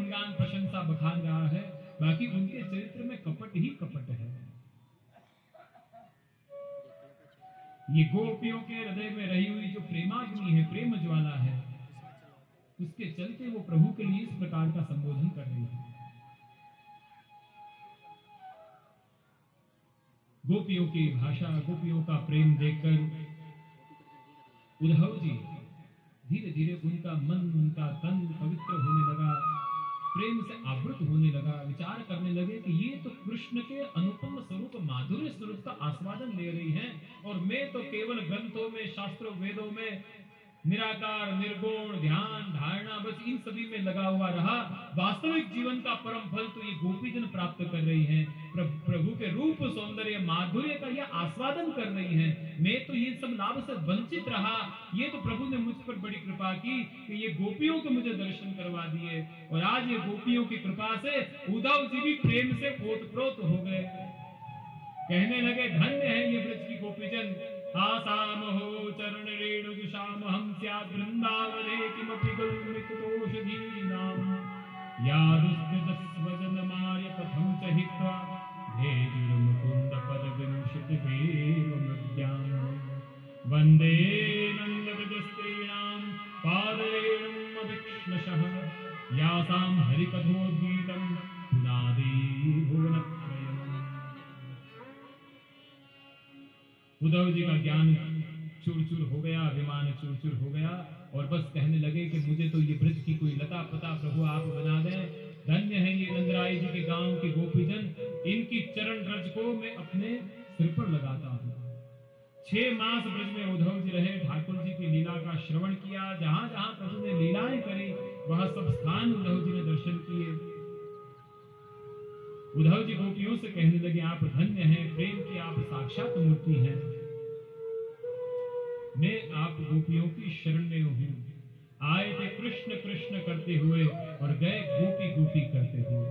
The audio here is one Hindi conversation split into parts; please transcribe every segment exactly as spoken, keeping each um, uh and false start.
गुणगान प्रशंसा बखान रहा है, बाकी उनके चरित्र में कपट ही कपट है। ये गोपियों के हृदय में रही हुई जो प्रेमाग्नि है, प्रेम ज्वाला है, उसके चलते वो प्रभु के लिए इस प्रकार का संबोधन कर रही है। गोपियों की भाषा, गोपियों का प्रेम देखकर उद्धव जी धीरे धीरे उनका मन, उनका तन पवित्र होने लगा, प्रेम से आवृत होने लगा। विचार करने लगे कि ये तो कृष्ण के अनुपम स्वरूप, माधुर्य स्वरूप का आस्वादन ले रही हैं, और मैं तो केवल ग्रंथों में, शास्त्रों, वेदों में निराकार, निर्गुण, ध्यान, धारणा, बस इन सभी में लगा हुआ रहा। वास्तविक जीवन का परम फल तो ये गोपीजन प्राप्त कर रही हैं। प्रभु के रूप, सौंदर्य, माधुर्य का यह आस्वादन कर रही हैं। मैं तो ये सब लाभ से वंचित रहा। ये तो प्रभु ने मुझ पर बड़ी कृपा की कि ये गोपियों के मुझे दर्शन करवा दिए, और आज ये गोपियों की कृपा से उद्धव जी भी प्रेम से ओतप्रोत हो गए। कहने लगे, धन्य है ये ब्रज की गोपीजन। आसाम हो चरण रेणु जुषाम हम स्यात् वृंदावने किमपि गुरुमिकुतोषधीनाम यादुस्मितस्वजन मार्य पथं च हित्वा धेनुर्मुकुन्द पदविंशतिभेर्मृग्यां वन्दे नन्दव्रजस्त्रीणां पादरेणुम् अभिक्ष्णशः यासां हरिकथोद्गीतं पुनादि भुवनत्रयम्। उद्धव जी का ज्ञान चूर चूर हो गया, अभिमान चूर चूर हो गया, और बस कहने लगे कि मुझे तो ये ब्रज की कोई लता पता प्रभु आप बना दें। धन्य है ये नंदराय जी के गांव के गोपीजन, इनकी चरण रज को मैं अपने सिर पर लगाता हूँ। छह मास ब्रज में उद्धव जी रहे, ठाकुर जी की लीला का श्रवण किया। जहां जहां प्रभु ने लीलाएं करी, वह सब स्थान उद्धव जी ने दर्शन किए। उद्धव जी गोपियों से कहने लगे, आप धन्य हैं, प्रेम की आप साक्षात मूर्ति हैं। मैं आप गोपियों की शरण में हूं। आए थे कृष्ण कृष्ण करते हुए और गए गोपी गोपी करते हुए।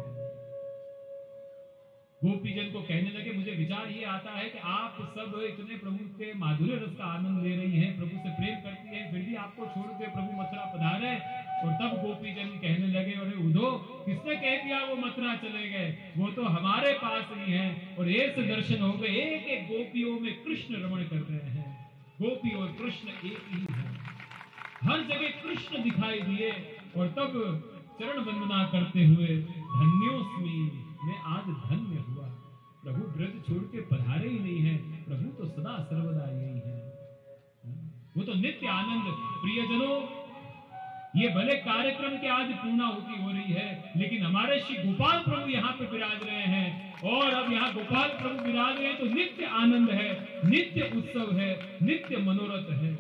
गोपीजन को कहने लगे, मुझे विचार ये आता है कि आप सब इतने प्रभु के माधुर्य रस का आनंद ले रही हैं, प्रभु से प्रेम करती हैं, फिर भी आपको छोड़ के प्रभु मथुरा पधारे। और तब गोपीजन कहने लगे, अरे उद्धव, किसने कह दिया वो मथुरा चले गए? वो तो हमारे पास ही हैं, और ऐसे दर्शन हो गए, एक एक गोपियों में कृष्ण रमण कर रहे हैं। गोपी और कृष्ण एक ही है, हर जगह कृष्ण दिखाई दिए। और तब चरण वंदना करते हुए, धन्योस्मि, मैं आज धन्य हुआ। प्रभु ब्रज छोड़ के पधारे ही नहीं है, प्रभु तो सदा सर्वदा यही है, वो तो नित्य आनंद। प्रियजनों, ये भले कार्यक्रम के आज पूर्णाहुति हो रही है, लेकिन हमारे श्री गोपाल प्रभु यहाँ पे विराज रहे हैं, और अब यहाँ गोपाल प्रभु विराज रहे हैं तो नित्य आनंद है, नित्य उत्सव है, नित्य मनोरथ है।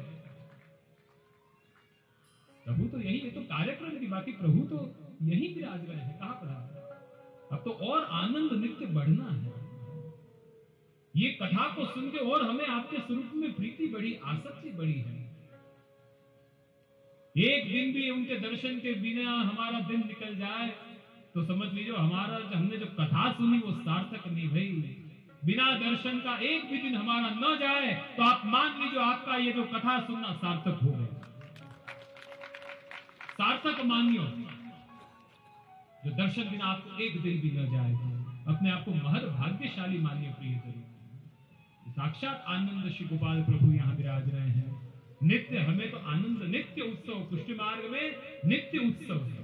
प्रभु तो यही है, तो कार्यक्रम की बाकी प्रभु तो यही विराज रहे हैं। कहां पर? अब तो और आनंद नित्य बढ़ना है। ये कथा को सुन के और हमें आपके स्वरूप में प्रीति बढ़ी, आसक्ति बढ़ी है। एक दिन भी उनके दर्शन के बिना हमारा दिन निकल जाए तो समझ लीजिए हमारा जो हमने जो कथा सुनी वो सार्थक नहीं भई। बिना दर्शन का एक भी दिन हमारा न जाए तो आप मान लीजिए आपका ये जो कथा सुनना सार्थक हो गया। सार्थक मानियो जो दर्शन बिना आपको एक दिन भी न जाए, अपने आप को महद भाग्यशाली मानिए प्रियजन। साक्षात आनंद श्री गोपाल प्रभु यहाँ विराज रहे हैं। नित्य हमें तो आनंद, नित्य उत्सव, पुष्टि मार्ग में नित्य उत्सव है।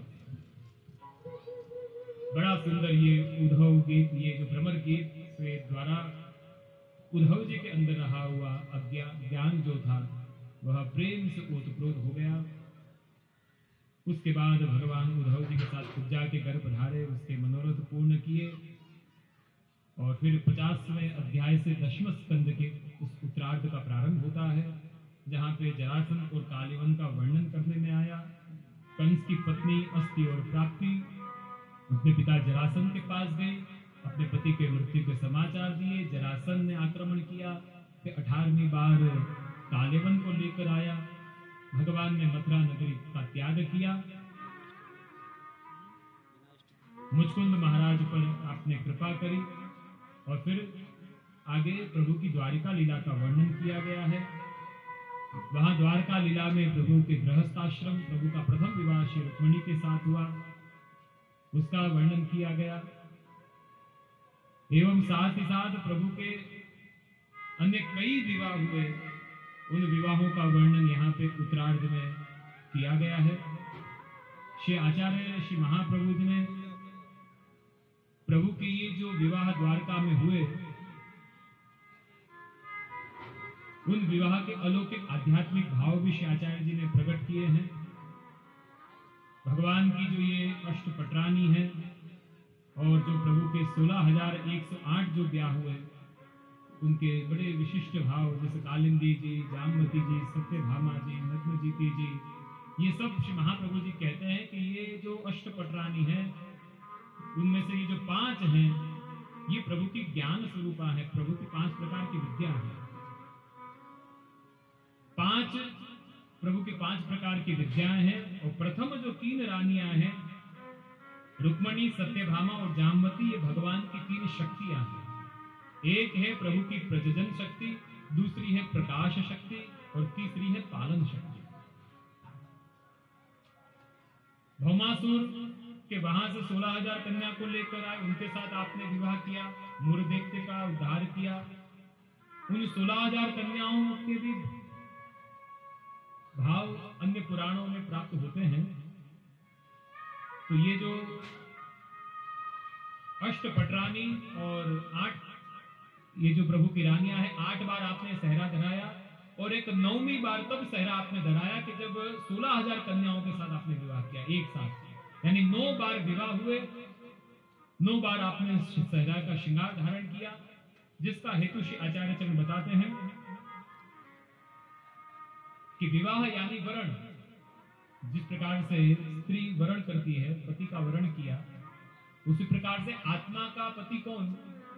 बड़ा सुंदर ये उद्धव गीत, ये जो भ्रमर गीत से द्वारा उद्धव जी के अंदर रहा हुआ अज्ञान ज्ञान जो था वह प्रेम से ओतप्रोत हो गया। उसके बाद भगवान उद्धव जी के साथ पूजा के घर पधारे, उसके मनोरथ पूर्ण किए, और फिर पचासवें अध्याय से दशम स्कंद के उस उत्तरार्ध का प्रारंभ होता है, जहाँ पे जरासंध और कालिवन का वर्णन करने में आया। कंस की पत्नी अस्ति और प्राप्ति अपने पिता जरासंध के पास गई, अपने पति के मृत्यु के समाचार दिए। जरासंध ने आक्रमण किया, फिर अठारहवीं बार कालिवन को लेकर आया। भगवान ने मथुरा नगरी का त्याग किया। मुचकुंद महाराज पर आपने कृपा करी, और फिर आगे प्रभु की द्वारिका लीला का वर्णन किया गया है। वहां द्वारका लीला में प्रभु के गृहस्थाश्रम, प्रभु का प्रथम विवाह श्री रुक्मिणी के साथ हुआ। उसका वर्णन किया गया। एवं साथ ही साथ प्रभु के अन्य कई विवाह हुए, उन विवाहों का वर्णन यहाँ पे उत्तरार्ध में किया गया है। श्री आचार्य श्री महाप्रभु जी ने प्रभु के ये जो विवाह द्वारका में हुए, उन विवाह के अलौकिक आध्यात्मिक भाव भी श्री आचार्य जी ने प्रकट किए हैं। भगवान की जो ये अष्टपटरानी है और जो प्रभु के सोलह हजार एक सौ आठ जो ब्याह हुए, उनके बड़े विशिष्ट भाव, जैसे कालिंदी जी, जामवती जी, सत्यभामा जी, नग्नजीती जी, ये सब श्री महाप्रभु जी कहते हैं कि ये जो अष्टपटरानी है, उनमें से ये जो पांच हैं, ये प्रभु की ज्ञान स्वरूपा है, प्रभु की पांच प्रकार की विद्या है। पांच प्रभु की पांच प्रकार की विद्याएं हैं। और प्रथम जो तीन रानियां हैं, रुक्मणी, सत्यभामा और जामवती, ये भगवान की तीन शक्तियां हैं। एक है प्रभु की प्रजनन शक्ति, दूसरी है प्रकाश शक्ति और तीसरी है पालन शक्ति। भौमासुर के वहां से सोलह हजार कन्या को लेकर आए, उनके साथ आपने विवाह किया, मूर दैत्य का उद्धार किया। उन सोलह हजार कन्याओं के भी भाव अन्य पुराणों में प्राप्त होते हैं। तो ये जो अष्टपटरानी और आठ ये जो प्रभु की रानियां हैं, आठ बार आपने सहरा धराया और एक नौवीं बार तब सहरा आपने धराया कि जब सोलह हजार कन्याओं के साथ आपने विवाह किया एक साथ, यानी नौ बार विवाह हुए, नौ बार आपने सहरा का श्रृंगार धारण किया, जिसका हेतु श्री आचार्य चंद्र बताते हैं कि विवाह यानी वरण। जिस प्रकार से स्त्री वरण करती है, पति का वरण किया, उसी प्रकार से आत्मा का पति कौन?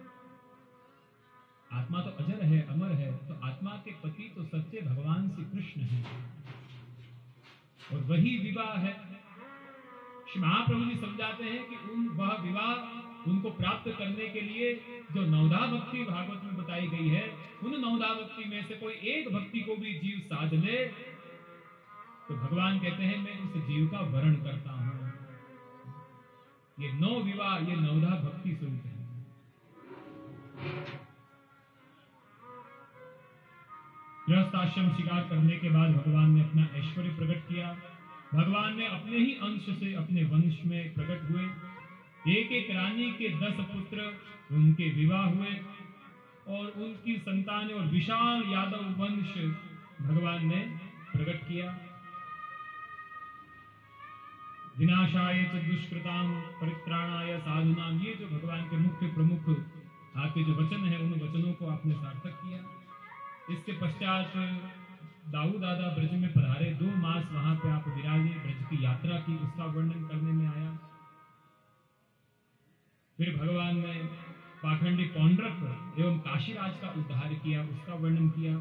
आत्मा तो अजर है, अमर है, तो आत्मा के पति तो सच्चे भगवान श्री कृष्ण हैं और वही विवाह है। श्री महाप्रभु जी समझाते हैं कि उन वह विवाह उनको प्राप्त करने के लिए जो नवधा भक्ति भागवत में बताई गई है, उन नवधा भक्ति में से कोई एक भक्ति को भी जीव साध ले तो भगवान कहते हैं मैं उस जीव का वरण करता हूं। ये नौ विवाह, ये नवधा भक्ति स्वरूप है। गृहस्थाश्रम शिकार करने के बाद भगवान ने अपना ऐश्वर्य प्रकट किया। भगवान ने अपने ही अंश से अपने वंश में प्रकट हुए। एक एक रानी के दस पुत्र, उनके विवाह हुए और उनकी संतान और विशाल यादव वंश भगवान ने प्रकट किया। विनाशाय च दुष्कृताम परित्राणाय साधुनाम, ये जो भगवान के मुख्य प्रमुख आपके जो वचन है, उन वचनों को आपने सार्थक किया। इसके पश्चात दाऊद दादा ब्रज में पधारे, दो मास वहां पे आप विराजे, ब्रज की यात्रा की, उसका वर्णन करने में आया। फिर भगवान ने पाखंडी पौंड्रक एवं काशीराज का उद्धार किया, उसका वर्णन किया।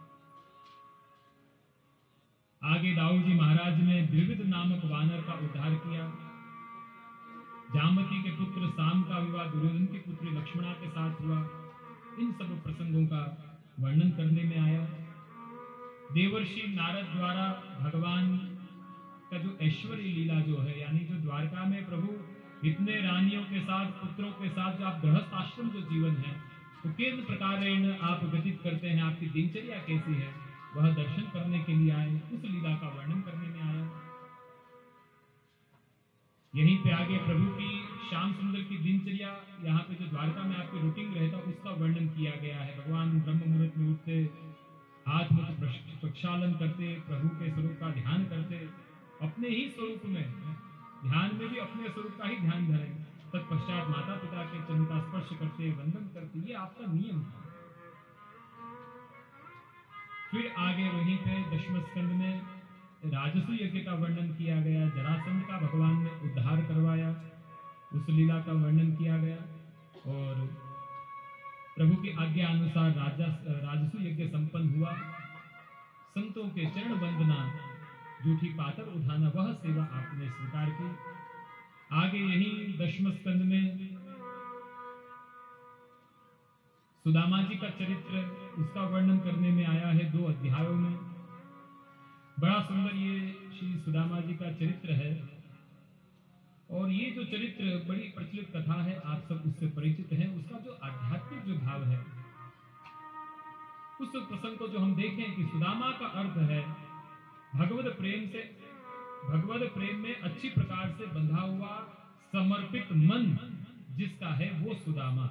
आगे दाऊद जी महाराज ने द्विविध नामक वानर का उद्धार किया। जामवती के पुत्र साम का विवाह दुर्योधन की पुत्री लक्ष्मणा के साथ हुआ। इन सब प्रसंगों का वर्णन करने में आया। देवर्षि नारद द्वारा भगवान का जो ऐश्वर्य लीला जो है, यानी जो द्वारका में प्रभु इतने रानियों के साथ, पुत्रों के साथ जो आप गृहस्थ आश्रम जो जीवन है, तो किस प्रकार आप व्यतीत करते हैं, आपकी दिनचर्या कैसी है, वह दर्शन करने के लिए आए, उस लीला का वर्णन करने में आया। यहीं पे आगे प्रभु की श्याम सुंदर की दिनचर्या, यहाँ पे जो द्वारका में आपके रूटीन रहता, उसका वर्णन किया गया है। भगवान ब्रह्म मुहूर्त में उठते, हाथ मुख प्रक्षालन करते, प्रभु के स्वरूप का ध्यान करते, अपने ही स्वरूप में, ध्यान में भी अपने स्वरूप का ही ध्यान धरें, तत्पश्चात माता पिता के चरण का स्पर्श करते, वंदन करते, ये आपका नियम था। फिर आगे वहीं पे दशम स्कंद में राजसु यज्ञ का वर्णन किया गया। जरासंध का भगवान ने उद्धार करवाया, उस लीला का वर्णन किया गया। और प्रभु की आज्ञा अनुसार राजा राजसु यज्ञ संपन्न हुआ। संतों के चरण वंदना, जूठी पातर उठाना, वह सेवा आपने स्वीकार की। आगे यही दशम स्कंद में सुदामा जी का चरित्र, उसका वर्णन करने में आया है दो अध्यायों में। बड़ा सुंदर ये श्री सुदामा जी का चरित्र है। और ये जो चरित्र बड़ी प्रचलित कथा है, आप सब उससे परिचित हैं। उसका जो आध्यात्मिक जो भाव है, उस प्रसंग को जो हम देखें कि सुदामा का अर्थ है भगवत प्रेम से, भगवत प्रेम में अच्छी प्रकार से बंधा हुआ समर्पित मन जिसका है वो सुदामा।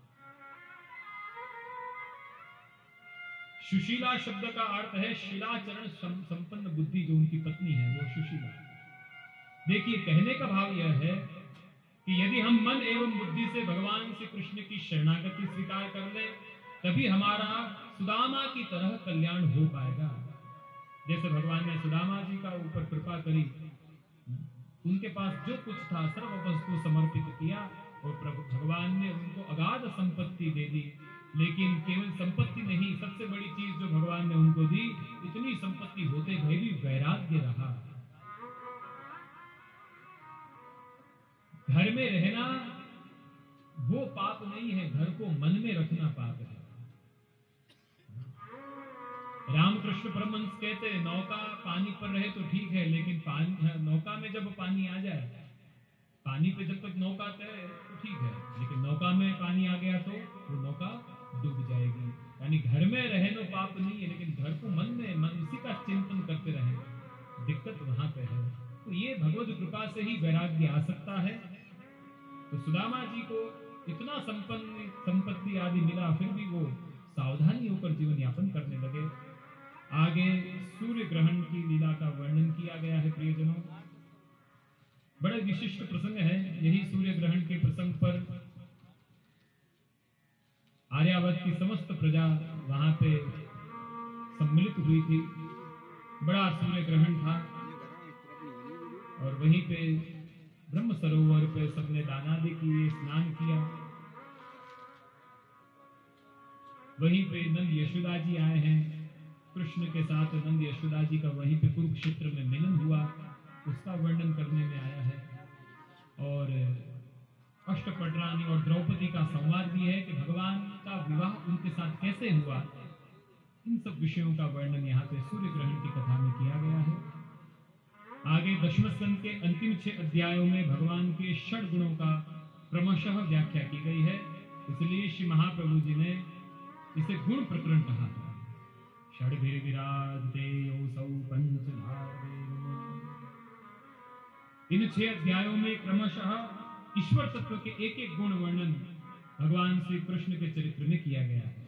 सुशीला शब्द का अर्थ है शिलाचरण संपन्न बुद्धि, जो उनकी पत्नी है वो सुशीला। देखिए, कहने का भाव यह है कि यदि हम मन एवं बुद्धि से भगवान श्री कृष्ण की शरणागति स्वीकार कर ले, तभी हमारा सुदामा की तरह कल्याण हो पाएगा। जैसे भगवान ने सुदामा जी का ऊपर कृपा करी, उनके पास जो कुछ था सर्व वस्तु समर्पित किया और प्रभु भगवान ने उनको अगाध संपत्ति दे दी। लेकिन केवल संपत्ति नहीं, सबसे बड़ी चीज जो भगवान ने उनको दी, इतनी संपत्ति होते हुए भी वैराग्य रहा। घर में रहना वो पाप नहीं है, घर को मन में रखना पाप है। रामकृष्ण परमहंस कहते हैं नौका पानी पर रहे तो ठीक है, लेकिन पानी नौका में जब पानी आ जाए, पानी पे जब तक नौका तैरे तो ठीक है, लेकिन नौका में पानी आ गया तो वो नौका डूब जाएगी। यानी घर में रहे तो पाप नहीं है, लेकिन घर को मन में मन उसी का चिंतन करते रहे, दिक्कत वहां पे है। तो ये भगवत कृपा से ही वैराग्य आ सकता है। तो सुदामा जी को इतना संपन्न संपत्ति आदि मिला, फिर भी वो सावधानी होकर जीवन यापन करने लगे। आगे सूर्य ग्रहण की लीला का वर्णन किया गया है प्रियजनों। बड़ा विशिष्ट प्रसंग है। यही सूर्य ग्रहण के प्रसंग पर आर्यावर्त की समस्त प्रजा वहां पे सम्मिलित हुई थी। बड़ा सूर्य ग्रहण था और वहीं पे ब्रह्म सरोवर पे सबने दानादि किए, स्नान किया। वहीं पे नंद यशोदा जी आए हैं, कृष्ण के साथ नंद यशोदा जी का वहीं पे कुरुक्षेत्र में मिलन हुआ, उसका वर्णन करने में आया है। और अष्टपटरानी और द्रौपदी का संवाद भी है कि भगवान का विवाह उनके साथ कैसे हुआ। इन सब विषयों का वर्णन यहाँ पे सूर्य ग्रहण की कथा में किया गया है। आगे दशम स्कंद के अंतिम छह अध्यायों में भगवान के षड गुणों का क्रमशः व्याख्या की गई है, इसलिए श्री महाप्रभु जी ने इसे गुण प्रकरण कहा था। षड्भिर विराजते योऽसौ पंचधारे। इन छह अध्यायों में क्रमशः ईश्वर तत्व के एक एक गुण वर्णन भगवान श्री कृष्ण के चरित्र में किया गया है।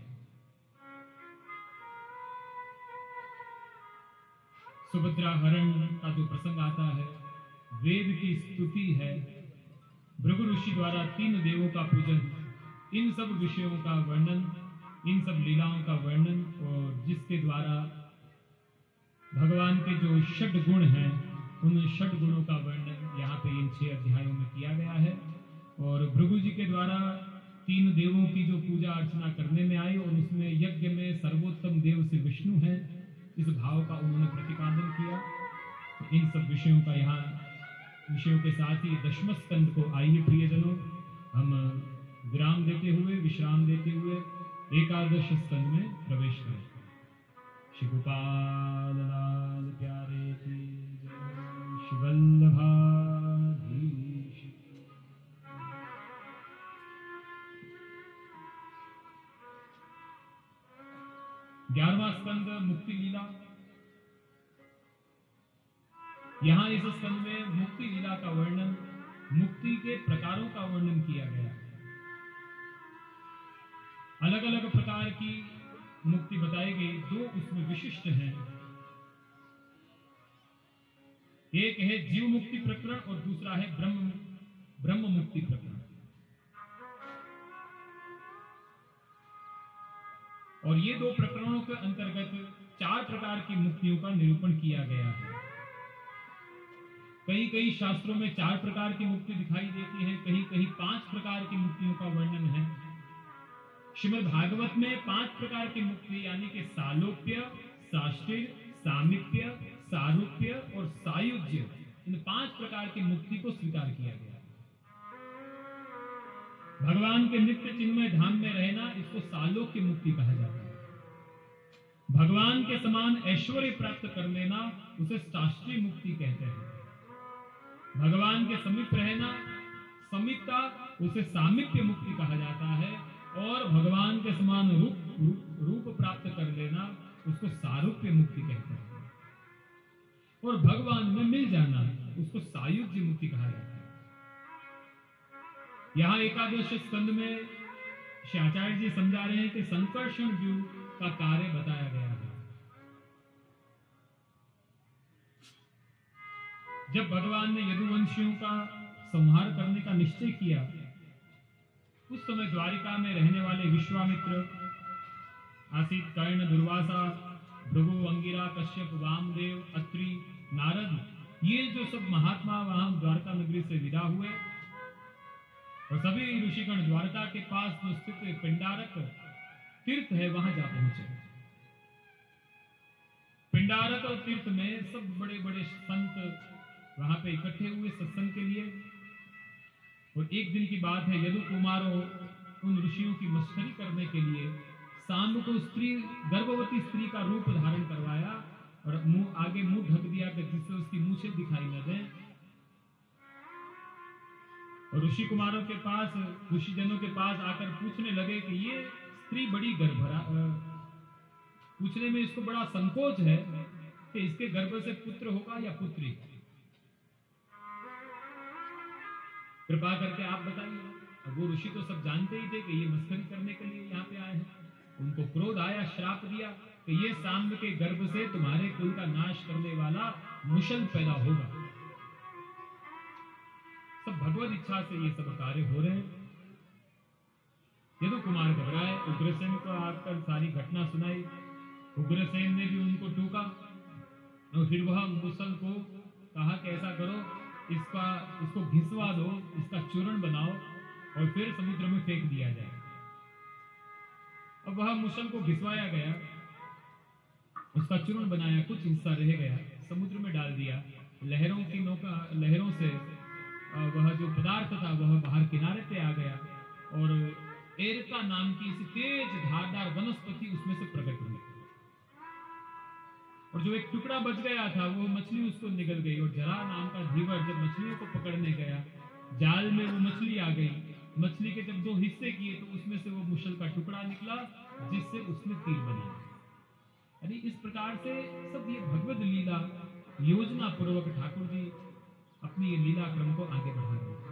सुभद्रा हरण का जो प्रसंग आता है, वेद की स्तुति है, भृगु ऋषि द्वारा तीन देवों का पूजन, इन सब विषयों का वर्णन, इन सब लीलाओं का वर्णन, और जिसके द्वारा भगवान के जो षड गुण हैं उन षड गुणों का वर्णन यहाँ पे इन छह अध्यायों में किया गया है। और भृगु जी के द्वारा तीन देवों की जो पूजा अर्चना करने में आई और उसमें यज्ञ में सर्वोत्तम देव से विष्णु है, इस भाव का उन्होंने प्रतिपादन किया। तो इन सब विषयों का यहाँ विषयों के साथ ही दशम स्कंद को आइए प्रियजनों हम विराम देते हुए विश्राम देते हुए एकादश स्कंद में प्रवेश करें। श्री गोपाल लाल प्यारे की जय, श्री वल्लभाधीश। ग्यारहवां स्कंद मुक्ति लीला। यहां इस स्कंद में मुक्ति लीला का वर्णन, मुक्ति के प्रकारों का वर्णन किया गया है। अलग अलग प्रकार की मुक्ति बताई गई, दो उसमें विशिष्ट हैं। एक है जीव मुक्ति प्रकरण और दूसरा है ब्रह्म ब्रह्म मुक्ति प्रकरण। और ये दो प्रकरणों के अंतर्गत चार प्रकार की मुक्तियों का निरूपण किया गया है। कई कई शास्त्रों में चार प्रकार की मुक्ति दिखाई देती है, कहीं कहीं पांच प्रकार की मुक्तियों का वर्णन है। श्रीमद् भागवत में पांच प्रकार की मुक्ति यानी कि सालोप्य, साष्टिर, सामीप्य, सारूप्य और सायुज्य, इन पांच प्रकार की मुक्ति को स्वीकार किया गया। भगवान के नित्य चिन्मय धाम में रहना, इसको सालोक्य मुक्ति कहा जाता है। भगवान के समान ऐश्वर्य प्राप्त कर लेना, उसे साष्टीय मुक्ति कहते हैं। भगवान के समीप रहना, समीपता, उसे सामीप्य मुक्ति कहा जाता है। और भगवान के समान रूप रूप, रूप प्राप्त कर लेना उसको सारूप्य मुक्ति कहते हैं। और भगवान में मिल जाना उसको सायुज्य मुक्ति कहा जाता है। यहां एकादश स्कंद में श्री आचार्य जी समझा रहे हैं कि संकर्षण व्यूह का कार्य बताया गया है। जब भगवान ने यदुवंशियों का संहार करने का निश्चय किया, उस समय द्वारिका में रहने वाले विश्वामित्र, आसित, कर्ण, दुर्वासा, भृगु, अंगिरा, कश्यप, वामदेव, अत्रि, नारद, ये जो सब महात्मा वहां द्वारका नगरी से विदा हुए और सभी ऋषिगण द्वारका के पास जो स्थित पिंडारक तीर्थ है वहां जा पहुंचे। पिंडारक और तीर्थ में सब बड़े बड़े संत वहां पे इकट्ठे हुए सत्संग के लिए। और एक दिन की बात है, यदु कुमारों उन ऋषियों की मस्करी करने के लिए सांब को स्त्री, गर्भवती स्त्री का रूप धारण करवाया और मुंह आगे मुंह ढक दिया कि जिससे उसकी मूछें दिखाई न दें। और ऋषि कुमारों के पास, ऋषि जनों के पास आकर पूछने लगे कि ये स्त्री बड़ी गर्भरा, पूछने में इसको बड़ा संकोच है कि इसके गर्भ से पुत्र होगा या पुत्री। कृपा करके आप बताइए। अब वो ऋषि तो सब जानते ही थे कि ये मस्करी करने के लिए यहाँ पे आए हैं। उनको क्रोध आया, श्राप दिया कि ये सांब के गर्भ से तुम्हारे कुल का नाश करने वाला मुशल पैदा होगा। सब भगवत इच्छा से ये सब कार्य हो रहे हैं। यदु कुमार घबराए, उग्रसेन को आकर सारी घटना सुनाई। उग्रसेन ने भी उनको टूका और फिर वह मुसल को कहा कि ऐसा करो, इसका इसको घिसवा दो, इसका चूर्ण बनाओ और फिर समुद्र में फेंक दिया जाए। अब वह मुसल को घिसवाया गया, उसका चूर्ण बनाया, कुछ हिस्सा रह गया, समुद्र में डाल दिया। लहरों की नौका, लहरों से वह जो पदार्थ था वह बाहर किनारे पे आ गया और एरका नाम की इस तेज धारदार वनस्पति उसमें से प्रकट हुई। और जो एक टुकड़ा बच गया था वो मछली उसको निगल गई। और जरा नाम का धीवर जब मछलियों को पकड़ने गया, जाल में वो मछली आ गई। मछली के जब दो हिस्से किए तो उसमें से वो मुशल का टुकड़ा निकला जिससे उसने तीर बना। यानी इस प्रकार से सब ये भगवत लीला योजना पूर्वक ठाकुर जी अपनी ये लीला क्रम को आगे बढ़ा रहे हैं।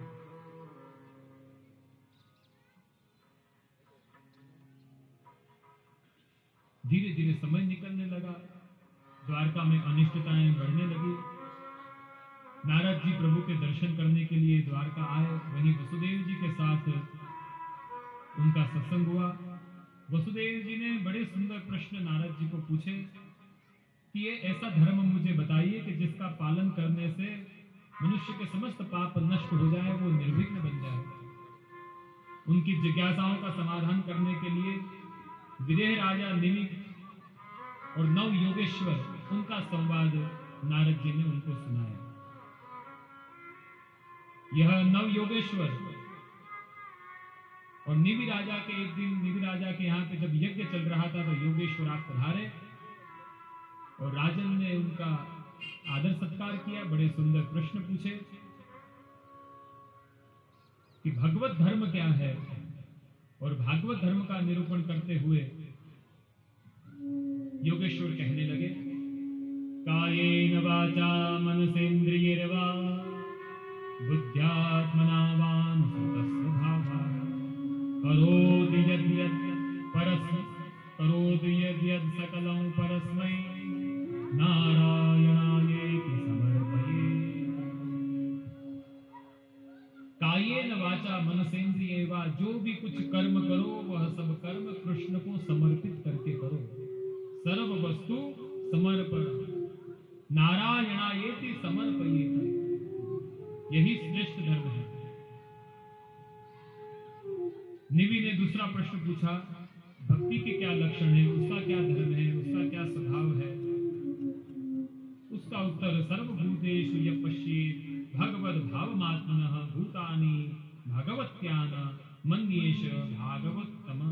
धीरे धीरे समय निकलने लगा, द्वारका में अनिष्टताएं बढ़ने लगी। नारद जी प्रभु के दर्शन करने के लिए द्वारका आए। वहीं वसुदेव जी के साथ उनका सत्संग हुआ। वसुदेव जी ने बड़े सुंदर प्रश्न नारद जी को पूछे कि ये ऐसा धर्म मुझे बताइए कि जिसका पालन करने से मनुष्य के समस्त पाप नष्ट हो जाए, वो निर्विघ्न बन जाए। उनकी जिज्ञासाओं का समाधान करने के लिए विदेह राजा निमि और नव योगेश्वर, उनका संवाद नारद जी ने उनको सुनाया। यह नव योगेश्वर और निवि राजा के एक दिन निवि राजा के यहाँ पे जब यज्ञ चल रहा था तो योगेश्वर आप पधारे और राजन ने उनका आदर सत्कार किया। बड़े सुंदर प्रश्न पूछे कि भगवत धर्म क्या है, और भागवत धर्म का निरूपण करते हुए योगेश्वर कहने लगे, कायेन वाचा मनसेन्द्रियैर्वा बुद्ध्यात्मना वा स्वभावः करोति यद्यत् परस्मै करोति यद्यत् सकलं परस्मै नारायणायेति समर्पयेत्। कायेन वाचा मनसेन्द्रियैर्वा, जो भी कुछ कर्म करो वह सब कर्म कृष्ण को समर्पित करके करो। सर्व वस्तु समर्पण, नारायणायेति समर्पयेति, यही श्रेष्ठ धर्म है। निवि ने दूसरा प्रश्न पूछा, भक्ति के क्या लक्षण है, उसका क्या धर्म है, उसका क्या स्वभाव है। उसका उत्तर, सर्वभूतेषु यः पश्येत् भगवद् भावमात्मनः भूतानि भगवत्यान मन्येष भागवतम।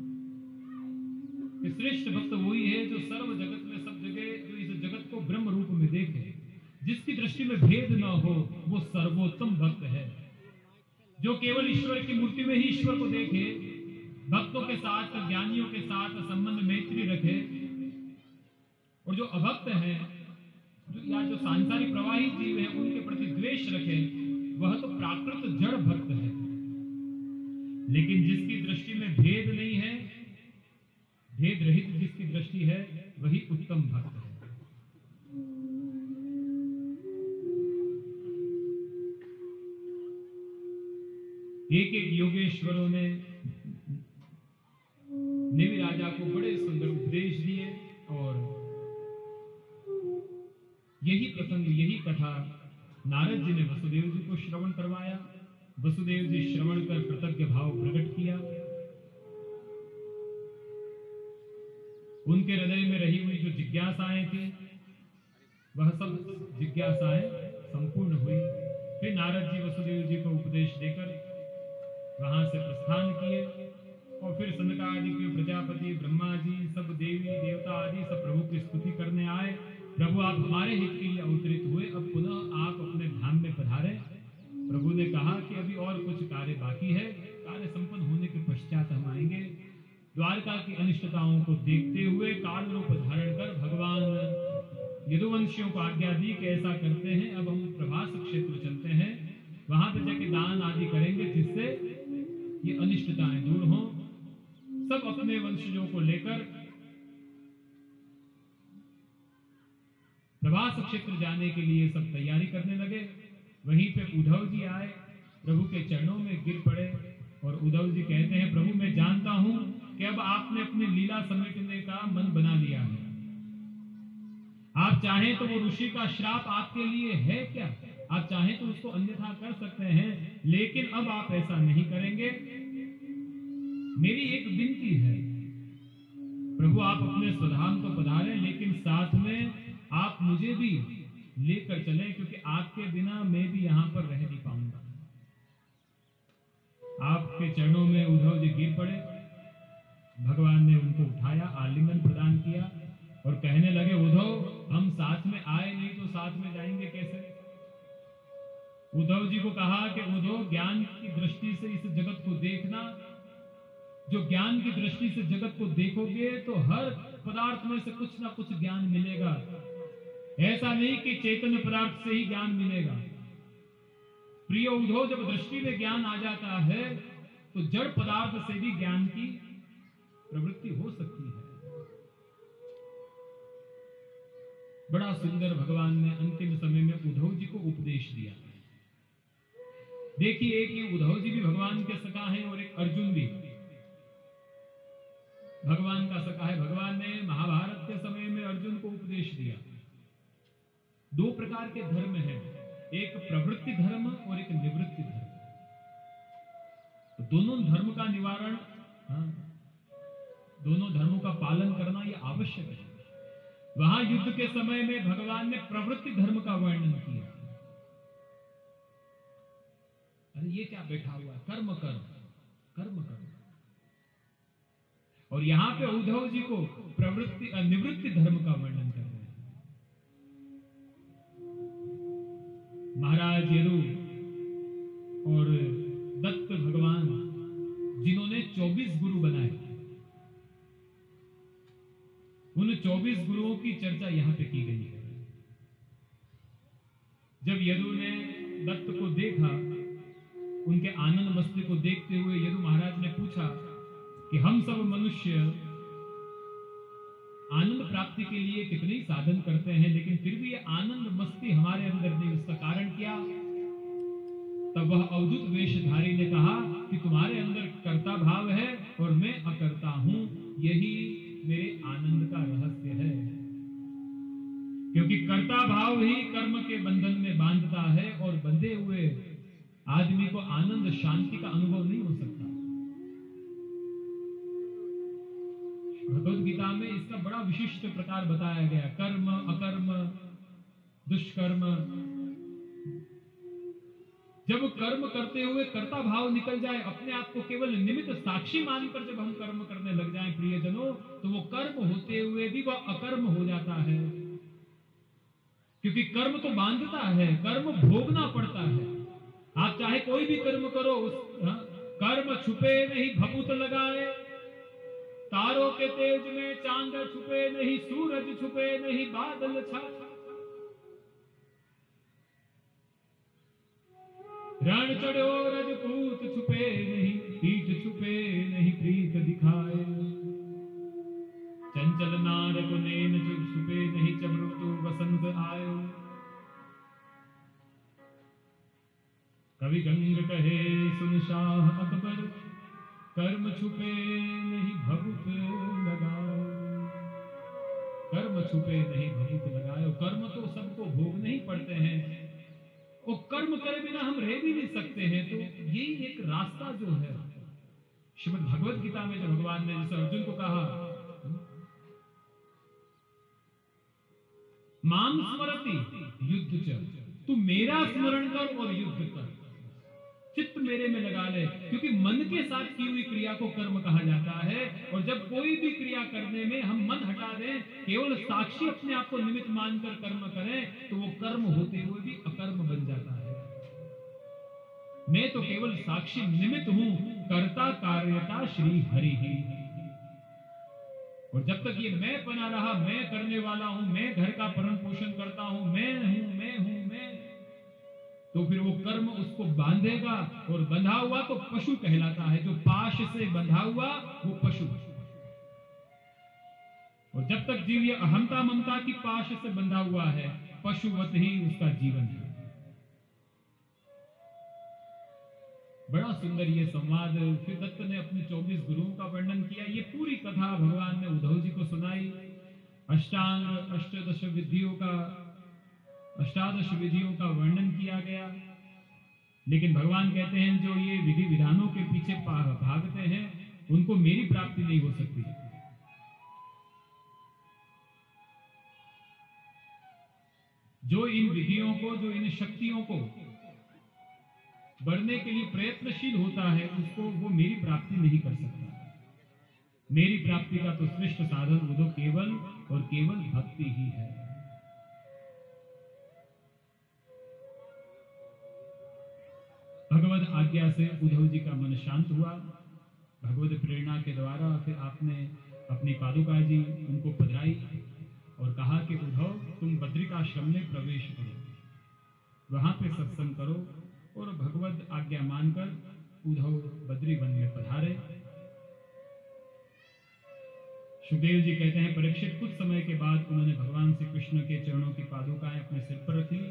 श्रेष्ठ भक्त वही है जो सर्व जगत में, सब जगह, जो इस जगत को ब्रह्म रूप में देखे, जिसकी दृष्टि में भेद न हो, वो सर्वोत्तम भक्त है, जो केवल ईश्वर की मूर्ति में ही ईश्वर को देखे, भक्तों के साथ, ज्ञानियों के साथ संबंध मैत्री रखे। और जो अभक्त है, जो या जो सांसारिक प्रवाही जीव है, उनके प्रति द्वेष रखे, वह तो प्राकृत जड़ भक्त है। लेकिन जिसकी दृष्टि में भेद नहीं है, भेद रहित जिसकी दृष्टि है, वही उत्तम भक्त है। एक एक योगेश्वरों ने नेवि राजा को बड़े सुंदर उपदेश दिए और यही प्रसंग, यही कथा नारद जी ने वसुदेव जी को श्रवण करवाया। वसुदेव जी श्रवण कर कृतज्ञ भाव प्रकट किया। उनके हृदय में रही हुई जो जिज्ञासाएं थी, वह सब जिज्ञासाएं संपूर्ण हुई। फिर नारद जी वसुदेव जी को उपदेश देकर वहां से प्रस्थान किए और फिर सनकादि के प्रजापति, ब्रह्मा जी, सब देवी देवता आदि सब प्रभु की स्तुति करने आए। प्रभु आप हमारे हित के लिए अवतरित हुए, अब पुनः आप अपने धाम में पधारे। प्रभु ने कहा कि अभी और कुछ कार्य बाकी है, कार्य संपन्न होने के पश्चात हम आएंगे। द्वारका की अनिष्टताओं को देखते हुए काल रूप धारण कर भगवान यदुवंशियों को आज्ञा दी कि ऐसा करते हैं, अब हम प्रभास क्षेत्र चलते हैं, वहां पर जाके दान आदि करेंगे जिससे ये अनिष्टताएं दूर हों। सब अपने वंशजों को लेकर प्रभास क्षेत्र जाने के लिए सब तैयारी करने लगे। वहीं पे उद्धव जी आए, प्रभु के चरणों में गिर पड़े और उद्धव जी कहते हैं, प्रभु मैं जानता हूं कि अब आपने अपनी लीला समेटने का मन बना लिया है। आप चाहें तो वो ऋषि का श्राप आपके लिए है क्या? आप चाहें तो उसको अन्यथा कर सकते हैं, लेकिन अब आप ऐसा नहीं करेंगे। मेरी एक विनती है, प्रभु आप अपने स्वधाम तो पधारें, लेकिन साथ में आप मुझे भी लेकर चलें, क्योंकि आपके बिना मैं भी यहां पर रह नहीं पाऊंगा। आपके चरणों में उद्धव जी गिर पड़े। भगवान ने उनको उठाया, आलिंगन प्रदान किया और कहने लगे, उद्धव हम साथ में आए नहीं तो साथ में जाएंगे कैसे? उद्धव जी को कहा कि उद्धव ज्ञान की दृष्टि से इस जगत को देखना, जो ज्ञान की दृष्टि से जगत को देखोगे तो हर पदार्थ में से कुछ ना कुछ ज्ञान मिलेगा। ऐसा नहीं कि चैतन्य पदार्थ से ही ज्ञान मिलेगा। प्रिय उद्धव, जब दृष्टि में ज्ञान आ जाता है तो जड़ पदार्थ से भी ज्ञान की प्रवृत्ति हो सकती है। बड़ा सुंदर भगवान ने अंतिम समय में उद्धव जी को उपदेश दिया। देखिए कि उद्धव जी भी भगवान के सखा हैं और एक अर्जुन भी भगवान का सखा है। भगवान ने महाभारत के समय में अर्जुन को उपदेश दिया। दो प्रकार के धर्म हैं, एक प्रवृत्ति धर्म और एक निवृत्ति धर्म। तो दोनों धर्म का निवारण, हाँ, दोनों धर्मों का पालन करना यह आवश्यक है। वहां युद्ध के समय में भगवान ने प्रवृत्ति धर्म का वर्णन किया। अरे ये क्या बैठा हुआ, कर्म कर्म कर्म कर्म। और यहां पे उद्धव जी को प्रवृत्ति निवृत्ति धर्म का वर्णन कर रहे हैं। महाराज यदु और दत्त भगवान, जिन्होंने चौबीस गुरु बनाए, उन चौबीस गुरुओं की चर्चा यहां पे की गई है। जब यदु ने दत्त को देखा, उनके आनंद मस्ती को देखते हुए यदु महाराज ने पूछा कि हम सब मनुष्य आनंद प्राप्ति के लिए कितने ही साधन करते हैं, लेकिन फिर भी ये आनंद मस्ती हमारे अंदर नहीं, उसका कारण क्या? तब वह अवधूत वेशधारी ने कहा कि तुम्हारे अंदर कर्ता भाव है और मैं अकर्ता हूं, यही मेरे आनंद का रहस्य है। क्योंकि कर्ता भाव ही कर्म के बंधन में बांधता है और बंधे हुए आदमी को आनंद शांति का अनुभव नहीं हो सकता। भगवद गीता में इसका बड़ा विशिष्ट प्रकार बताया गया, कर्म अकर्म दुष्कर्म। जब कर्म करते हुए कर्ता भाव निकल जाए, अपने आप को केवल निमित्त साक्षी मानकर जब हम कर्म करने लग जाएं प्रियजनों, तो वो कर्म होते हुए भी वह अकर्म हो जाता है। क्योंकि कर्म तो बांधता है, कर्म भोगना पड़ता है। आप चाहे कोई भी कर्म करो, उस हा? कर्म छुपे नहीं भभूत लगाए, तारों के तेज में चांद छुपे नहीं, सूरज छुपे नहीं बादल छाए। रण चढ़ो रजपूत छुपे नहीं, पीठ छुपे नहीं प्रीत दिखाए। चंचल नार को नैन जुग छुपे नहीं, जब ऋतु वसंत आए। कवि गंग कहे सुन शाह अकबर, कर्म छुपे नहीं भभूत लगाओ। कर्म छुपे नहीं भभूत लगाओ। कर्म तो सबको भोगने ही पड़ते हैं, वो कर्म करे बिना हम रह भी नहीं सकते हैं। तो यही एक रास्ता जो है, श्रीमद् भगवत गीता में जो भगवान ने जैसे अर्जुन को कहा, माम स्मरति युद्ध च, तू मेरा स्मरण कर और युद्ध कर, चित्त मेरे में लगा ले। क्योंकि मन के साथ की हुई क्रिया को कर्म कहा जाता है। और जब कोई भी क्रिया करने में हम मन हटा दें, केवल साक्षी अपने आप को निमित्त मानकर कर्म करें, तो वो कर्म होते हुए भी अकर्म बन जाता है। मैं तो केवल साक्षी निमित्त हूं, कर्ता कार्यता श्री हरि ही। और जब तक ये मैं बना रहा, मैं करने वाला हूं, मैं घर का भरण पोषण करता हूं, मैं हूं मैं हूं मैं, तो फिर वो कर्म उसको बांधेगा। और बंधा हुआ तो पशु कहलाता है। जो पाश से बंधा हुआ वो पशु। और जब तक जीव ये अहंता ममता की पाश से बंधा हुआ है, पशुवत ही उसका जीवन है। बड़ा सुंदर ये संवाद फिर दत्त ने अपने चौबीस गुरुओं का वर्णन किया। ये पूरी कथा भगवान ने उद्धव जी को सुनाई। अष्टांग अष्टदश विधियों का अष्टादश विधियों का वर्णन किया गया। लेकिन भगवान कहते हैं जो ये विधि विधानों के पीछे भागते हैं, उनको मेरी प्राप्ति नहीं हो सकती। जो इन विधियों को, जो इन शक्तियों को बढ़ने के लिए प्रयत्नशील होता है, उसको वो मेरी प्राप्ति नहीं कर सकता। मेरी प्राप्ति का तो श्रेष्ठ साधन वो तो केवल और केवल भक्ति ही है। भगवत आज्ञा से उद्धव जी का मन शांत हुआ। भगवत प्रेरणा के द्वारा फिर आपने अपनी पादुका जी उनको पधराई और कहा कि उद्धव, तुम बद्रिकाश्रम में प्रवेश करो, वहां पे सत्संग करो। और भगवत आज्ञा मानकर उद्धव बद्री वन में पधारे। सुखदेव जी कहते हैं, परीक्षित कुछ समय के बाद उन्होंने भगवान श्री कृष्ण के चरणों की पादुकाएं अपने सिर पर रख ली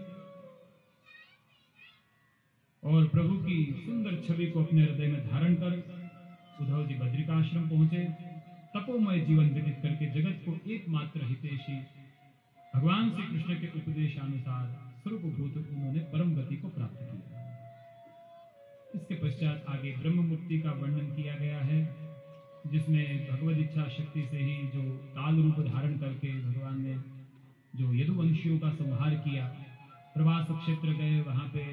और प्रभु की सुंदर छवि को अपने हृदय में धारण कर उद्धव जी बद्रिकाश्रम पहुंचे। तपोमय जीवन व्यतीत करके जगत को एकमात्र हितैषी भगवान श्री कृष्ण के उपदेशानुसार सर्वभूत उन्होंने परम गति को प्राप्त किया। इसके पश्चात आगे ब्रह्म मुक्ति का वर्णन किया गया है, जिसमें भगवद इच्छा शक्ति से ही जो काल रूप धारण करके भगवान ने जो यदुवंशियों का संहार किया, प्रवास क्षेत्र गए, वहां पे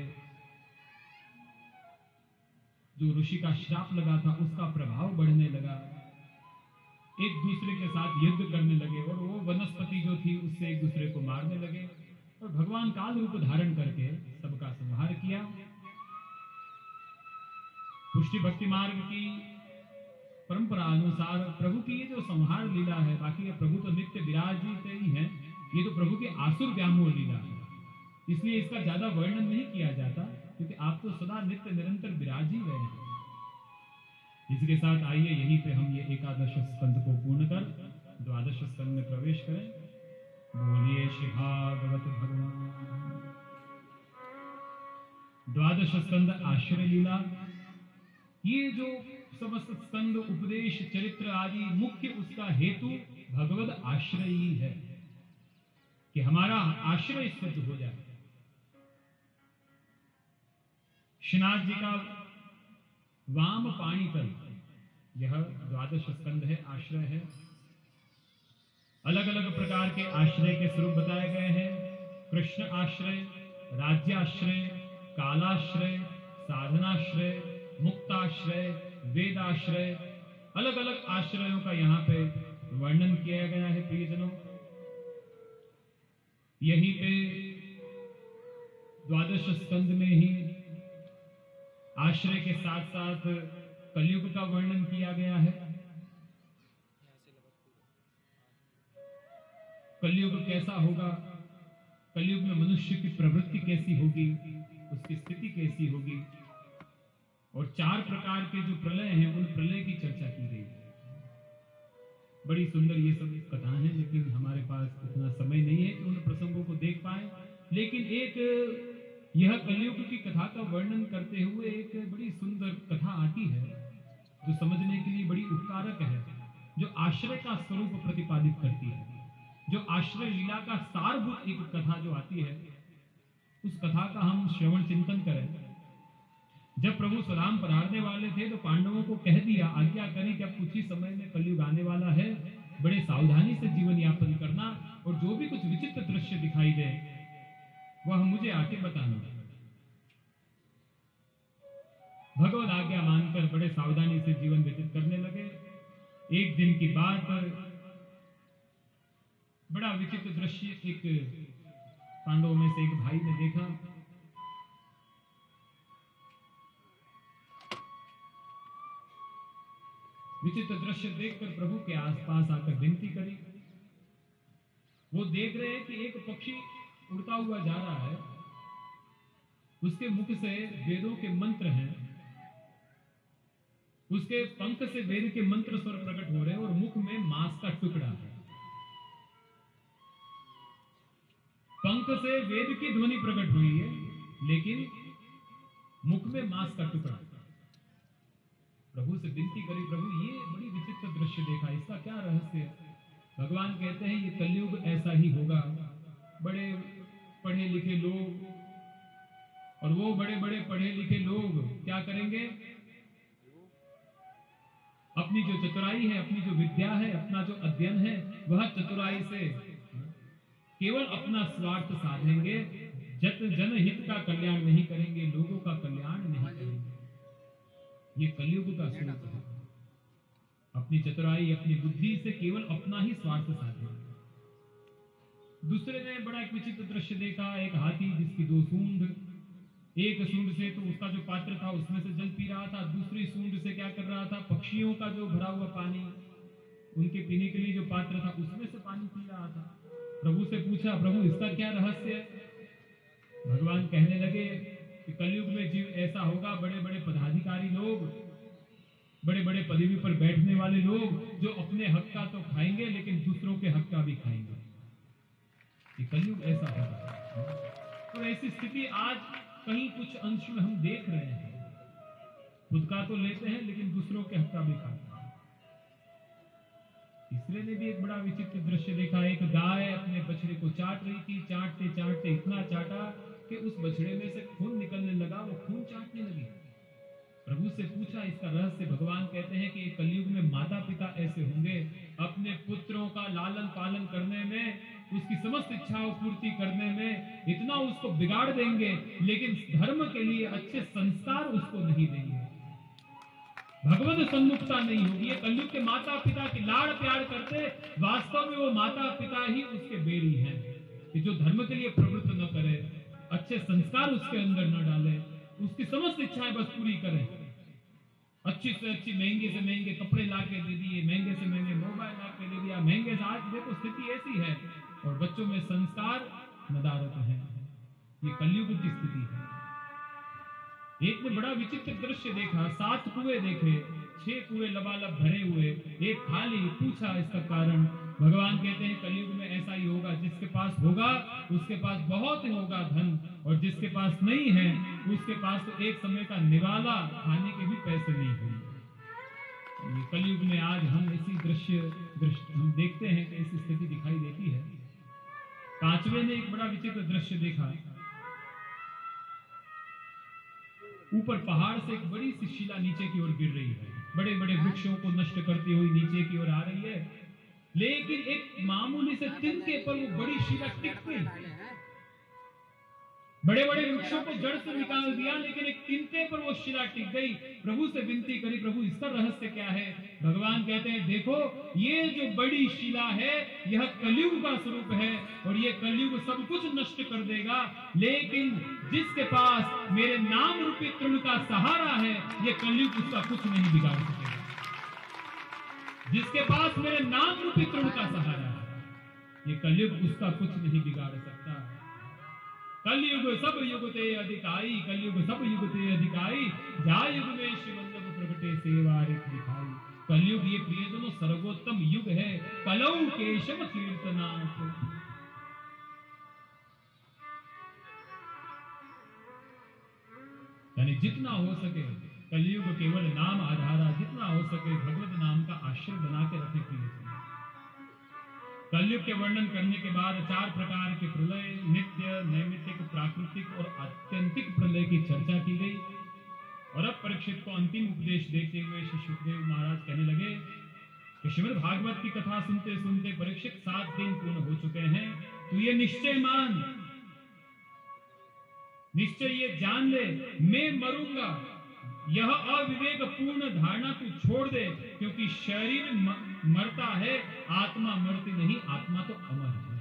जो ऋषि का श्राप लगा था उसका प्रभाव बढ़ने लगा, एक दूसरे के साथ युद्ध करने लगे और वो वनस्पति जो थी उससे एक दूसरे को मारने लगे और भगवान काल रूप धारण करके सबका संहार किया। पुष्टि भक्ति मार्ग की परंपरा अनुसार प्रभु की ये जो संहार लीला है, बाकी प्रभु तो नित्य विराजित ही है, ये तो प्रभु की आसुर व्यामोह लीला है, इसलिए इसका ज्यादा वर्णन नहीं किया जाता, क्योंकि आप तो सदा नित्य निरंतर विराज ही रहे हैं। इसके साथ आइए यहीं पे हम ये एकादश स्कंद को पूर्ण कर द्वादश स्कंद में प्रवेश करें। बोलिए श्री भागवत भगवान। द्वादश स्कंद आश्रय लीला, ये जो समस्त स्कंद उपदेश चरित्र आदि मुख्य उसका हेतु भगवद आश्रय ही है कि हमारा आश्रय सिद्ध हो जाए। श्रीनाथ जी का वाम पाणितल यह द्वादश स्कंद है, आश्रय है। अलग अलग प्रकार के आश्रय के स्वरूप बताए गए हैं। कृष्ण आश्रय, राज्याश्रय, कालाश्रय, साधनाश्रय, मुक्ताश्रय, वेदाश्रय, अलग अलग आश्रयों का यहाँ पे वर्णन किया गया है प्रियजनों। यहीं पे द्वादश स्कंद में ही आश्रय के साथ साथ कलयुग का वर्णन किया गया है। कलयुग कैसा होगा, कलयुग में मनुष्य की प्रवृत्ति कैसी होगी, उसकी स्थिति कैसी होगी, और चार प्रकार के जो प्रलय हैं उन प्रलय की चर्चा की गई है। बड़ी सुंदर ये सब कथा है, लेकिन हमारे पास इतना समय नहीं है कि उन प्रसंगों को देख पाए। लेकिन एक यह कलयुग की कथा का वर्णन करते हुए एक बड़ी सुंदर कथा आती है जो समझने के लिए बड़ी उपकारक है, जो आश्रय का स्वरूप प्रतिपादित करती है, जो आश्रय लीला का सारभूत एक कथा जो आती है, उस कथा का हम श्रवण चिंतन करें। जब प्रभु स्वधाम पधारने वाले थे तो पांडवों को कह दिया, आज्ञा करी कि अब कुछ ही समय में कलयुग आने वाला है, बड़े सावधानी से जीवन यापन करना, और जो भी कुछ विचित्र दृश्य दिखाई दे वह मुझे आके बताना। भगवत आज्ञा मानकर बड़े सावधानी से जीवन व्यतीत करने लगे। एक दिन की बात, बड़ा विचित्र दृश्य एक पांडवों में से एक भाई ने देखा। विचित्र दृश्य देखकर प्रभु के आसपास आकर विनती करी। वो देख रहे हैं कि एक पक्षी उड़ता हुआ जा रहा है, उसके मुख से वेदों के मंत्र हैं, उसके पंख से वेद के मंत्र स्वर प्रकट हो रहे हैं, और मुख में मांस का टुकड़ा है। पंख से वेद की ध्वनि प्रकट हुई है, लेकिन मुख में मांस का टुकड़ा। प्रभु से विनती करी, प्रभु ये बड़ी विचित्र दृश्य देखा, इसका क्या रहस्य है? भगवान कहते हैं ये कलयुग ऐसा ही होगा। बड़े पढ़े लिखे लोग, और वो बड़े बड़े पढ़े लिखे लोग क्या करेंगे? अपनी जो चतुराई है, अपनी जो विद्या है, अपना जो अध्ययन है, वह चतुराई से केवल अपना स्वार्थ साधेंगे, जत जनहित का कल्याण नहीं करेंगे, लोगों का कल्याण नहीं करेंगे। ये कलयुग का स्वरूप है। अपनी चतुराई, अपनी बुद्धि से केवल अपना ही स्वार्थ साधे। दूसरे ने बड़ा एक विचित्र दृश्य देखा, एक हाथी जिसकी दो सूंड, एक सूंड से तो उसका जो पात्र था उसमें से जल पी रहा था, दूसरी सूंड से क्या कर रहा था? पक्षियों का जो भरा हुआ पानी, उनके पीने के लिए जो पात्र था उसमें से पानी पी रहा था। प्रभु से पूछा, प्रभु इसका क्या रहस्य है? भगवान कहने लगे कि कलयुग में जीव ऐसा होगा, बड़े बड़े पदाधिकारी लोग, बड़े बड़े पदवी पर बैठने वाले लोग, जो अपने हक का तो खाएंगे लेकिन दूसरों के हक का भी खाएंगे। ये कलयुग ऐसा होगा। और ऐसी स्थिति आज कहीं कुछ अंश में हम देख रहे हैं। खुद का तो लेते हैं लेकिन दूसरों के हक का भी खाते हैं। तीसरे ने भी एक बड़ा विचित्र दृश्य देखा। एक गाय अपने बछड़े को चाट रही थी, चाटते चाटते इतना चाटा कि उस बछड़े में से खून निकलने लगा, वो खून चाटने लगी। प्रभु से पूछा इसका रहस्य। भगवान कहते हैं कि कलयुग में माता पिता ऐसे होंगे, अपने पुत्रों का लालन पालन करने में, उसकी समस्त इच्छाओं पूर्ति करने में इतना उसको बिगाड़ देंगे, लेकिन धर्म के लिए अच्छे संस्कार उसको नहीं देंगे। भगवत सन्मुखता नहीं होगी। ये कलयुग के माता पिता की लाड़ प्यार करते, वास्तव में वो माता पिता ही उसके बेड़ी हैं कि जो धर्म के लिए प्रवृत्त न करे, अच्छे संस्कार उसके अंदर न डाले, उसकी समस्त इच्छाएं बस पूरी करें। अच्छी से अच्छी महंगे से महंगे कपड़े लाके दे दिए, महंगे से महंगे मोबाइल लाके दे दिया, महंगे से, आज देखो स्थिति ऐसी है, और बच्चों में संस्कार नदारत है। ये कलयुग की स्थिति है। एक ने बड़ा विचित्र दृश्य देखा। सात कुएं देखे, छह कुएं लबालब भरे हुए, एक खाली। पूछा इसका कारण। भगवान कहते हैं कलयुग में ऐसा ही होगा, जिसके पास होगा उसके पास बहुत होगा धन, और जिसके पास नहीं है उसके पास तो एक समय का निवाला खाने के भी पैसे नहीं होंगे। ये कलयुग में आज हम ऐसी दृश्य दृश्य हम देखते हैं कि ऐसी स्थिति दिखाई देती है। पांचवें ने एक बड़ा विचित्र दृश्य देखा। ऊपर पहाड़ से एक बड़ी सी शिला नीचे की ओर गिर रही है, बड़े बड़े वृक्षों को नष्ट करती हुई नीचे की ओर आ रही है, लेकिन एक मामूली से तिनके पर वो बड़ी शिला टिक गई। बड़े बड़े वृक्षों को जड़ से निकाल दिया, लेकिन एक तिनके पर वो शिला टिक गई। प्रभु से विनती करी, प्रभु इसका रहस्य क्या है? भगवान कहते हैं देखो, ये जो बड़ी शिला है यह कलयुग का स्वरूप है, और ये कलयुग सब कुछ नष्ट कर देगा, लेकिन जिसके पास मेरे नाम रूपी तृण का सहारा है, ये कलयुग उसका कुछ नहीं बिगाड़ सकेगा। जिसके पास मेरे नाम रूपी तृण का सहारा है, ये कलयुग उसका कुछ नहीं बिगाड़ सकता। कलयुग सब युग ते अधिकाई, कलयुग सब युग ते अधिकाई, जा युग में शिवल्लभ प्रगटे सेवा रित दिखाई। कलयुग ये प्रियजनों सर्वोत्तम युग है, कलौ केशव कीर्तनाथ। यानी जितना हो सके कलयुग केवल नाम आधारा, जितना हो सके भगवत नाम का आश्रय बना के रखे प्रियजनों। कलयुग के वर्णन करने के बाद चार प्रकार के प्रलय, नित्य, नैमित्तिक, प्राकृतिक और आत्यंतिक प्रलय की चर्चा की गई। और अब परीक्षित को अंतिम उपदेश देते हुए श्री सुखदेव महाराज कहने लगे कि श्रीमद् भागवत की कथा सुनते सुनते परीक्षित सात दिन पूर्ण हो चुके हैं। तू ये निश्चय मान, निश्चय ये जान ले, मैं मरूंगा। यह अविवेक पूर्ण धारणा तू छोड़ दे, क्योंकि शरीर मरता है, आत्मा मरती नहीं, आत्मा तो अमर है।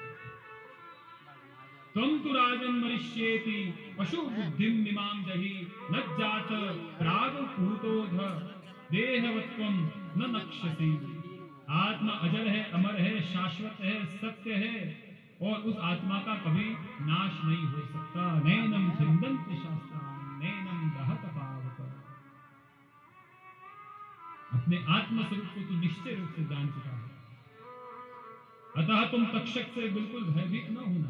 त्वं तु राजन् मरिष्येति पशु बुद्धिं मिमां जहि, न जात प्राग पूतोध देहवत्वं न नक्ष्यसि। आत्मा अजर है, अमर है, शाश्वत है, सत्य है, और उस आत्मा का कभी नाश नहीं हो सकता। नैनम छिन्दन्ति शास्त्राणि नैनम दहत पावक। अपने आत्म स्वरूप को तू निश्चय रूप से जान चुका है, अतः तुम तक्षक से बिल्कुल भयभीत न होना।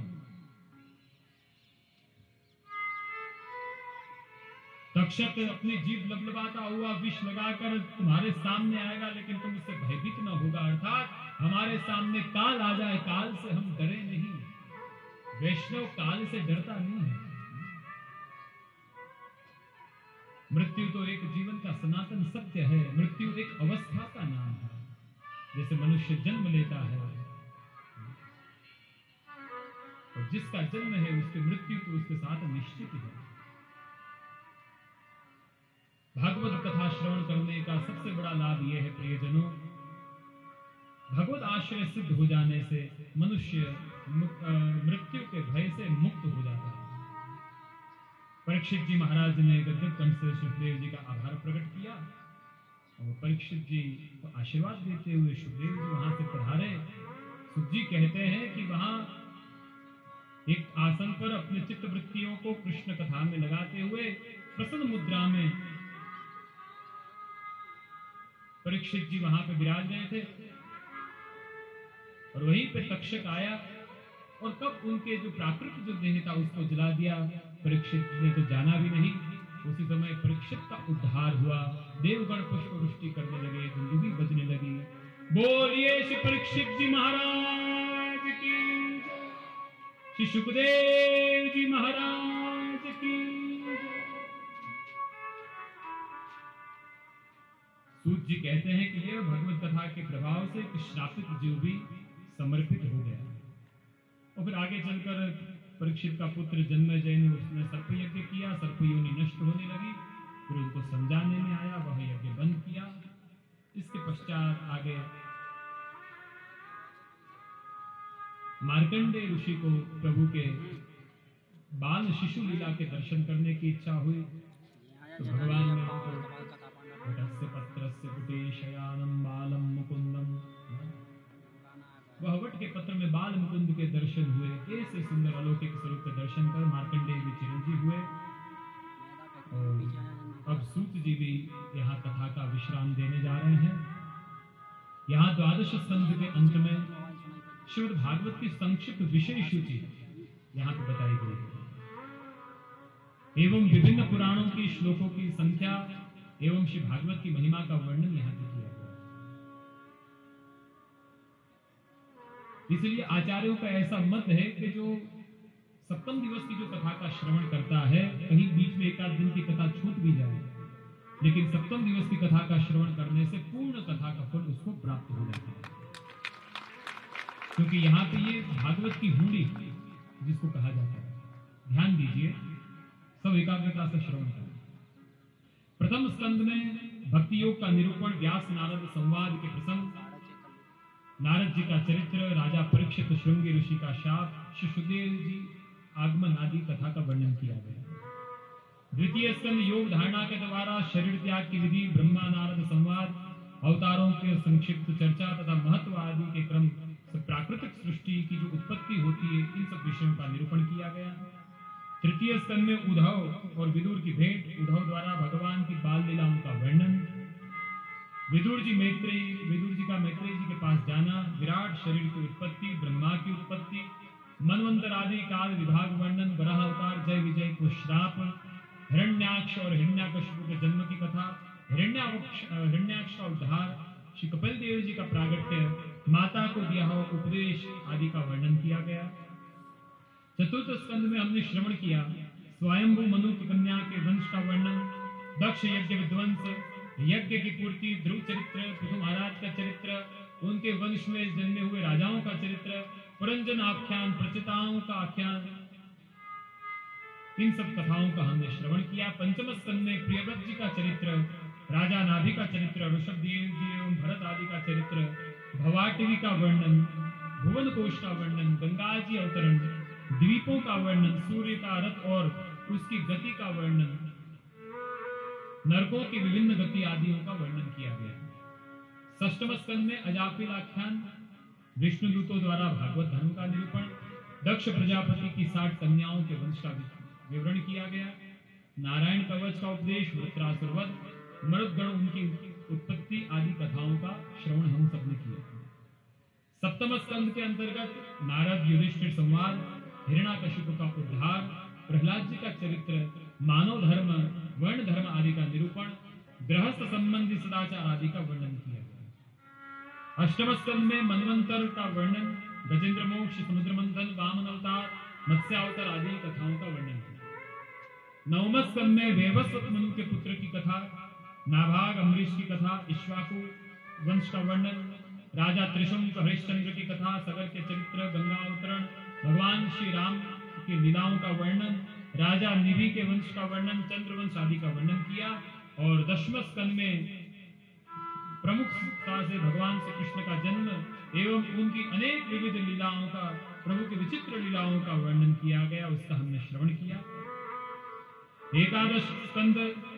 तक्षक अपनी जीभ लबलबाता हुआ विष लगाकर तुम्हारे सामने आएगा, लेकिन तुम उससे भयभीत न होगा। अर्थात हमारे सामने काल आ जाए, काल से हम डरे नहीं। वैष्णव काल से डरता नहीं है। मृत्यु तो एक जीवन का सनातन सत्य है। मृत्यु एक अवस्था का नाम है। जैसे मनुष्य जन्म लेता है और जिसका जन्म है उसकी मृत्यु तो उसके साथ निश्चित है। भागवत कथा श्रवण करने का सबसे बड़ा लाभ यह है प्रियजनों, भगवत आश्रय सिद्ध हो जाने से मनुष्य मृत्यु के भय से मुक्त हो जाता है। परीक्षित जी महाराज ने गद्गद कंठ से सुखदेव जी का आभार प्रकट किया, और परीक्षित जी को आशीर्वाद देते हुए सुखदेव जी वहां से पधारे। सुख जी कहते हैं कि वहां एक आसन पर अपने चित्त वृत्तियों को कृष्ण कथा में लगाते हुए प्रसन्न मुद्रा में परीक्षित जी वहां पे विराज रहे थे, और वहीं पे तक्षक आया और कब उनके जो प्राकृत जो देह था उसको जला दिया। परीक्षित ने तो जाना भी नहीं। उसी समय परीक्षित का उद्धार हुआ, देवगण पुष्प वृष्टि करने लगे, दुंदुभी बजने लगी। बोलिए श्री परीक्षित जी महाराज की, श्री सुखदेव जी महाराज की। सूत जी कहते हैं कि यह भगवत कथा के प्रभाव से एक श्रापित जीव भी समर्पित हो गया। और फिर आगे चलकर परीक्षित का पुत्र जन्मेजय ने उसने सर्प यज्ञ किया, सर्प योनि नष्ट होने लगी, फिर उनको समझाने में आया, वह यज्ञ बंद किया। इसके पश्चात आगे मार्कंडेय ऋषि को प्रभु के बाल शिशु लीला के दर्शन करने की इच्छा हुई, तो भगवान ने उनको वटस्य पत्रस्य कुटे शयानम बालम मुकुंदम, वह वट के पत्र में बाल मुकुंद के दर्शन हुए। ऐसे सुंदर अलौकिक स्वरूप के दर्शन कर मार्कंडेय भी चिरंजीव हुए। और अब सूत जी भी यहाँ कथा का विश्राम देने जा रहे हैं। यहाँ द्वादश स्कंध के अंत में श्रीमद् भागवत की संक्षिप्त विषय सूची यहाँ पे बताई गई है, एवं विभिन्न पुराणों की श्लोकों की संख्या एवं श्री भागवत की महिमा का वर्णन यहाँ पे किया गया। इसलिए आचार्यों का ऐसा मत है कि जो सप्तम दिवस की जो कथा का श्रवण करता है, कहीं बीच में एक आध दिन की कथा छूट भी जाए, लेकिन सप्तम दिवस की कथा का श्रवण करने से पूर्ण कथा का फल उसको प्राप्त हो जाता है। क्योंकि यहाँ पे ये भागवत की हुंडी जिसको कहा जाता है, ध्यान दीजिए, सब एकाग्रता से श्रवण करें। प्रथम स्कंद में भक्ति योग का निरूपण, व्यास नारद संवाद के प्रसंग, नारद जी का चरित्र, राजा परीक्षित श्रृंगी ऋषि का शाप, श्री सुखदेव जी आगमन आदि कथा का वर्णन किया गया। द्वितीय स्कंद योग धारणा के द्वारा शरीर त्याग की विधि, ब्रह्मा नारद संवाद, अवतारों के संक्षिप्त चर्चा तथा महत्व आदि के क्रम से प्राकृतिक सृष्टि की जो उत्पत्ति होती है, इन सब विषयों का निरूपण किया गया। तृतीय स्कंद में उद्धव और विदुर की भेंट, उद्धव द्वारा भगवान की बाल लीलाओं का वर्णन, विदुर जी मैत्रेयी विदुर जी का मैत्रेयी जी के पास जाना, विराट शरीर की उत्पत्ति, ब्रह्मा की उत्पत्ति, मनवंतर आदि काल विभाग वर्णन, वराह अवतार जय विजय को श्राप, हिरण्याक्ष और हिरण्याकशिपु के जन्म की कथा, हिरण्याक्ष हिरण्याक्ष का उद्धार, श्री कपिल देव जी का प्रागट्य, माता को दिया हुआ उपदेश आदि का वर्णन किया गया। चतुर्थ स्कंद में हमने श्रवण किया स्वयंभू मनु की कन्या के वंश का वर्णन, दक्ष यज्ञ विध्वंस, यज्ञ की पूर्ति, ध्रुव चरित्र, पृथु महाराज का चरित्र, उनके वंश में जन्मे हुए राजाओं का चरित्र, पुरंजन आख्यान, प्रचिताओं का आख्यान, इन सब कथाओं का हमने श्रवण किया। पंचम स्कंद में प्रियव्रत जी का चरित्र, राजा नाभि का चरित्र, ऋषभदेव जी एवं भरत आदि का चरित्र, भवाटवी का वर्णन, भुवन कोश का वर्णन, गंगा जी अवतरण, द्वीपों का वर्णन, सूर्य का रथ और उसकी गति का वर्णन, नरकों की विभिन्न गति आदियों का वर्णन किया गया। षष्ठम स्कंद में अजापिल आख्यान, विष्णु दूतों द्वारा भागवत धर्म का निरूपण, दक्ष प्रजापति की साठ कन्याओं के वंश का विवरण किया गया, नारायण कवच का उपदेश, वृत्रासुर वध, मरुदगण उनकी उत्पत्ति आदि कथाओं का श्रवण हम सबने किया। सप्तम स्कंद के अंतर्गत नारद युधिष्ठिर संवाद, हिरण्याकशिपु का उद्धार, प्रहलाद जी का चरित्र, मानव धर्म, वर्ण धर्म आदि का निरूपण, गृहस्थ संबंधी सदाचार आदि का वर्णन किया गया। अष्टम स्कंद में मनवंतर का वर्णन, गजेंद्र मोक्ष, समुद्र मंथन, वामन अवतार, मत्स्यावतार आदि कथाओं का वर्णन किया। नवम स्कंद में वैवस्वत मनु के पुत्र की कथा, नाभाग अम्बरीश की कथा, इक्ष्वाकु वंश का वर्णन, राजा त्रिशंक हरिश्चंद्र की कथा, सगर के चरित्र, गंगा अवतरण, भगवान श्री राम की लीलाओं का वर्णन, राजा निधि के वंश का वर्णन, चंद्रवंश आदि का वर्णन किया। और दशम स्कंद में प्रमुखता से भगवान श्री कृष्ण का जन्म एवं उनकी अनेक विविध लीलाओं का, प्रभु की विचित्र लीलाओं का वर्णन किया गया, उसका हमने श्रवण किया। एकादश स्कंद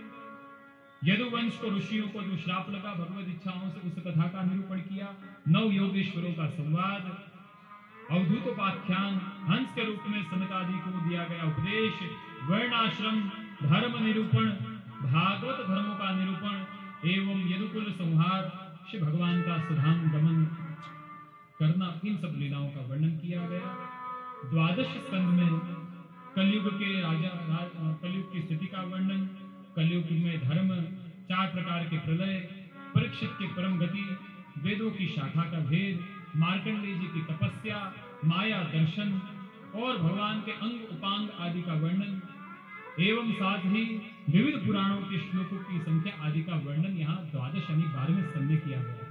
यदुवंश को, ऋषियों को जो श्राप लगा भगवत इच्छाओं से, उस कथा का निरूपण किया। नव योगेश्वरों का संवाद, अवधूतोपाख्यान, हंस के रूप में सनकादि को दिया गया उपदेश, वर्णाश्रम धर्म निरूपण, भागवत धर्मों का निरूपण एवं यदुकुल संहार, श्री भगवान का सुधाम गमन करना, इन सब लीलाओं का वर्णन किया गया। द्वादश स्कंद में कलयुग के राजा राज, कलयुग की स्थिति का वर्णन, कलयुग में धर्म, चार प्रकार के प्रलय, परीक्षित की परम गति, वेदों की शाखा का भेद, मार्कंडेय जी की तपस्या, माया दर्शन और भगवान के अंग उपांग आदि का वर्णन एवं साथ ही विविध पुराणों के श्लोकों की संख्या आदि का वर्णन यहाँ द्वादश यानी बारहवें स्कंद में किया गया है।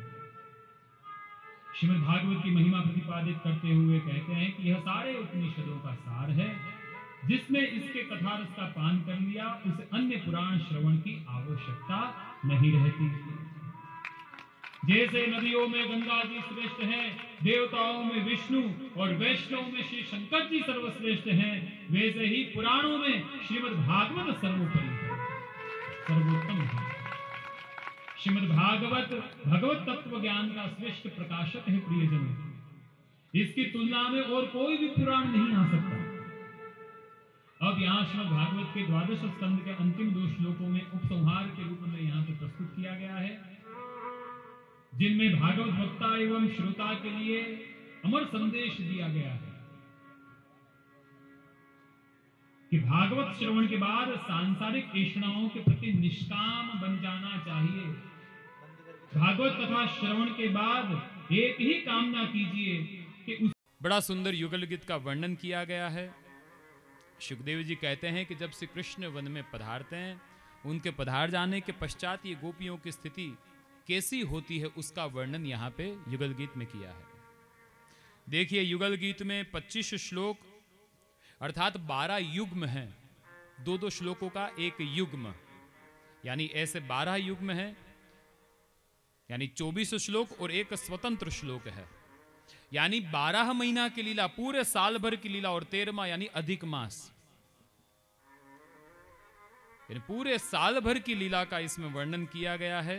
श्रीमद् भागवत की महिमा प्रतिपादित करते हुए कहते हैं कि यह सारे उपनिषदों का सार है, जिसने इसके कथारस का पान कर लिया उसे अन्य पुराण श्रवण की आवश्यकता नहीं रहती। जैसे नदियों में गंगा जी श्रेष्ठ हैं, देवताओं में विष्णु और वैष्णव में श्री शंकर जी सर्वश्रेष्ठ हैं, वैसे ही पुराणों में श्रीमद् भागवत सर्वोपरि है, सर्वोत्तम है। श्रीमद् भागवत भगवत तत्व ज्ञान का श्रेष्ठ प्रकाशक है प्रियजनों, इसकी तुलना में और कोई भी पुराण नहीं आ सकता। अब यहाँ श्रीमद् भागवत के द्वादश स्कंद के अंतिम दो श्लोकों में उपसंहार के रूप में यहाँ पर प्रस्तुत किया गया है, जिनमें भागवत वक्ता एवं श्रोता के लिए अमर संदेश दिया गया है कि भागवत श्रवण के बाद सांसारिक ऐषणाओं के प्रति निष्काम बन जाना चाहिए। भागवत कथा श्रवण के बाद एक ही कामना कीजिए कि उस बड़ा सुंदर युगल गीत का वर्णन किया गया है। सुखदेव जी कहते हैं कि जब श्री कृष्ण वन में पधारते हैं, उनके पधार जाने के पश्चात ये गोपियों की स्थिति कैसी होती है उसका वर्णन यहाँ पे युगल गीत में किया है। देखिए युगल गीत में पच्चीस श्लोक अर्थात बारह युग्म हैं, दो दो श्लोकों का एक युग्म, यानी ऐसे बारह युग्म हैं, यानी चौबीस श्लोक और एक स्वतंत्र श्लोक है। यानी बारह महीना की लीला, पूरे साल भर की लीला, और तेरहवां यानी अधिक मास, यानी पूरे साल भर की लीला का इसमें वर्णन किया गया है।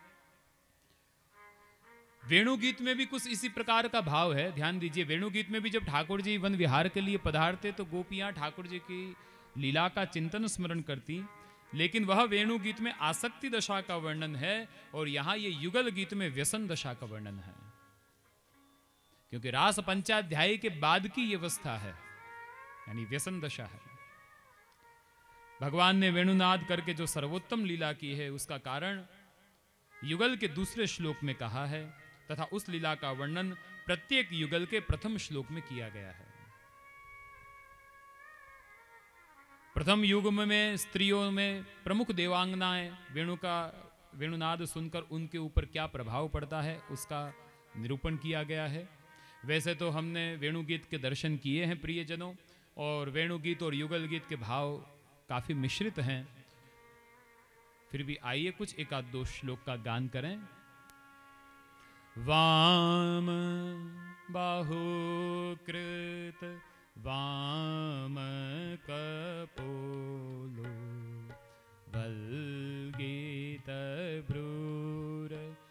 वेणुगीत में भी कुछ इसी प्रकार का भाव है। ध्यान दीजिए, वेणुगीत में भी जब ठाकुर जी वन विहार के लिए पधारते तो गोपियां ठाकुर जी की लीला का चिंतन स्मरण करती, लेकिन वह वेणुगीत में आसक्ति दशा का वर्णन है और यहां ये युगल गीत में व्यसन दशा का वर्णन है, क्योंकि रास पंचाध्याय के बाद की ये अवस्था है, यानी व्यसन दशा है। भगवान ने वेणुनाद करके जो सर्वोत्तम लीला की है उसका कारण युगल के दूसरे श्लोक में कहा है, तथा उस लीला का वर्णन प्रत्येक युगल के प्रथम श्लोक में किया गया है। प्रथम युग्म में स्त्रियों में प्रमुख देवांगनाएं वेणु का वेणुनाद सुनकर उनके ऊपर क्या प्रभाव पड़ता है उसका निरूपण किया गया है। वैसे तो हमने वेणुगीत के दर्शन किए हैं प्रियजनों, और वेणुगीत और युगल गीत के भाव काफी मिश्रित हैं, फिर भी आइए कुछ एक आध दो श्लोक का गान करें। वाम बाहुकृत वाम कपोलो वल्गीत ब्रूर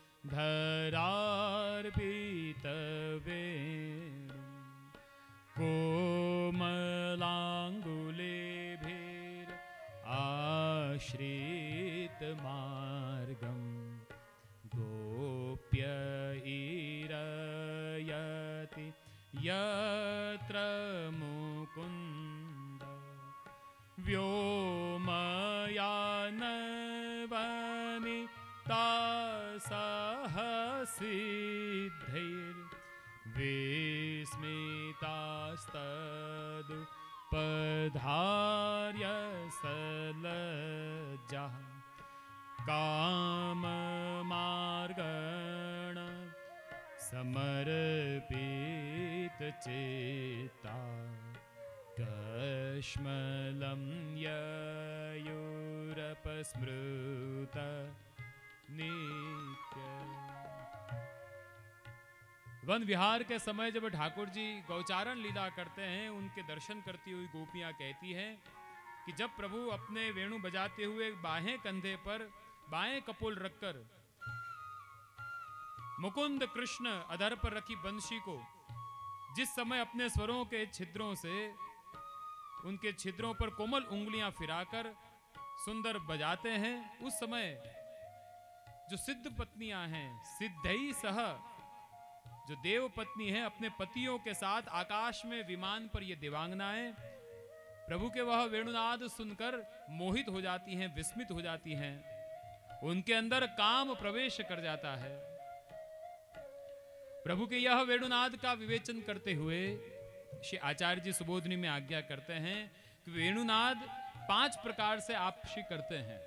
धरार्पित वेणु कोमलांगुलेभिर आश्रित मार्गम गोप्य इरयति यत्र मुकुन्द व्योमयानवनितासहसिद्धैर्विस्मितास्तदुपधार्य सलज्जः काममार्गण समर्पित चेता कश्मलं ययुरपस्मृत नित्य। वन विहार के समय जब ठाकुर जी गौचारण लीला करते हैं, उनके दर्शन करती हुई गोपियां कहती हैं कि जब प्रभु अपने वेणु बजाते हुए बाहें कंधे पर बाएं कपोल रखकर मुकुंद कृष्ण अधर पर रखी बंशी को जिस समय अपने स्वरों के छिद्रों से उनके छिद्रों पर कोमल उंगलियां फिराकर सुंदर बजाते हैं, उस समय जो सिद्ध पत्नियां हैं, सिद्धई सह, जो देव पत्नी है, अपने पतियों के साथ आकाश में विमान पर ये देवांगनाएं प्रभु के वह वेणुनाद सुनकर मोहित हो जाती हैं, विस्मित हो जाती हैं, उनके अंदर काम प्रवेश कर जाता है। प्रभु के यह वेणुनाद का विवेचन करते हुए श्री आचार्य जी सुबोधनी में आज्ञा करते हैं कि वेणुनाद पांच प्रकार से आप श्री करते हैं।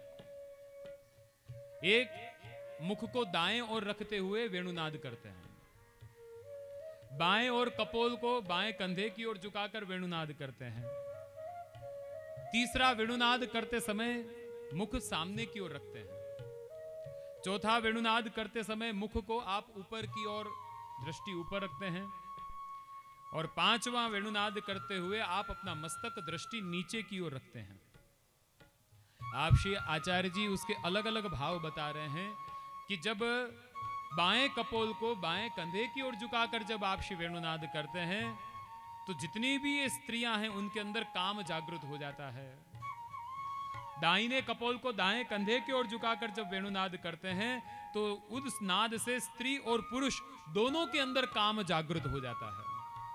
एक, मुख को दाएं ओर रखते हुए वेणुनाद करते हैं। बाएं और कपोल को बाएं कंधे की ओर झुकाकर वेणुनाद करते हैं। तीसरा, वेणुनाद करते समय मुख सामने की ओर रखते हैं। चौथा, वेणुनाद करते समय मुख को आप ऊपर की ओर, दृष्टि ऊपर रखते हैं। और पांचवा, वेणुनाद करते हुए आप अपना मस्तक दृष्टि नीचे की ओर रखते हैं। आप श्री आचार्य जी उसके अलग अलग भाव बता रहे हैं कि जब बाएं कपोल को बाएं कंधे की ओर झुकाकर जब आप श्री वेणुनाद करते हैं तो जितनी भी ये स्त्रियां हैं उनके अंदर काम जागृत हो जाता है। दाहिने कपोल को दाएं कंधे की ओर झुकाकर जब वेणुनाद करते हैं तो उस नाद से स्त्री और पुरुष दोनों के अंदर काम जागृत हो जाता है।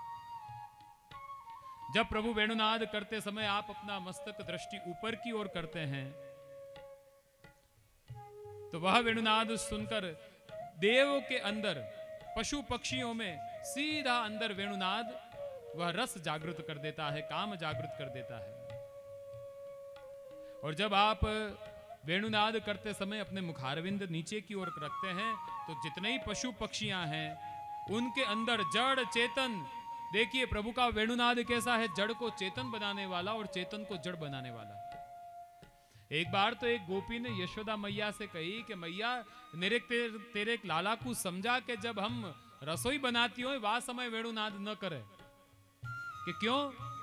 जब प्रभु वेणुनाद करते समय आप अपना मस्तक दृष्टि ऊपर की ओर करते हैं तो वह वेणुनाद सुनकर देव के अंदर, पशु पक्षियों में सीधा अंदर वेणुनाद वह रस जागृत कर देता है, काम जागृत कर देता है। और जब आप वेणुनाद करते समय अपने मुखारविंद नीचे की ओर रखते हैं तो जितने ही पशु पक्षियां हैं उनके अंदर जड़ चेतन देखिए प्रभु का वेणुनाद कैसा है, जड़ को चेतन बनाने वाला और चेतन को जड़ बनाने वाला। एक बार तो एक गोपी ने यशोदा मैया से कही कि मैया मेरे तेरे, तेरे एक लाला को समझा कि जब हम रसोई बनाती हो वह समय वेणुनाद न करे। कि क्यों?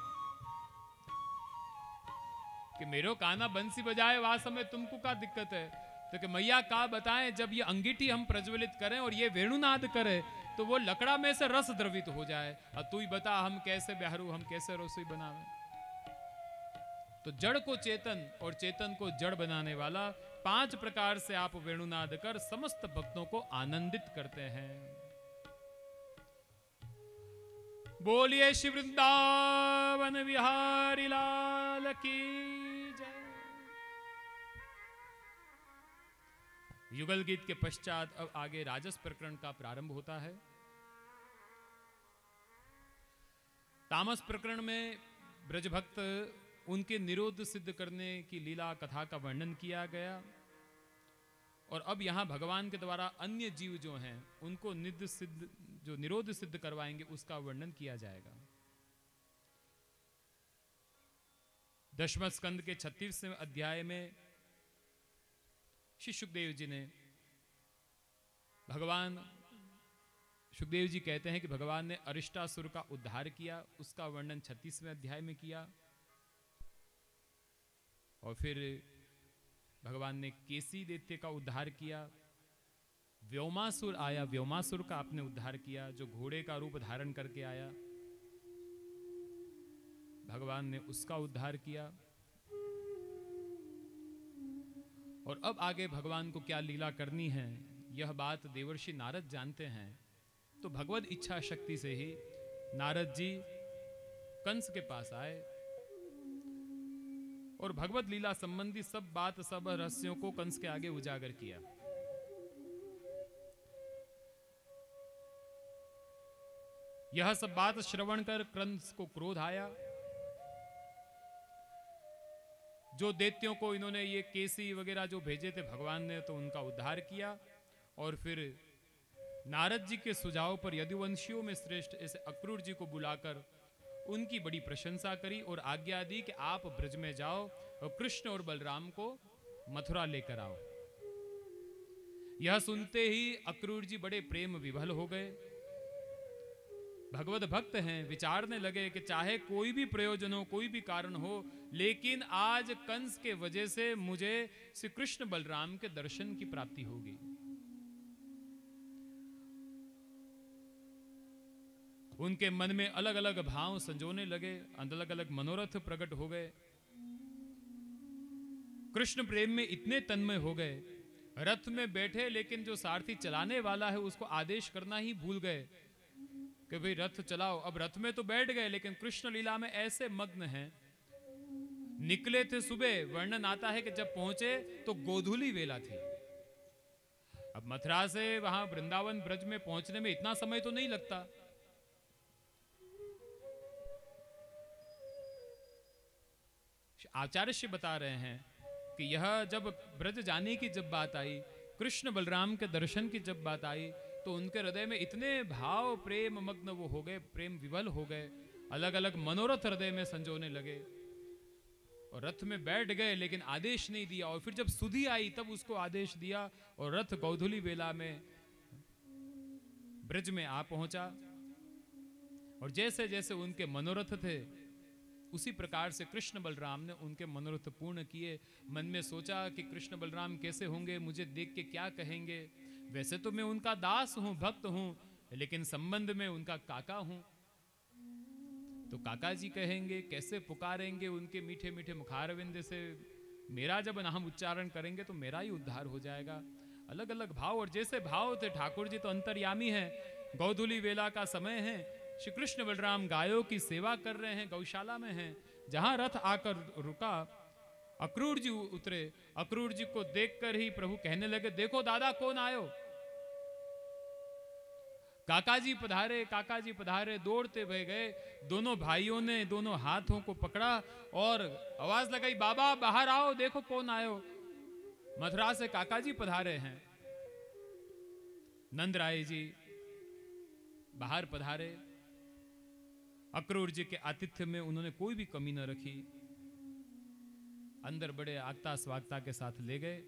कि मेरो काना बंसी बजाए वह समय तुमको क्या दिक्कत है? तो कि मैया का बताएं, जब ये अंगीठी हम प्रज्वलित करें और ये वेणुनाद करे तो वो लकड़ा में से रस द्रवित हो जाए। अब तू ही बता हम कैसे बिहरू, हम कैसे रसोई बनावे? तो जड़ को चेतन और चेतन को जड़ बनाने वाला पांच प्रकार से आप वेणुनाद कर समस्त भक्तों को आनंदित करते हैं। बोलिए श्री वृंदावन विहारी लाल की जय। युगल गीत के पश्चात अब आगे राजस प्रकरण का प्रारंभ होता है। तामस प्रकरण में ब्रजभक्त उनके निरोध सिद्ध करने की लीला कथा का वर्णन किया गया और अब यहां भगवान के द्वारा अन्य जीव जो हैं उनको निध सिद्ध जो निरोध सिद्ध करवाएंगे उसका वर्णन किया जाएगा। दशम स्कंद के छत्तीसवें अध्याय में श्री सुखदेव जी ने भगवान सुखदेव जी कहते हैं कि भगवान ने अरिष्टासुर का उद्धार किया, उसका वर्णन छत्तीसवें अध्याय में किया। और फिर भगवान ने केसी दैत्य का उद्धार किया। व्योमासुर आया, व्योमासुर का आपने उद्धार किया जो घोड़े का रूप धारण करके आया, भगवान ने उसका उद्धार किया। और अब आगे भगवान को क्या लीला करनी है यह बात देवर्षि नारद जानते हैं। तो भगवत इच्छा शक्ति से ही नारद जी कंस के पास आए और भगवत लीला संबंधी सब बात सब रहस्यों को कंस के आगे उजागर किया। यह सब बात श्रवण कर कंस को क्रोध आया। जो दैत्यों को इन्होंने ये केसी वगैरह जो भेजे थे भगवान ने तो उनका उद्धार किया। और फिर नारद जी के सुझाव पर यदुवंशियों में श्रेष्ठ ऐसे अक्रूर जी को बुलाकर उनकी बड़ी प्रशंसा करी और आज्ञा दी कि आप ब्रज में जाओ और कृष्ण और बलराम को मथुरा लेकर आओ। यह सुनते ही अक्रूर जी बड़े प्रेम विभल हो गए। भगवत भक्त हैं, विचारने लगे कि चाहे कोई भी प्रयोजन हो, कोई भी कारण हो, लेकिन आज कंस के वजह से मुझे श्री कृष्ण बलराम के दर्शन की प्राप्ति होगी। उनके मन में अलग अलग भाव संजोने लगे, अलग अलग मनोरथ प्रकट हो गए। कृष्ण प्रेम में इतने तन्मय हो गए, रथ में बैठे लेकिन जो सारथी चलाने वाला है उसको आदेश करना ही भूल गए कि भाई रथ चलाओ। अब रथ में तो बैठ गए लेकिन कृष्ण लीला में ऐसे मग्न हैं। निकले थे सुबह, वर्णन आता है कि जब पहुंचे तो गोधूली वेला थी। अब मथुरा से वहां वृंदावन ब्रज में पहुंचने में इतना समय तो नहीं लगता। आचार्य बता रहे हैं कि यह जब ब्रज जाने की जब बात आई, कृष्ण बलराम के दर्शन की जब बात आई, तो उनके हृदय में इतने भाव प्रेम मग्न वो हो गए, प्रेम विवल हो गए, अलग अलग मनोरथ हृदय में संजोने लगे और रथ में बैठ गए लेकिन आदेश नहीं दिया। और फिर जब सुधि आई तब उसको आदेश दिया और रथ गौधुली वेला में ब्रज में आ पहुंचा। और जैसे जैसे उनके मनोरथ थे उसी प्रकार से कृष्ण बलराम ने उनके मनोरथ पूर्ण किए। मन में सोचा कि कृष्ण बलराम कैसे होंगे, मुझे देख के क्या कहेंगे। वैसे तो मैं उनका दास हूं, भक्त हूं, लेकिन संबंध में उनका काका हूं। तो काका जी कहेंगे, कैसे पुकारेंगे, उनके मीठे मीठे मुखारविंद से मेरा जब नाम उच्चारण करेंगे तो मेरा ही उद्धार हो जाएगा। अलग अलग भाव, और जैसे भाव थे, ठाकुर जी तो अंतर्यामी हैं। गौधुली वेला का समय है, श्री कृष्ण बलराम गायों की सेवा कर रहे हैं, गौशाला में हैं। जहां रथ आकर रुका, अक्रूर जी उतरे। अक्रूर जी को देखकर ही प्रभु कहने लगे, देखो दादा कौन आयो। काका जी पधारे, काका जी पधारे। दौड़ते हुए गए, दोनों भाइयों ने दोनों हाथों को पकड़ा और आवाज लगाई, बाबा बाहर आओ, देखो कौन आयो। मथुरा से काका जी पधारे हैं। नंद राय जी बाहर पधारे अक्रूर जी के आतिथ्य में उन्होंने कोई भी कमी न रखी। अंदर बड़े आगता स्वागता के साथ ले गए,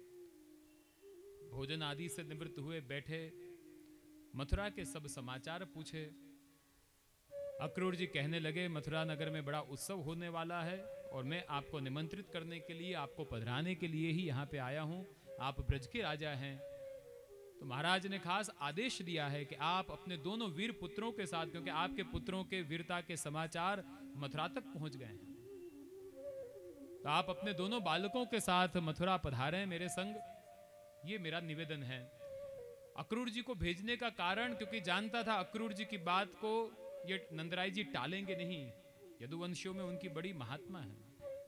भोजन आदि से निवृत्त हुए, बैठे, मथुरा के सब समाचार पूछे। अक्रूर जी कहने लगे, मथुरा नगर में बड़ा उत्सव होने वाला है और मैं आपको निमंत्रित करने के लिए, आपको पधराने के लिए ही यहाँ पे आया हूँ। आप ब्रज के राजा हैं, तो महाराज ने खास आदेश दिया है कि आप अपने दोनों वीर पुत्रों के साथ, क्योंकि आपके पुत्रों के वीरता के समाचार मथुरा तक पहुंच गए हैं, तो आप अपने दोनों बालकों के साथ मथुरा पधारें मेरे संग, ये मेरा निवेदन है। अक्रूर जी को भेजने का कारण, क्योंकि जानता था अक्रूर जी की बात को ये नंदराय जी टालेंगे नहीं, यदुवंशियों में उनकी बड़ी महात्मा है।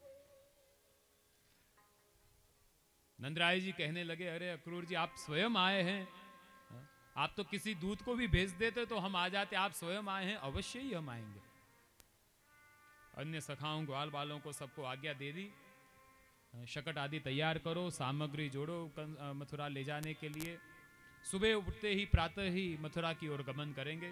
नंदराय जी कहने लगे, अरे अक्रूर जी आप स्वयं आए हैं, आप तो किसी दूत को भी भेज देते तो हम आ जाते, आप स्वयं आए हैं, अवश्य ही हम आएंगे। अन्य सखाओं ग्वाल बालों को सबको आज्ञा दे दी, शकट आदि तैयार करो, सामग्री जोड़ो मथुरा ले जाने के लिए। सुबह उठते ही प्रातः ही मथुरा की ओर गमन करेंगे।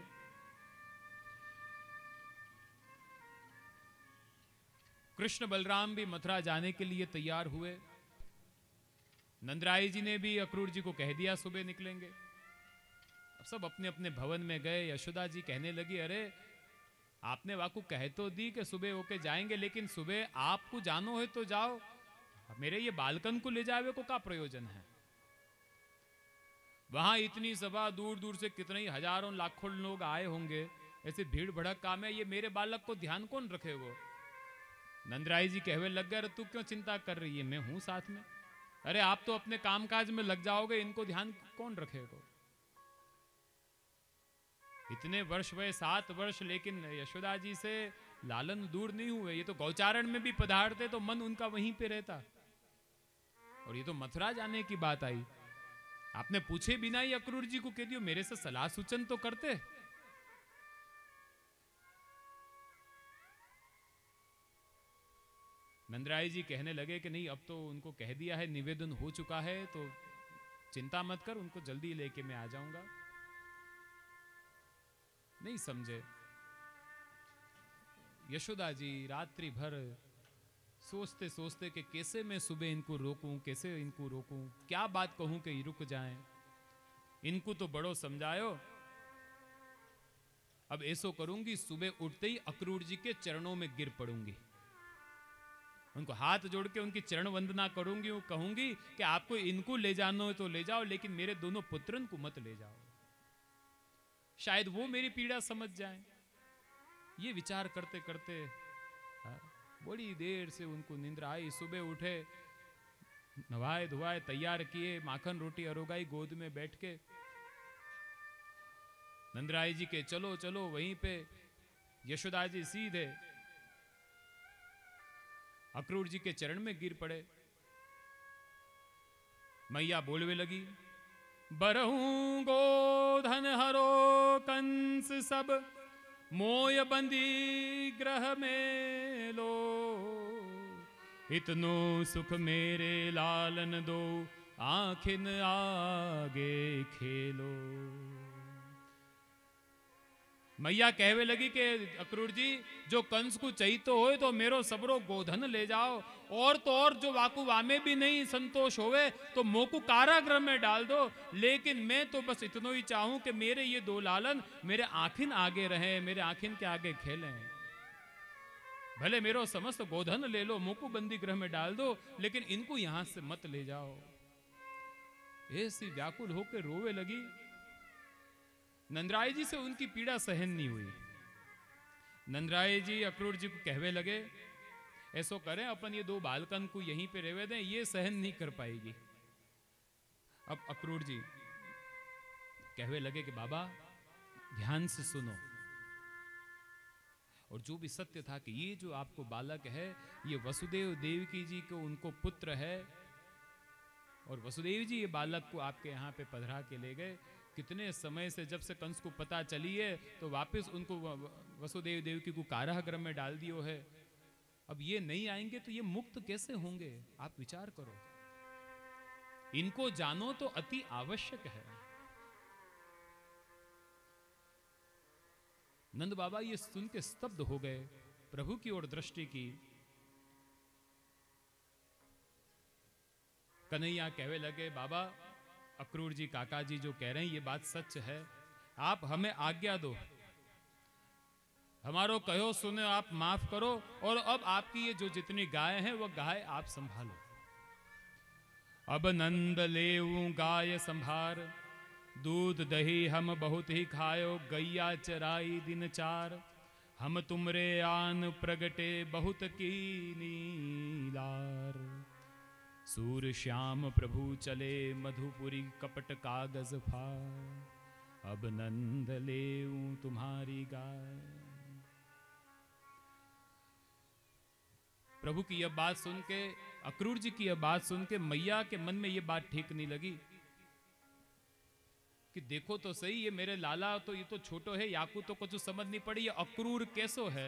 कृष्ण बलराम भी मथुरा जाने के लिए तैयार हुए। नंदराय जी ने भी अक्रूर जी को कह दिया सुबह निकलेंगे। अब सब अपने अपने भवन में गए। यशोदा जी कहने लगी, अरे आपने वाकू कह तो दी कि सुबह होके जाएंगे, लेकिन सुबह आपको जानो है तो जाओ, मेरे ये बालकन को ले जावे को क्या प्रयोजन है? वहां इतनी सभा, दूर दूर से कितने ही हजारों लाखों लोग आए होंगे, ऐसे भीड़ भड़क काम है, ये मेरे बालक को ध्यान कौन रखेगो? नंदराय जी कहवे लग गए, तू क्यों चिंता कर रही है, मैं हूं साथ में। अरे आप तो अपने कामकाज में लग जाओगे, इनको ध्यान कौन रखेगा? इतने वर्ष हुए, सात वर्ष, लेकिन यशोदा जी से लालन दूर नहीं हुए। ये तो गौचारण में भी पधारते तो मन उनका वहीं पे रहता, और ये तो मथुरा जाने की बात आई, आपने पूछे बिना ही अक्रूर जी को कह दियो, मेरे से सलाह सूचन तो करते। नंदराय जी कहने लगे कि नहीं, अब तो उनको कह दिया है, निवेदन हो चुका है, तो चिंता मत कर, उनको जल्दी लेके मैं आ जाऊंगा। नहीं समझे। यशोदा जी रात्रि भर सोचते सोचते कि कैसे मैं सुबह इनको रोकूं, कैसे इनको रोकूं, क्या बात कहूं कि रुक जाएं। इनको तो बड़ो समझायो, अब ऐसो करूंगी, सुबह उठते ही अक्रूर जी के चरणों में गिर पड़ूंगी, उनको हाथ जोड़ के उनकी चरण वंदना करूंगी, वो कहूंगी कि आपको इनको ले जाना हो तो ले जाओ, लेकिन मेरे दोनों पुत्रन को मत ले जाओ, शायद वो मेरी पीड़ा समझ जाएं। ये विचार करते करते हाँ, बड़ी देर से उनको निंद्रा आई। सुबह उठे, नवाए धुआए, तैयार किए, माखन रोटी अरोगाई, गोद में बैठ के नंदराय जी के चलो चलो वहीं पे यशोदा जी सीधे अक्रूर जी के चरण में गिर पड़े। मैया बोलवे लगी, बरहूं गोधन हरो कंस सब, मोय बंदी ग्रह में लो, इतनो सुख मेरे लालन दो, आखिन आगे खेलो। मैया कहवे लगी कि अक्रूर जी, जो कंस को चाहितो हो तो मेरो सबरो गोधन ले जाओ, और तो और जो वाकु वामे भी नहीं संतोष होवे तो मोकू कारागृह में डाल दो, लेकिन मैं तो बस इतनो ही चाहूं कि मेरे ये दो लालन मेरे आखिन आगे रहें, मेरे आखिन के आगे खेलें। भले मेरो समस्त गोधन ले लो, मोकू बंदी गृह में डाल दो, लेकिन इनको यहां से मत ले जाओ। ऐसी व्याकुल होकर रोवे लगी। नंदराय जी से उनकी पीड़ा सहन नहीं हुई। नंदराय जी अक्रूर जी को कहवे लगे, ऐसो करें अपन ये दो बालकन को यहीं पे रहवे दें, ये सहन नहीं कर पाएगी। अब अक्रूर जी कहवे लगे कि बाबा ध्यान से सुनो, और जो भी सत्य था कि ये जो आपको बालक है, ये वसुदेव देवकी जी को उनको पुत्र है, और वसुदेव जी ये बालक को आपके यहाँ पे पधरा के ले गए। कितने समय से जब से कंस को पता चली है तो वापस उनको वसुदेव देवकी को कारागृह में डाल दियो है। अब ये नहीं आएंगे तो ये मुक्त कैसे होंगे? आप विचार करो। इनको जानो तो अति आवश्यक है। नंद बाबा ये सुन के स्तब्ध हो गए, प्रभु की ओर दृष्टि की। कन्हैया कहने लगे, बाबा अक्रूर जी काका जी जो कह रहे हैं ये बात सच है, आप हमें आज्ञा दो, हमारो कहो सुने आप माफ करो, और अब आपकी ये जो जितनी गाय हैं वो गाय आप संभालो। अब नंद लेऊं गाय संभार, दूध दही हम बहुत ही खायो, गैया चराई दिन चार, हम तुमरे आन प्रगटे बहुत की नीलार। सूर श्याम प्रभु चले मधुपुरी कपट कागज फार, अब नंद लेऊं तुम्हारी गाय। प्रभु की यह बात सुन के, अक्रूर जी की यह बात सुन के मैया के मन में यह बात ठीक नहीं लगी कि देखो तो सही, ये मेरे लाला तो ये तो छोटो है, याकू तो कुछ समझ नहीं पड़ी, ये अक्रूर कैसो है,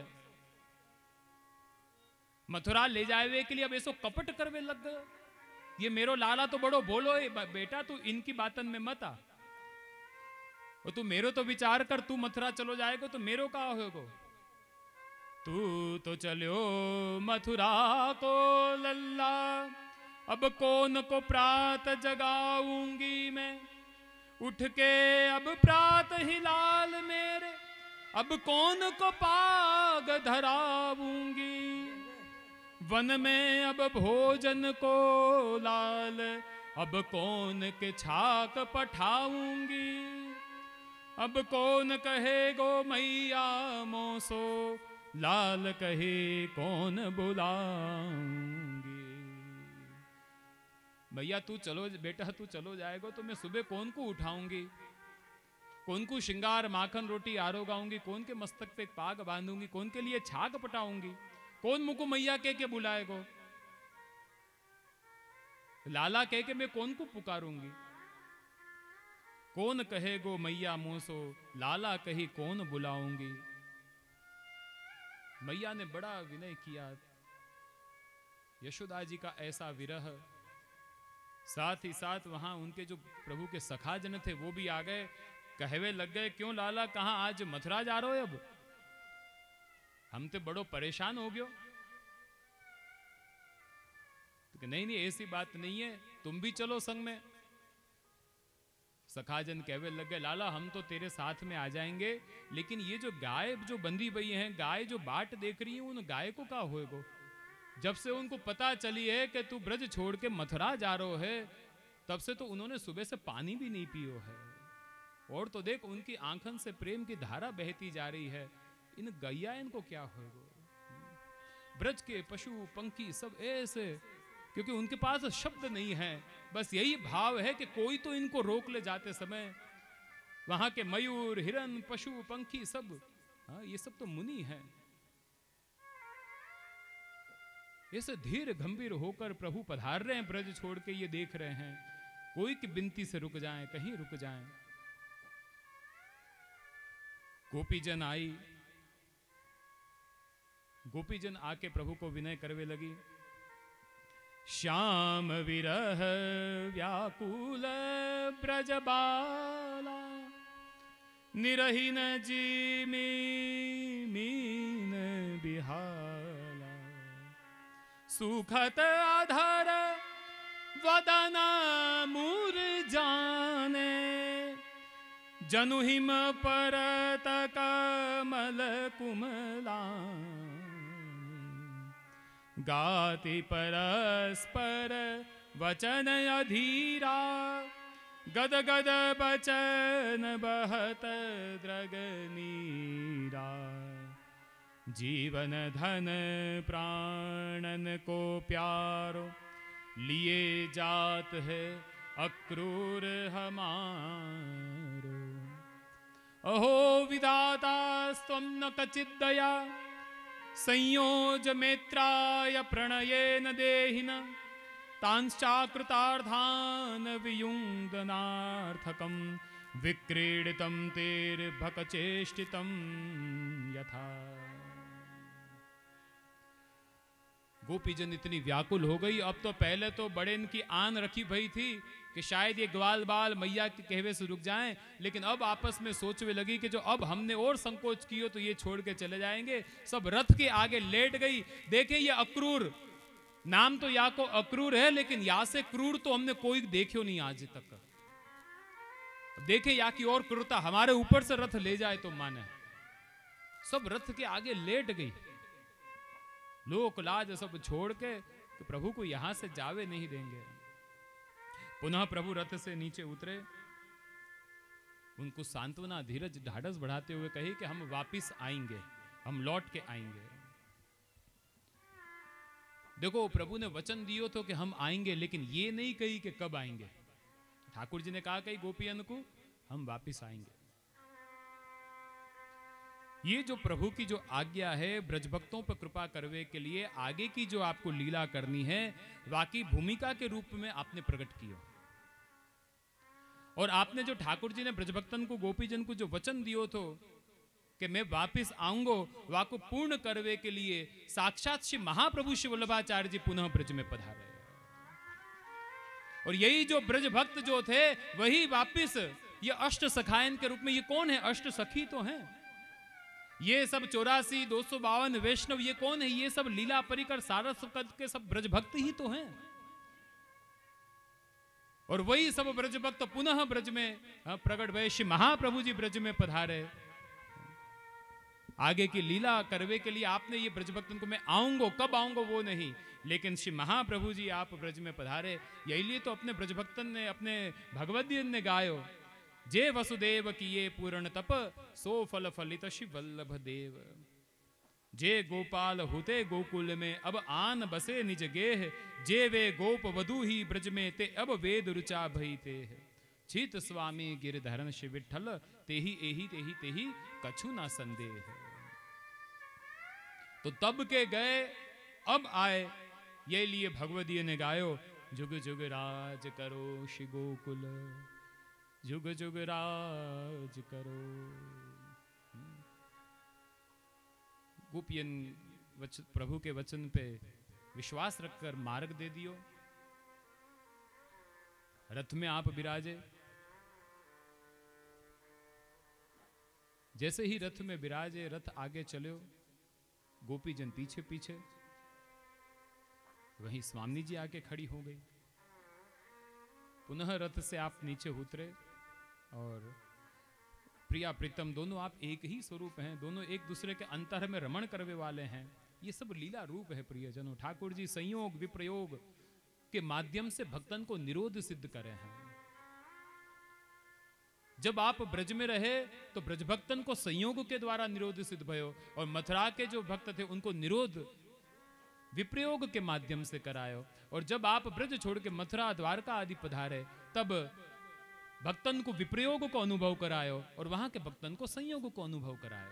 मथुरा ले जाए के लिए अब ऐसो कपट करवे लग गए। ये मेरो लाला तो बड़ो बोलो है, बेटा तू इनकी बातन में मत आ, और तू मेरो तो विचार कर, तू मथुरा चलो जाएगा तो मेरो का होगा, तू तो चलो मथुरा को लल्ला, अब कौन को प्रात जगाऊंगी मैं, उठ के अब प्रात ही लाल मेरे, अब कौन को पाग धराऊंगी, वन में अब भोजन को लाल, अब कौन के छाक पठाऊंगी, अब कौन कहे गो मैया मोसो, लाल कहे कौन बुलाऊंगी। भैया तू चलो बेटा, तू चलो जाएगा तो मैं सुबह कौन को उठाऊंगी, कौन को श्रृंगार माखन रोटी आरोगाऊंगी, कौन के मस्तक पे पाग बांधूंगी, कौन के लिए छाक पटाऊंगी, कौन मुझको मैया कह के बुलाएगो, लाला कह के मैं कौन को पुकारूंगी, कौन कहेगो मैया मोसो, लाला कही कौन बुलाऊंगी। मैया ने बड़ा विनय किया। यशोदा जी का ऐसा विरह, साथ ही साथ वहां उनके जो प्रभु के सखाजन थे वो भी आ गए, कहवे लग गए, क्यों लाला कहां आज मथुरा जा रहे हो, अब हम तो बड़ो परेशान हो गयो। तो नहीं नहीं ऐसी बात नहीं है, तुम भी चलो संग में। सखाजन कहवे लग गए, लाला हम तो तेरे साथ में आ जाएंगे, लेकिन ये जो गाय जो बंदी बई हैं, गाय जो बाट देख रही है, उन गाय को क्या होएगो, जब से उनको पता चली है कि तू ब्रज छोड़ के मथुरा जा रहो है, तब से तो उन्होंने सुबह से पानी भी नहीं पियो है, और तो देख उनकी आंखन से प्रेम की धारा बहती जा रही है, इन गैया इनको क्या होएगो। ब्रज के पशु पंखी सब ऐसे, क्योंकि उनके पास शब्द नहीं है, बस यही भाव है कि कोई तो इनको रोक ले जाते समय। वहां के मयूर हिरन पशु पंखी सब, हाँ ये सब तो मुनि हैं। ऐसे धीर गंभीर होकर प्रभु पधार रहे हैं ब्रज छोड़ के, ये देख रहे हैं, कोई की बिनती से रुक जाएं, कहीं रुक जाएं। गोपीजन आई, गोपीजन आके प्रभु को विनय करवे लगी। श्याम विरह व्याकुल ब्रजबाला, निरहीन जीमी मीन बिहाला, सुखत आधार वदना मूर जाने, जनुहिम परत कमल कुमला, गाति परस्पर वचन अधीरा, गद गद बचन बहत द्रगनीरा, जीवन धन प्राणन को प्यारो, लिए जात है अक्रूर हमारो। अहो विधाता स्वम न कचित् दया, संयोज मेत्राय प्रणयेन देहिन, तांश्चाकृतार्थान वियुङ्गनार्थकं, विक्रीडितं तेर्भकचेष्टितं यथा। गोपीजन इतनी व्याकुल हो गई। अब तो पहले तो बड़े इनकी आन रखी भई थी कि शायद ये ग्वाल बाल मैया के कहवे से रुक जाएं, लेकिन अब आपस में सोचने लगी कि जो अब हमने और संकोच कियो तो ये छोड़ के चले जाएंगे। सब रथ के आगे लेट गई। देखे ये अक्रूर, नाम तो या को अक्रूर है, लेकिन या से क्रूर तो हमने कोई देखियो नहीं आज तक। देखे या की और क्रूरता हमारे ऊपर से रथ ले जाए तो माने। सब रथ के आगे लेट गई। लोक लाज सब छोड़ के कि प्रभु को यहां से जावे नहीं देंगे। पुनः प्रभु रथ से नीचे उतरे, उनको सांत्वना धीरज ढाढ़स बढ़ाते हुए कहे कि हम वापिस आएंगे, हम लौट के आएंगे। देखो प्रभु ने वचन दियो तो कि हम आएंगे, लेकिन ये नहीं कही कि कब आएंगे। ठाकुर जी ने कहा कही गोपियन को हम वापिस आएंगे। ये जो प्रभु की जो आज्ञा है ब्रजभक्तों पर कृपा करवे के लिए, आगे की जो आपको लीला करनी है वाकई भूमिका के रूप में आपने प्रकट किया। और आपने जो ठाकुर जी ने ब्रजभक्तन को गोपीजन को जो वचन दियो तो कि मैं वापिस आऊंगो, वाको पूर्ण करवे के लिए साक्षात श्री महाप्रभु श्री वल्लभाचार्य जी पुनः ब्रज में पधारे। और यही जो ब्रज भक्त जो थे वही वापिस ये अष्ट सखायन के रूप में, ये कौन है? अष्ट सखी तो हैं। ये सब चौरासी दो सौ बावन वैष्णव ये कौन है? ये सब लीला परिकर सारस के सब ब्रज भक्त ही तो हैं। और वही सब ब्रज भक्त पुनः ब्रज में प्रकट भय श्री महाप्रभु जी ब्रज में पधारे। आगे की लीला करवे के लिए आपने ये ब्रज भक्तन को मैं आऊंगो, कब आऊंगो वो नहीं, लेकिन श्री महाप्रभु जी आप ब्रज में पधारे। यही लिए तो अपने ब्रज भक्तन ने, अपने भगवद्गीता ने गायो, जे वसुदेव किए पूर्ण तप सो फल फलित शिव वल्लभ देव। जे गोपाल हुते गोकुल में अब आन बसे निज गेह, जे वे गोप वधु ही ब्रज में ते अब वेद रुचा भई ते। चित स्वामी गिरधरन शिव विठ्ठल तेही एही तेही तेही कछु ना संदेह। तो तब के गए अब आए, ये लिए भगवदीय ने गायो, जुग जुग राज करो श्री गोकुल, जुग जुग राज करो। गोपियन वचन, प्रभु के वचन पे विश्वास रखकर मार्ग दे दियो। रथ में आप विराजे। जैसे ही रथ में विराजे, रथ आगे चलो, गोपीजन पीछे पीछे। वहीं स्वामी जी आके खड़ी हो गई। पुनः रथ से आप नीचे उतरे और प्रिया प्रीतम दोनों आप एक ही स्वरूप हैं, दोनों एक दूसरे के अंतर में रमण करवे वाले हैं। ये सब लीला रूप है प्रियजनों। ठाकुर जी संयोग विप्रयोग के माध्यम से भक्तन को निरोध सिद्ध करे हैं। जब आप ब्रज में रहे तो ब्रज भक्तन को संयोग के द्वारा निरोध सिद्ध भयो, और मथुरा के जो भक्त थे उनको निरोध विप्रयोग के माध्यम से करायो। और जब आप ब्रज छोड़ के मथुरा द्वारका आदि पधारे तब भक्तन को विप्रयोग को अनुभव करायो और वहां के भक्तन को संयोग को अनुभव करायो।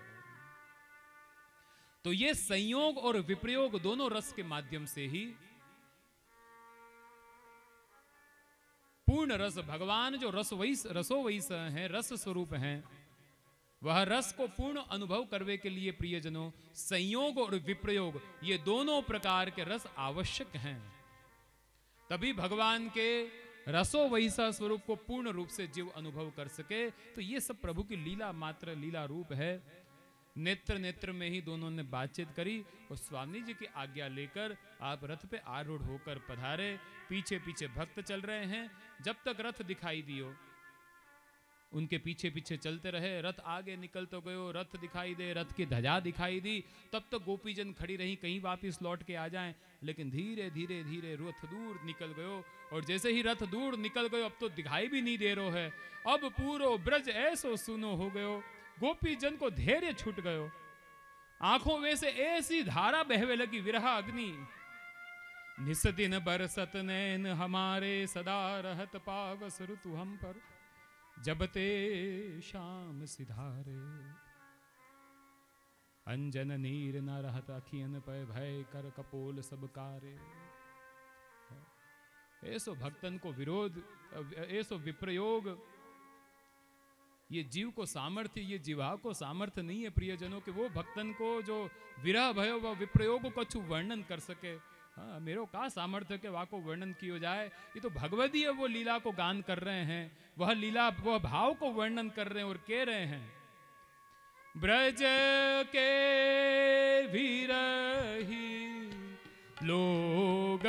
तो ये संयोग और विप्रयोग दोनों रस के माध्यम से ही पूर्ण रस, भगवान जो रस वैस रसो वैस हैं, रस स्वरूप हैं, वह रस को पूर्ण अनुभव करने के लिए प्रियजनों संयोग और विप्रयोग ये दोनों प्रकार के रस आवश्यक हैं। तभी भगवान के रसो वैसा स्वरूप को पूर्ण रूप से जीव अनुभव कर सके। तो ये सब प्रभु की लीला मात्र लीला रूप है। नेत्र नेत्र में ही दोनों ने बातचीत करी और स्वामी जी की आज्ञा लेकर आप रथ पे आरूढ़ होकर पधारे। पीछे पीछे भक्त चल रहे हैं। जब तक रथ दिखाई दियो उनके पीछे पीछे चलते रहे। रथ आगे निकल तो गयो, रथ दिखाई दे, रथ की ध्वजा दिखाई दी, तब तक गोपीजन खड़ी रही कहीं वापिस लौट के आ जाएं। लेकिन धीरे धीरे धीरे रथ दूर निकल गयो, और जैसे ही रथ दूर निकल गयो अब तो दिखाई भी नहीं दे रो है। अब पूरो ब्रज ऐसो सुनो हो गयो, गोपीजन को धैर्य छूट गयो। आंखों में से ऐसी धारा बहवे लगी विरह अग्नि। निस दिन बरसत नैन हमारे, सदा रहत पावस ऋतु हम पर, जब ते शाम सिधारे। अंजन नीर न रहत अखियन पे, भय कर कपोल सब कारे। ऐसो भक्तन को विरोध, ऐसो विप्रयोग, ये जीव को सामर्थ्य, ये जीवा को सामर्थ्य नहीं है प्रियजनों के वो भक्तन को जो विरह भयो वह विप्रयोग को कछु वर्णन कर सके। हाँ, मेरो का सामर्थ्य के वाको वर्णन किया जाए। ये तो भगवदीय वो लीला को गान कर रहे हैं, वह लीला वह भाव को वर्णन कर रहे हैं और कह रहे हैं, ब्रज के विरही लोग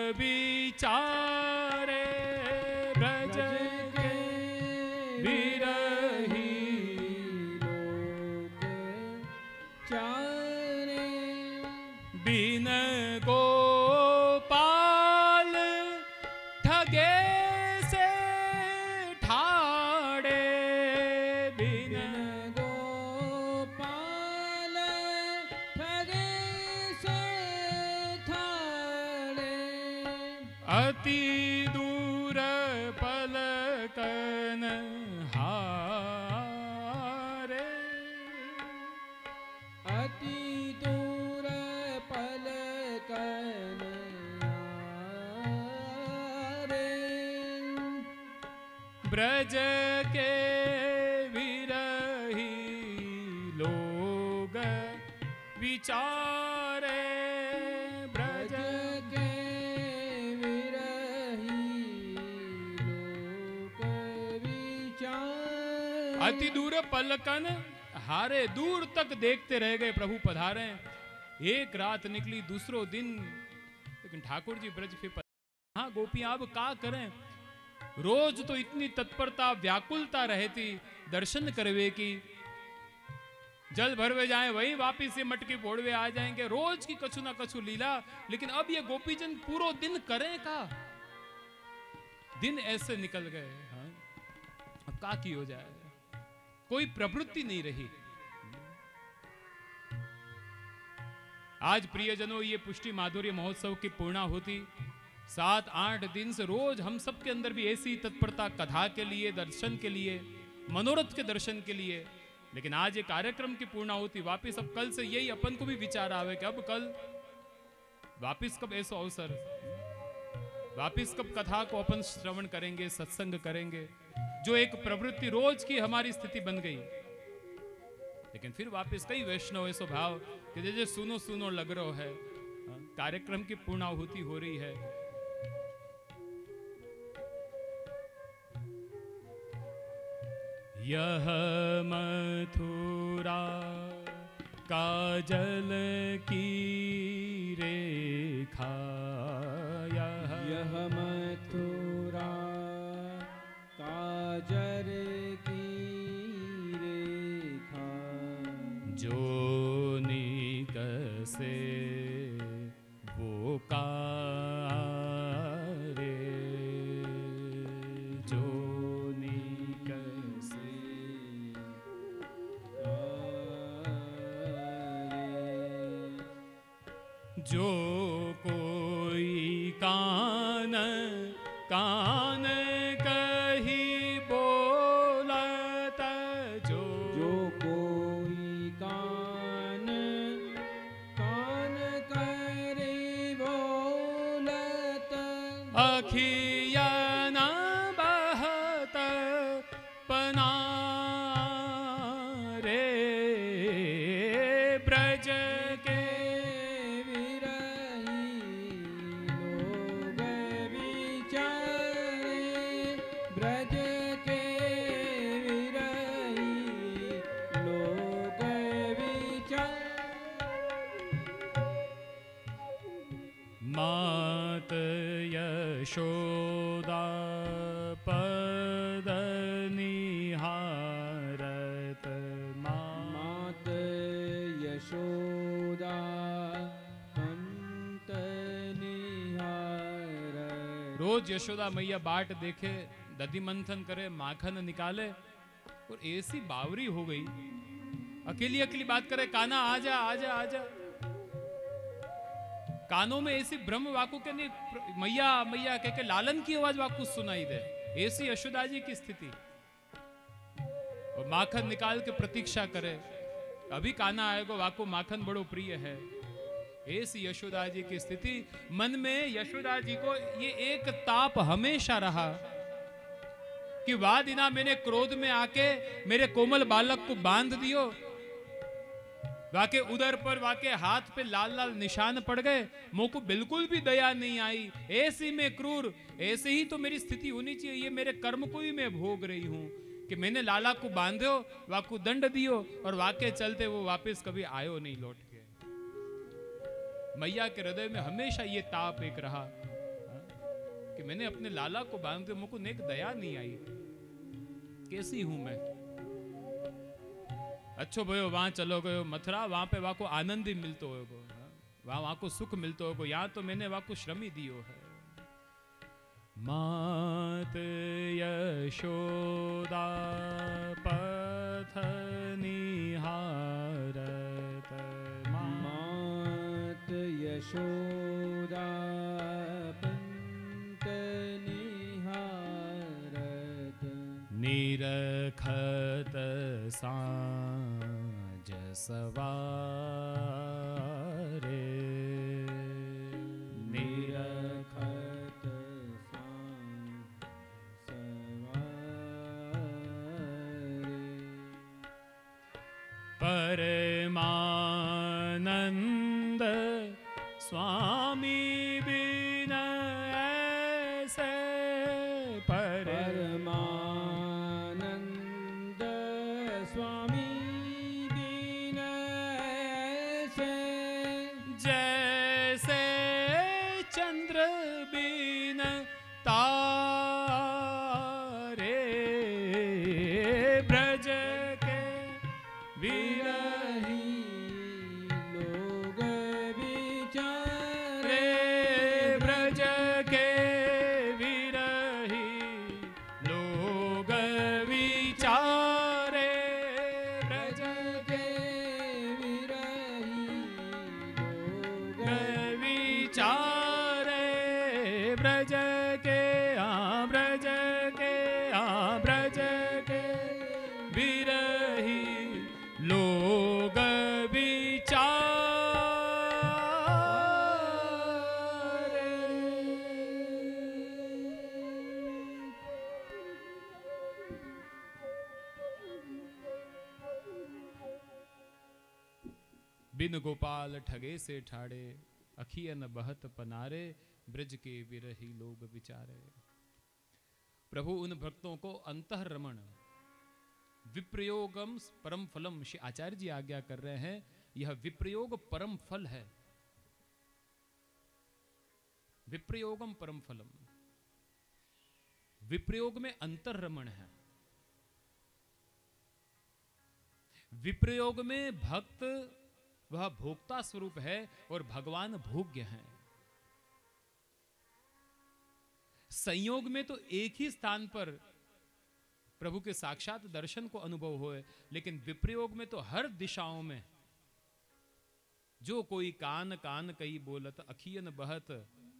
विचारे, ब्रज के विरही लोग चारे, बिन गोपाल ठगे से ठाड़े, बिन गोपाल ठगे से ठाड़े, अति दूर पलकन हारे, अति दूर पलकन हारे, ब्रज के विरही लोग विचारे, ब्रज ब्रज के विरही लोक विचार, अति दूर पलकन हारे, दूर तक देखते रह गए प्रभु पधारे। एक रात निकली दूसरो दिन, लेकिन ठाकुर जी ब्रज फिर पधारे। हाँ गोपियां अब का करें, रोज तो इतनी तत्परता व्याकुलता रहती दर्शन करवे की, जल भरवे जाए वही वापिस से मटकी फोड़वे आ जाएंगे, रोज की कछु ना कछु लीला। लेकिन अब ये गोपीजन पूरो दिन करें का, दिन ऐसे निकल गए। हाँ अब का की हो जाए, कोई प्रवृत्ति नहीं रही। आज प्रियजनों ये पुष्टि माधुर्य महोत्सव की पूर्णा होती, सात आठ दिन से रोज हम सब के अंदर भी ऐसी तत्परता कथा के लिए, दर्शन के लिए, मनोरथ के दर्शन के लिए। लेकिन आज ये कार्यक्रम की पूर्णा होती, वापिस अब कल से यही अपन को भी विचार आवे कि अब कल वापिस कब ऐसा अवसर, वापिस कब कथा को अपन श्रवण करेंगे, सत्संग करेंगे, जो एक प्रवृत्ति रोज की हमारी स्थिति बन गई। लेकिन फिर वापस कई वैष्णव ऐसा भाव कि जैसे सुनो सुनो लग रहा है, कार्यक्रम की पूर्णाहुति हो रही है। यह मथुरा काजल की रेखा, यह यह मथुरा काजल की रेखा, जो निकसे वो कारे, जो निकसे जो कोई कान कान कही बोलत, जो जो कोई कान कान करे बोलत, अखिया न बहत पनारे, ब्रज के ब्रज के विरही लोक विचार, मात यशोदा पद निहारत, मात यशोदा पंत निहारत, रोज यशोदा मैया बाट देखे, दधि मंथन करे, माखन निकाले, और ऐसी बावरी हो गई, अकेली अकेली बात करे, काना आजा आजा आजा। कानों में ऐसी ब्रह्म वाकु के नहीं, मैया मैया कह के लालन की आवाज वाकु सुनाई दे, ऐसी यशोदा जी की स्थिति। और माखन निकाल के प्रतीक्षा करे, अभी काना आएगा, वाकु माखन बड़ो प्रिय है। ऐसी यशोदा जी की स्थिति, मन में यशोदा जी को ये एक ताप हमेशा रहा कि वाह दिना मैंने क्रोध में आके मेरे कोमल बालक को बांध दियो, वाके उधर पर वाके हाथ पे लाल लाल निशान पड़ गए, मुझको बिल्कुल भी दया नहीं आई। ऐसी में क्रूर, ऐसे ही तो मेरी स्थिति होनी चाहिए। ये मेरे कर्म को ही मैं भोग रही हूं कि मैंने लाला को बांधो, वाकू दंड दियो और वाके चलते वो वापस कभी आयो नहीं लौट के। मैया के हृदय में हमेशा ये ताप एक रहा कि मैंने अपने लाला को बांध दिया, मुझको नेक दया नहीं आई। कैसी हूं मैं? अच्छो भयो वहां चलो गयो मथुरा, वहां पे वहां को आनंद ही मिलतो होगो, वहां वहां को सुख मिलतो होगो। यहाँ तो मैंने वहां को श्रम ही दियो है। मात यशोदा पथ निहारत, मात यशोदा पंत निहारत, निरखत साँझ सवारे, निरखत साँझ सवारे, परमानंद स्वामी बिन ऐसे, परमानंद स्वामी बिन ऐसे, जैसे चंद्र बिन तारे, ब्रज के विरही लोग विचारे, रे, ब्रज के विरही लोग विचारे, ब्रज के विरही लोग विचारे, ब्रज के आ ब्रज के आ ब्रज के विरही लोग बिन गोपाल ठगे से ठाड़े, अखियन बहत पनारे, ब्रज के विरही लोग विचारे। प्रभु उन भक्तों को अंतःरमण विप्रयोगम परम फलम, श्री आचार्य जी आज्ञा कर रहे हैं, यह विप्रयोग परम फल है। विप्रयोगम परम फलम, विप्रयोग में अंतर्रमण है। विप्रयोग में भक्त वह भोक्ता स्वरूप है और भगवान भोग्य है। संयोग में तो एक ही स्थान पर प्रभु के साक्षात दर्शन को अनुभव होए, लेकिन विप्रयोग में तो हर दिशाओं में जो कोई कान कान कई बोलत, अखियन बहत,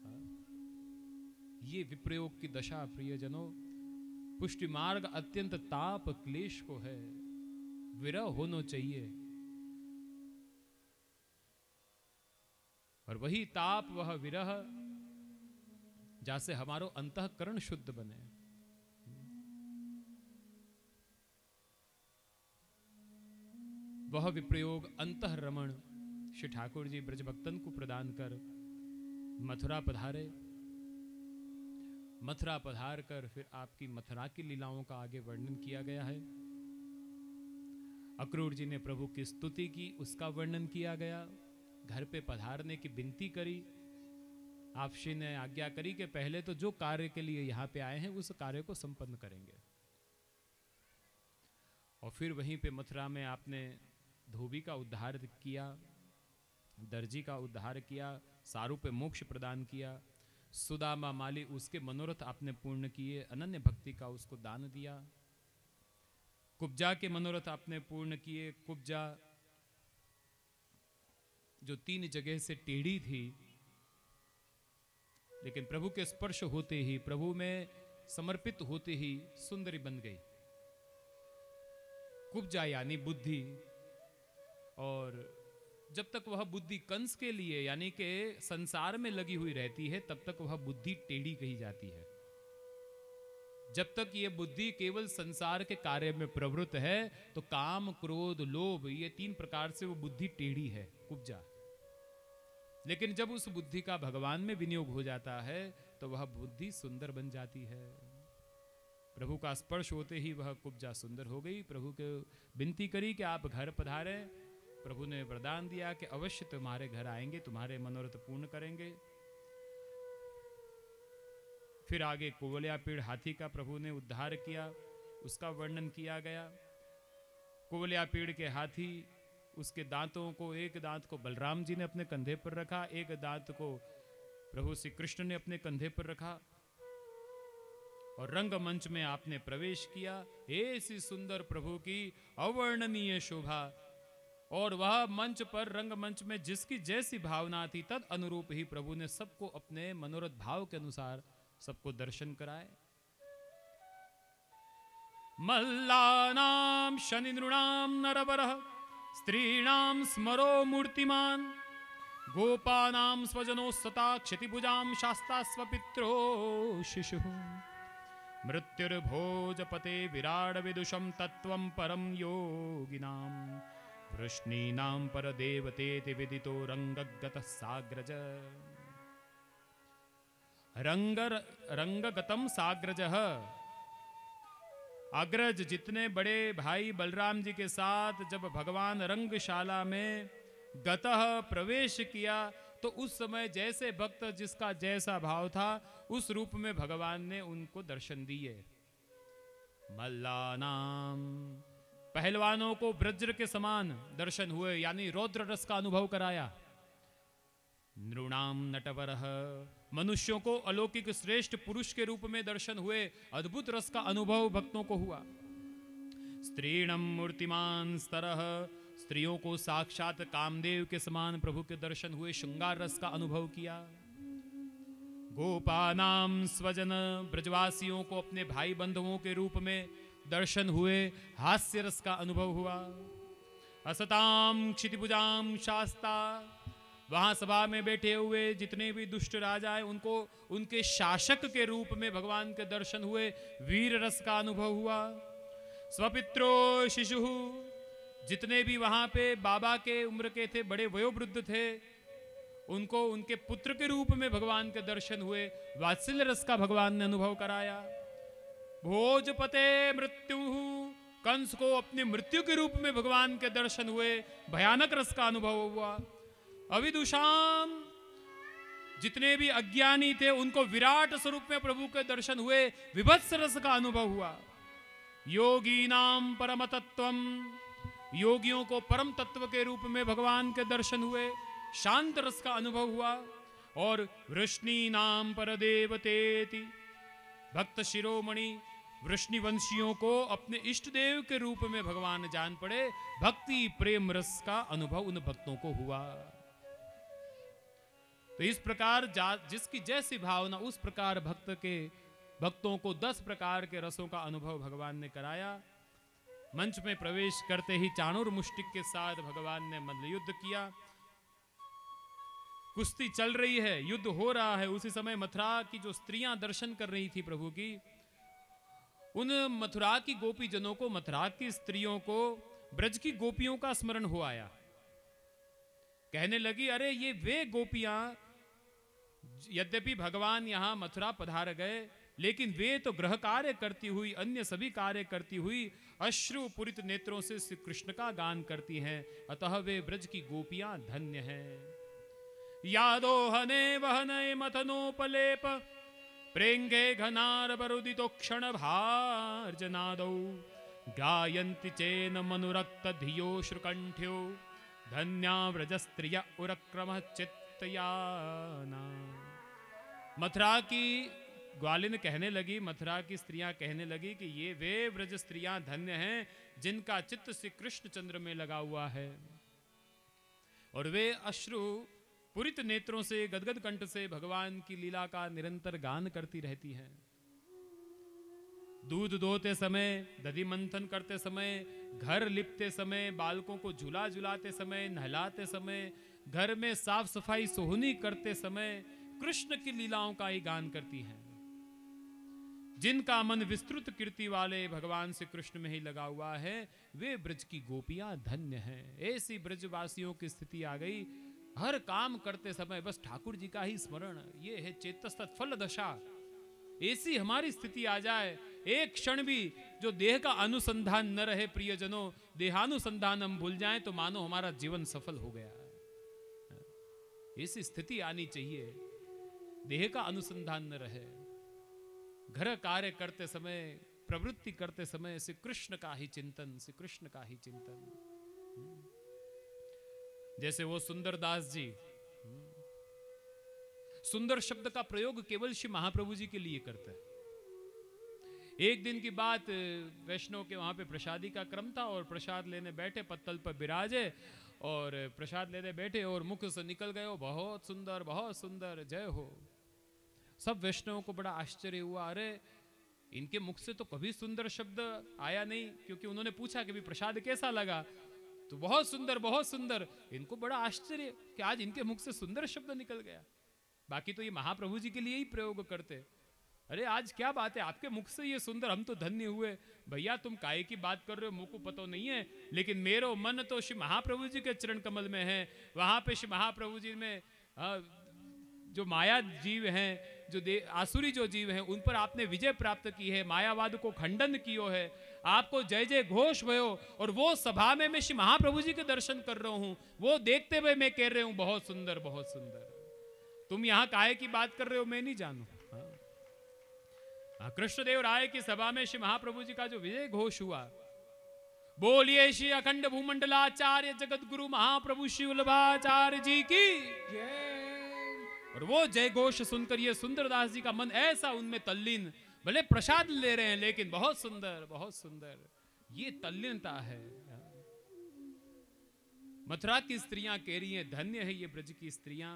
ये विप्रयोग की दशा प्रियजनों। पुष्टि मार्ग अत्यंत ताप क्लेश को है, विरह होना चाहिए। और वही ताप, वह विरह, जैसे हमारो अंतःकरण शुद्ध बने। वह विप्रयोग अंतःरमण श्री ठाकुर जी ब्रज भक्तन को प्रदान कर मथुरा पधारे। मथुरा पधार कर फिर आपकी मथुरा की लीलाओं का आगे वर्णन किया गया है। अक्रूर जी ने प्रभु की स्तुति की, उसका वर्णन किया गया। घर पे पधारने की विनती करी। आप श्री ने आज्ञा करी कि पहले तो जो कार्य के लिए यहां पे आए हैं उस कार्य को संपन्न करेंगे। और फिर वहीं पे मथुरा में आपने धोबी का उद्धार किया, दर्जी का उद्धार किया, सारू पे मोक्ष प्रदान किया। सुदामा माली उसके मनोरथ आपने पूर्ण किए, अनन्य भक्ति का उसको दान दिया। कुब्जा के मनोरथ आपने पूर्ण किए। कुब्जा जो तीन जगह से टेढ़ी थी, लेकिन प्रभु के स्पर्श होते ही, प्रभु में समर्पित होते ही सुंदरी बन गई। कुब्जा यानी बुद्धि, और जब तक वह बुद्धि कंस के लिए यानी कि संसार में लगी हुई रहती है, तब तक वह बुद्धि टेढ़ी कही जाती है। जब तक ये बुद्धि केवल संसार के कार्य में प्रवृत्त है तो काम, क्रोध, लोभ, ये तीन प्रकार से वो बुद्धि टेढ़ी है, कुब्जा। लेकिन जब उस बुद्धि का भगवान में विनियोग हो जाता है तो वह बुद्धि सुंदर बन जाती है। प्रभु का स्पर्श होते ही वह कुब्जा सुंदर हो गई। प्रभु को विनती करी कि आप घर पधारे। प्रभु ने वरदान दिया कि अवश्य तुम्हारे घर आएंगे, तुम्हारे मनोरथ पूर्ण करेंगे। फिर आगे कुवलया पीड़ हाथी का प्रभु ने उद्धार किया, उसका वर्णन किया गया। कुवलया पीड़ के हाथी, उसके दांतों को, एक दांत को बलराम जी ने अपने कंधे पर रखा, एक दांत को प्रभु श्री कृष्ण ने अपने कंधे पर रखा और रंगमंच में आपने प्रवेश किया। ऐसी सुंदर प्रभु की अवर्णनीय शोभा, और वह मंच पर, रंगमंच में जिसकी जैसी भावना थी तद अनुरूप ही प्रभु ने सबको अपने मनोरथ भाव के अनुसार सबको दर्शन कराए। मल्लानां शनिनृणां नरवरः स्त्रीणां स्मरो मूर्तिमान् गोपानां स्वजनो सता क्षतिभुजां शास्ता स्वपित्रो शिशुः मृत्युर्भोजपते विराड विदुषं तत्त्वं परं योगिनां वृष्णीनां परदेवतेति विदितो रंगगतः साग्रज। रंग रंगगतम साग्रजः, अग्रज जितने बड़े भाई बलराम जी के साथ जब भगवान रंगशाला में गतः प्रवेश किया तो उस समय जैसे भक्त जिसका जैसा भाव था उस रूप में भगवान ने उनको दर्शन दिए। मल्लानाम, पहलवानों को वज्र के समान दर्शन हुए, यानी रौद्र रस का अनुभव कराया। नृणाम नटवरः, मनुष्यों को अलौकिक श्रेष्ठ पुरुष के रूप में दर्शन हुए, अद्भुत रस का अनुभव भक्तों को हुआ। स्त्रीणम मूर्तिमान स्तरः, स्त्रियों को साक्षात कामदेव के समान प्रभु के दर्शन हुए, श्रृंगार रस का अनुभव किया। गोपानाम स्वजन, ब्रजवासियों को अपने भाई बंधुओं के रूप में दर्शन हुए, हास्य रस का अनुभव हुआ। असताम क्षितिभुजाम शास्ता, वहां सभा में बैठे हुए जितने भी दुष्ट राजा हैं उनको उनके शासक के रूप में भगवान के दर्शन हुए, वीर रस का अनुभव हुआ। स्वपित्रो शिशु, जितने भी वहां पे बाबा के उम्र के थे, बड़े वयोवृद्ध थे, उनको उनके पुत्र के रूप में भगवान के दर्शन हुए, वात्सल्य रस का भगवान ने अनुभव कराया। भोजपते मृत्यु, कंस को अपनी मृत्यु के रूप में भगवान के दर्शन हुए, भयानक रस का अनुभव हुआ। अविदुषाम, जितने भी अज्ञानी थे उनको विराट स्वरूप में प्रभु के दर्शन हुए, विभत्स रस का अनुभव हुआ। योगी नाम परम तत्वम, योगियों को परम तत्व के रूप में भगवान के दर्शन हुए, शांत रस का अनुभव हुआ। और वृष्णि नाम परदेवतेति, भक्त शिरोमणि वृष्णिवंशियों को अपने इष्ट देव के रूप में भगवान जान पड़े, भक्ति प्रेम रस का अनुभव उन भक्तों को हुआ। तो इस प्रकार जिसकी जैसी भावना उस प्रकार भक्त के भक्तों को दस प्रकार के रसों का अनुभव भगवान ने कराया। मंच में प्रवेश करते ही चाणूर मुष्टिक के साथ भगवान ने मल्लयुद्ध किया। कुश्ती चल रही है, युद्ध हो रहा है। उसी समय मथुरा की जो स्त्रियां दर्शन कर रही थी प्रभु की, उन मथुरा की गोपी जनों को, मथुरा की स्त्रियों को ब्रज की गोपियों का स्मरण हो आया। कहने लगी, अरे ये वे गोपियां, यद्यपि भगवान यहां मथुरा पधार गए, लेकिन वे तो गृह कार्य करती हुई, अन्य सभी कार्य करती हुई अश्रु पूरित नेत्रों से श्री कृष्ण का गान करती हैं, अतः वे ब्रज की गोपियां धन्य हैं। यादो हने वहने मथनोपलेप प्रेंगे घनार बरुदितो क्षण भार्जनादौ गायन्ति चेन मनुरक्त धियो श्रुकंठ्यो धन्या व्रजस्त्रिय उरक्रम चित्तयाना। मथुरा की ग्वालिन कहने लगी, मथुरा की स्त्रियां कहने लगी कि ये वे व्रज स्त्रियां धन्य हैं जिनका चित्त श्री कृष्ण चंद्र में लगा हुआ है, और वे अश्रु पूरित नेत्रों से, गदगद कंठ से भगवान की लीला का निरंतर गान करती रहती हैं। दूध दोहते समय, दधि मंथन करते समय, घर लिपते समय, बालकों को झूला झुलाते समय, नहलाते समय, घर में साफ सफाई सोहनी करते समय कृष्ण की लीलाओं का ही गान करती हैं। जिनका मन विस्तृत कीर्ति वाले भगवान श्री कृष्ण में ही लगा हुआ है, वे ब्रज की गोपियां धन्य हैं। ऐसी ब्रजवासियों की स्थिति आ गई, हर काम करते समय बस ठाकुर जी का ही स्मरण। ये है चेतस्तत्फल दशा। ऐसी हमारी स्थिति आ जाए, एक क्षण भी जो देह का अनुसंधान न रहे प्रियजनों, देहानुसंधान हम भूल जाएं तो मानो हमारा जीवन सफल हो गया। ऐसी स्थिति आनी चाहिए, देह का अनुसंधान न रहे। घर कार्य करते समय, प्रवृत्ति करते समय श्री कृष्ण का ही चिंतन, श्री कृष्ण का ही चिंतन। जैसे वो सुंदरदास जी, सुंदर शब्द का प्रयोग केवल श्री महाप्रभु जी के लिए करते हैं। एक दिन की बात, वैष्णव के वहां पे प्रसादी का क्रम था और प्रसाद लेने बैठे, पत्तल पर विराजे और प्रसाद लेने बैठे और मुख से निकल गए, बहुत सुंदर, बहुत सुंदर, जय हो। सब वैष्णवों को बड़ा आश्चर्य हुआ, अरे इनके मुख से तो कभी सुंदर शब्द आया नहीं, क्योंकि उन्होंने पूछा कि भी प्रसाद कैसा लगा, तो बहुत सुंदर, बहुत सुंदर। इनको बड़ा आश्चर्य कि आज इनके मुख से सुंदर शब्द निकल गया। बाकी तो ये महाप्रभु जी के लिए ही प्रयोग करते। अरे आज क्या बात है, आपके मुख से ये सुंदर, हम तो धन्य हुए। भैया तुम काहे की बात कर रहे हो, मुझको पता नहीं है, लेकिन मेरो मन तो श्री महाप्रभु जी के चरण कमल में है। वहां पे श्री महाप्रभु जी में आ, जो माया जीव हैं, जो आसुरी जो जीव हैं, उन पर आपने विजय प्राप्त की है, मायावाद को खंडन कियो है, आपको जय जय घोष भयो। और वो सभा में मैं श्री महाप्रभु जी के दर्शन कर रहा हूँ, वो देखते हुए मैं कह रहा हूँ बहुत सुंदर, बहुत सुंदर। तुम यहाँ काहे की बात कर रहे हो मैं नहीं जानू। हाँ, कृष्णदेव राय की सभा में श्री महाप्रभु जी का जो विजय घोष हुआ, बोलिए श्री अखंड भूमंडलाचार्य जगत गुरु महाप्रभु श्री वल्लभाचार्य जी की जय। और वो जय घोष सुनकर ये सुंदरदास जी का मन ऐसा उनमें तल्लीन, भले प्रसाद ले रहे हैं लेकिन बहुत सुंदर, बहुत सुंदर, ये तल्लीनता है। मथुरा की स्त्रियां कह रही हैं, धन्य है ये ब्रज की स्त्रियां।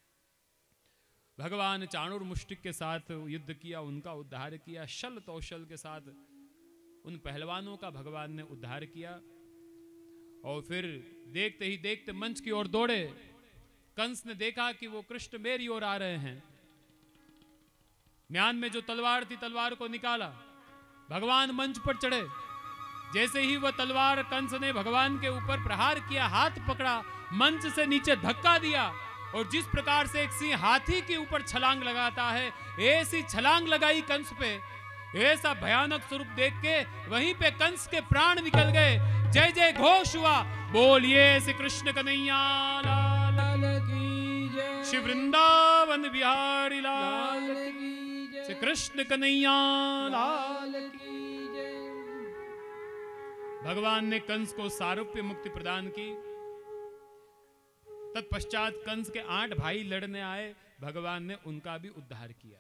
भगवान चाणूर मुष्टिक के साथ युद्ध किया, उनका उद्धार किया, शल तौशल के साथ उन पहलवानों का भगवान ने उद्धार किया। और फिर देखते ही देखते मंच की ओर दौड़े। कंस ने देखा कि वो कृष्ण मेरी ओर आ रहे हैं, म्यान में जो तलवार थी तलवार को निकाला, भगवान मंच पर चढ़े। जैसे ही वह तलवार कंस ने भगवान के ऊपर प्रहार किया, हाथ पकड़ा, मंच से नीचे धक्का दिया और जिस प्रकार से एक सिंह हाथी के ऊपर छलांग लगाता है, ऐसी छलांग लगाई कंस पे। ऐसा भयानक स्वरूप देख के वहीं पे कंस के प्राण निकल गए। जय जय घोष हुआ, बोलिए श्री कृष्ण कन्हैया लाल की जय, श्री वृंदावन बिहारी लाल की जय, श्री कृष्ण कन्हैया लाल की जय। भगवान ने कंस को सारूप्य मुक्ति प्रदान की। तत्पश्चात कंस के आठ भाई लड़ने आए, भगवान ने उनका भी उद्धार किया।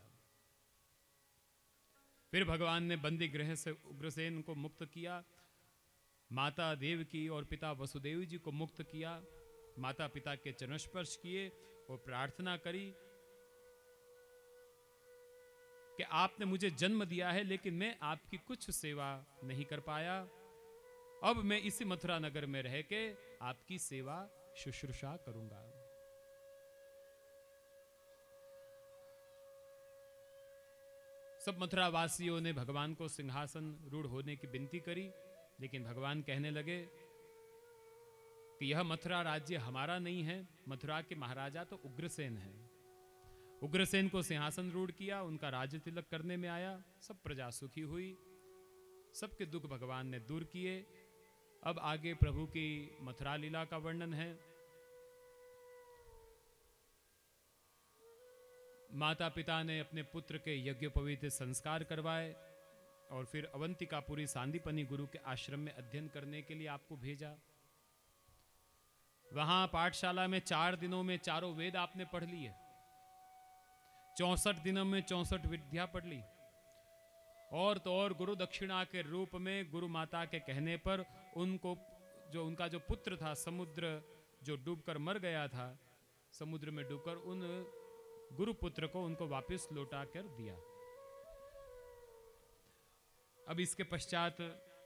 फिर भगवान ने बंदी गृह से उग्रसेन को मुक्त किया, माता देवकी और पिता वसुदेव जी को मुक्त किया, माता पिता के चरण स्पर्श किए और प्रार्थना करी कि आपने मुझे जन्म दिया है लेकिन मैं आपकी कुछ सेवा नहीं कर पाया, अब मैं इसी मथुरा नगर में रह के आपकी सेवा शुश्रूषा करूंगा। सब मथुरा वासियों ने भगवान को सिंहासन रूढ़ होने की विनती करी, लेकिन भगवान कहने लगे कि यह मथुरा राज्य हमारा नहीं है, मथुरा के महाराजा तो उग्रसेन हैं। उग्रसेन को सिंहासन रूढ़ किया, उनका राज्य तिलक करने में आया, सब प्रजा सुखी हुई, सबके दुख भगवान ने दूर किए। अब आगे प्रभु की मथुरा लीला का वर्णन है। माता पिता ने अपने पुत्र के यज्ञोपवीत संस्कार करवाए और फिर अवंतिकापुरी सांदीपनी गुरु के आश्रम में अध्ययन करने के लिए आपको भेजा। वहां पाठशाला में चार दिनों में चारों वेद आपने पढ़ लिए, चौसठ दिनों में चौसठ विद्या पढ़ ली, और तो और गुरु दक्षिणा के रूप में गुरु माता के कहने पर उनको जो उनका जो पुत्र था समुद्र जो डूबकर मर गया था, समुद्र में डूबकर उन गुरु पुत्र को उनको वापस लौटा कर दिया। अब इसके पश्चात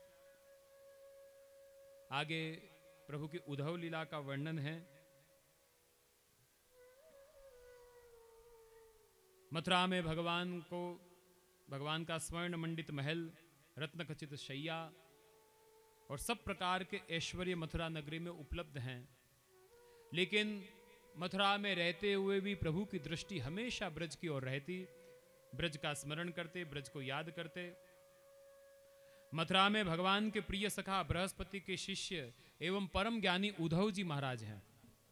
आगे प्रभु की उद्धव लीला का वर्णन है। मथुरा में भगवान को भगवान का स्वर्ण मंडित महल, रत्न खचित शैया और सब प्रकार के ऐश्वर्य मथुरा नगरी में उपलब्ध हैं, लेकिन मथुरा में रहते हुए भी प्रभु की दृष्टि हमेशा ब्रज की ओर रहती। ब्रज का स्मरण करते, ब्रज को याद करते। मथुरा में भगवान के प्रिय सखा बृहस्पति के शिष्य एवं परम ज्ञानी उद्धव जी महाराज हैं।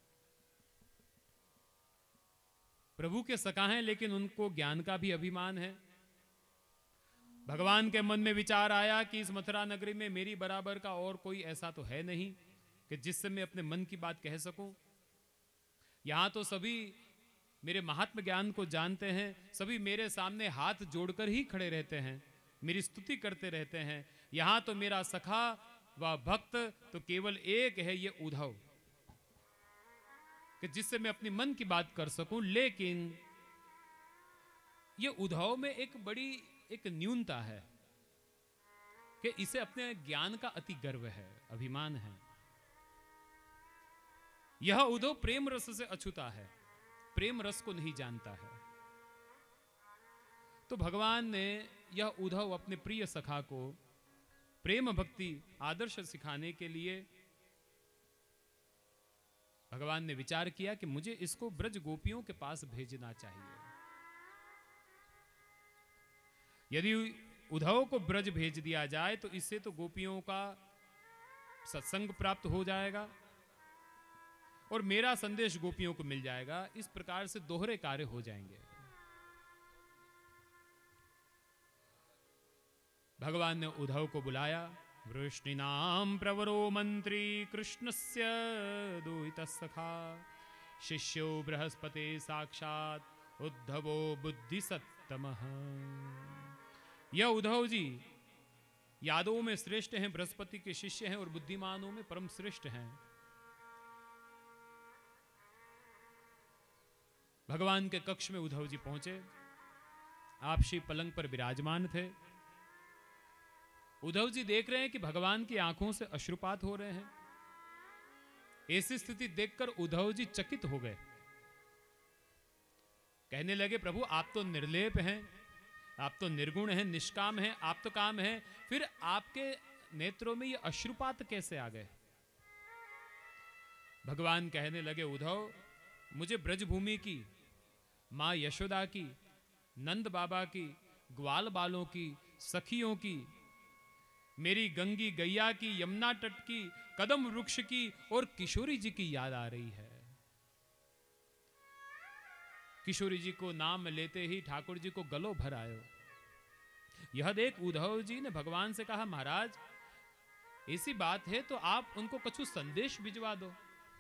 प्रभु के सखा हैं, लेकिन उनको ज्ञान का भी अभिमान है। भगवान के मन में विचार आया कि इस मथुरा नगरी में मेरी बराबर का और कोई ऐसा तो है नहीं कि जिससे मैं अपने मन की बात कह सकूं। यहां तो सभी मेरे महात्म ज्ञान को जानते हैं, सभी मेरे सामने हाथ जोड़कर ही खड़े रहते हैं, मेरी स्तुति करते रहते हैं। यहां तो मेरा सखा व भक्त तो केवल एक है, ये उद्धव, कि जिससे मैं अपनी मन की बात कर सकूं। लेकिन ये उद्धव में एक बड़ी एक न्यूनता है कि इसे अपने ज्ञान का अति गर्व है, अभिमान है। यह उद्धव प्रेम रस से अछूता है, प्रेम रस को नहीं जानता है। तो भगवान ने यह उद्धव अपने प्रिय सखा को प्रेम भक्ति आदर्श सिखाने के लिए भगवान ने विचार किया कि मुझे इसको ब्रज गोपियों के पास भेजना चाहिए। यदि उद्धव को ब्रज भेज दिया जाए तो इससे तो गोपियों का सत्संग प्राप्त हो जाएगा और मेरा संदेश गोपियों को मिल जाएगा। इस प्रकार से दोहरे कार्य हो जाएंगे। भगवान ने उद्धव को बुलाया। वृष्णिनाम प्रवरो मंत्री कृष्णस्य दुहितः सखा शिष्यो बृहस्पते साक्षात उद्धवो बुद्धिसत्तमः। यह उद्धव जी यादवों में श्रेष्ठ हैं, बृहस्पति के शिष्य हैं और बुद्धिमानों में परम श्रेष्ठ हैं। भगवान के कक्ष में उद्धव जी पहुंचे। आप श्री पलंग पर विराजमान थे। उद्धव जी देख रहे हैं कि भगवान की आंखों से अश्रुपात हो रहे हैं। ऐसी स्थिति देखकर उद्धव जी चकित हो गए। कहने लगे, प्रभु आप तो निर्लेप हैं, आप तो निर्गुण हैं, निष्काम हैं, आप तो काम हैं, फिर आपके नेत्रों में ये अश्रुपात कैसे आ गए? भगवान कहने लगे, उद्धव मुझे ब्रजभूमि की, मां यशोदा की, नंद बाबा की, ग्वाल बालों की, सखियों की, मेरी गंगी गैया की, यमुना तट की, कदम वृक्ष की और किशोरी जी की याद आ रही है। किशोरी जी को नाम लेते ही ठाकुर जी को गलो भर आयो। यह देख उद्धव जी ने भगवान से कहा, महाराज ऐसी बात है तो आप उनको कछु संदेश भिजवा दो,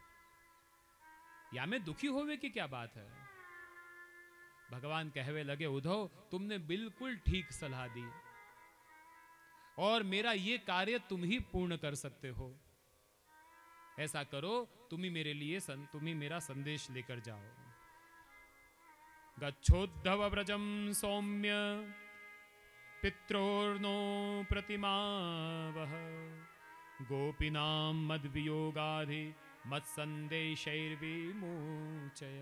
या मैं दुखी होवे की क्या बात है? भगवान कहवे लगे, उद्धव तुमने बिल्कुल ठीक सलाह दी और मेरा ये कार्य तुम ही पूर्ण कर सकते हो। ऐसा करो, तुम ही मेरे लिए सन, तुम ही मेरा संदेश लेकर जाओ। गच्छोद्धव व्रजम सौम्य पित्रोर्नो प्रतिमावह गोपीनां मद्वियोगाधि मत्संदेशैर्विमोचय।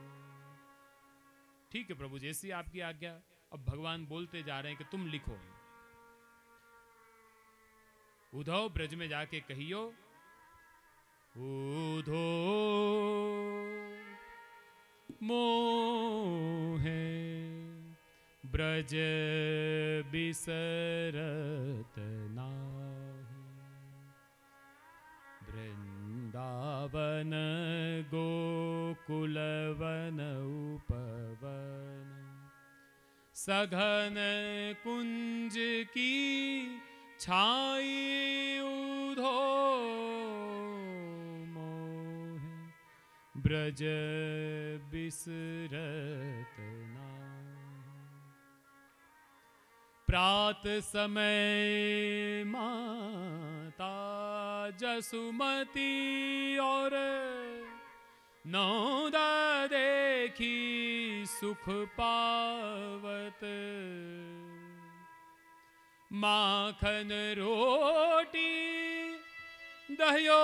ठीक है प्रभु, जैसी आपकी आज्ञा। अब भगवान बोलते जा रहे हैं कि तुम लिखो। उद्धव ब्रज में जाके कहियो, उधो मोहे ब्रज बिसरत नाहि वृंदावन गोकुलवन उपवन सघन कुंज की छाई उधो मोहे ब्रज बिसरत नाहि। प्रात समय माता जसुमती और नौद देखी सुख पावत माखन रोटी दहियो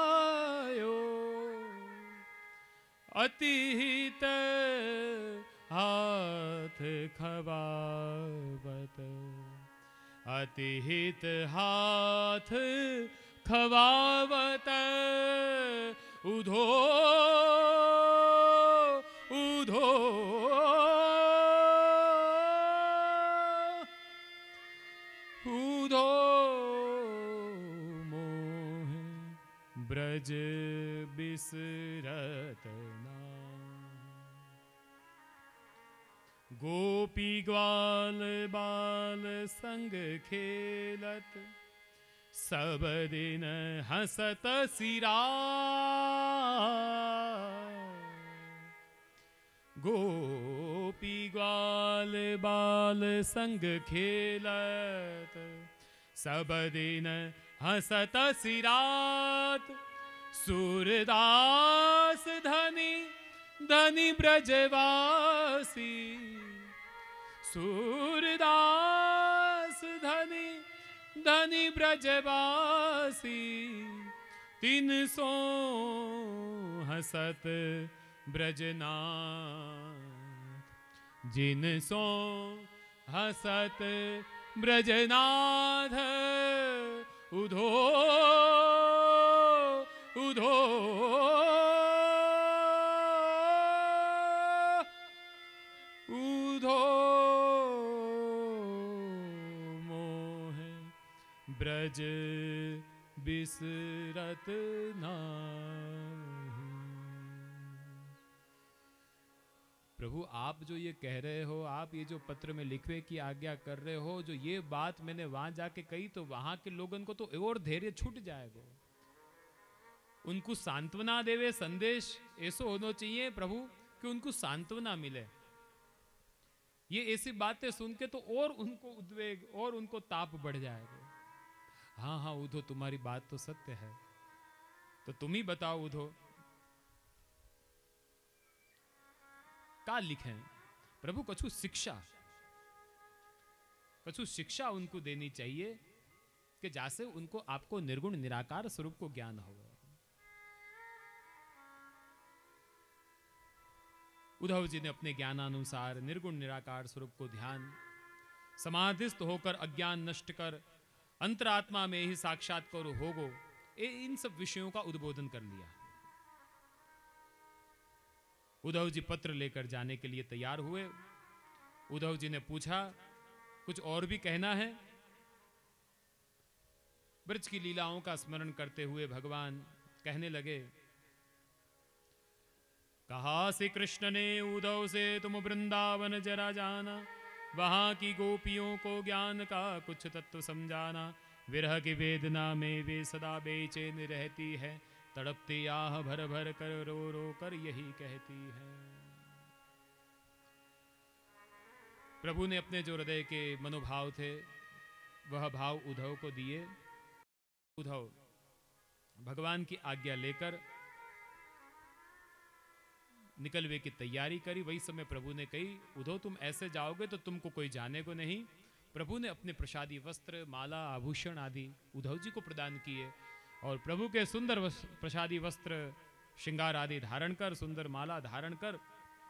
सजायो अतिहित हाथ खवावत, अतिहित हाथ खवावत, उधो उधो उधो मोह ब्रज बिसरत नाहि। गोपी ग्वाल बाल संग खेलत, सब दिन हंसत सिरा। गोपी ग्वाल बाल संग खेलत, सब दिन हंसत सिरात। सूरदास धनी धनी ब्रजवासी, सूरदास धनी धनी ब्रजवासी, तीन सो हसत ब्रजनाथ। जिन सो हसत ब्रजनाथ, उधो उधो उधो मोह ब्रज बिसरत नाहि। प्रभु आप जो ये कह रहे हो, आप ये जो पत्र में लिखवे की आज्ञा कर रहे हो, जो ये बात मैंने वहां जाके कही तो वहां के लोगों को तो और धैर्य छूट जाएगा। उनको सांत्वना देवे संदेश ऐसा होना चाहिए प्रभु कि उनको सांत्वना मिले। ये ऐसी बातें सुन के तो और उनको उद्वेग और उनको ताप बढ़ जाएगा। हाँ हाँ उधो तुम्हारी बात तो सत्य है, तो तुम ही बताओ उधो का लिखें प्रभु। कछु शिक्षा कछु शिक्षा उनको देनी चाहिए कि जैसे उनको आपको निर्गुण निराकार स्वरूप को ज्ञान होगा। उद्धव जी ने अपने ज्ञानानुसार निर्गुण निराकार स्वरूप को ध्यान समाधिस्थ होकर अज्ञान नष्ट कर अंतरात्मा में ही साक्षात्कार होगो, इन सब विषयों का उद्बोधन कर लिया। उद्धव जी पत्र लेकर जाने के लिए तैयार हुए। उद्धव जी ने पूछा कुछ और भी कहना है? ब्रज की लीलाओं का स्मरण करते हुए भगवान कहने लगे, कहा श्री कृष्ण ने उद्धव से तुम वृंदावन जरा जाना, वहां की गोपियों को ज्ञान का कुछ तत्व समझाना। विरह की वेदना में वे सदा बेचैन रहती है, तड़पती आह भर भर कर रो रो कर यही कहती है। प्रभु ने अपने जो हृदय के मनोभाव थे वह भाव उद्धव को दिए। उद्धव भगवान की आज्ञा लेकर निकलवे की तैयारी करी। वही समय प्रभु ने कही, उद्धव तुम ऐसे जाओगे तो तुमको कोई जाने को नहीं। प्रभु ने अपने प्रसादी वस्त्र माला आभूषण आदि उद्धव जी को प्रदान किए और प्रभु के सुंदर प्रसादी वस्त्र श्रृंगार आदि धारण कर, सुंदर माला धारण कर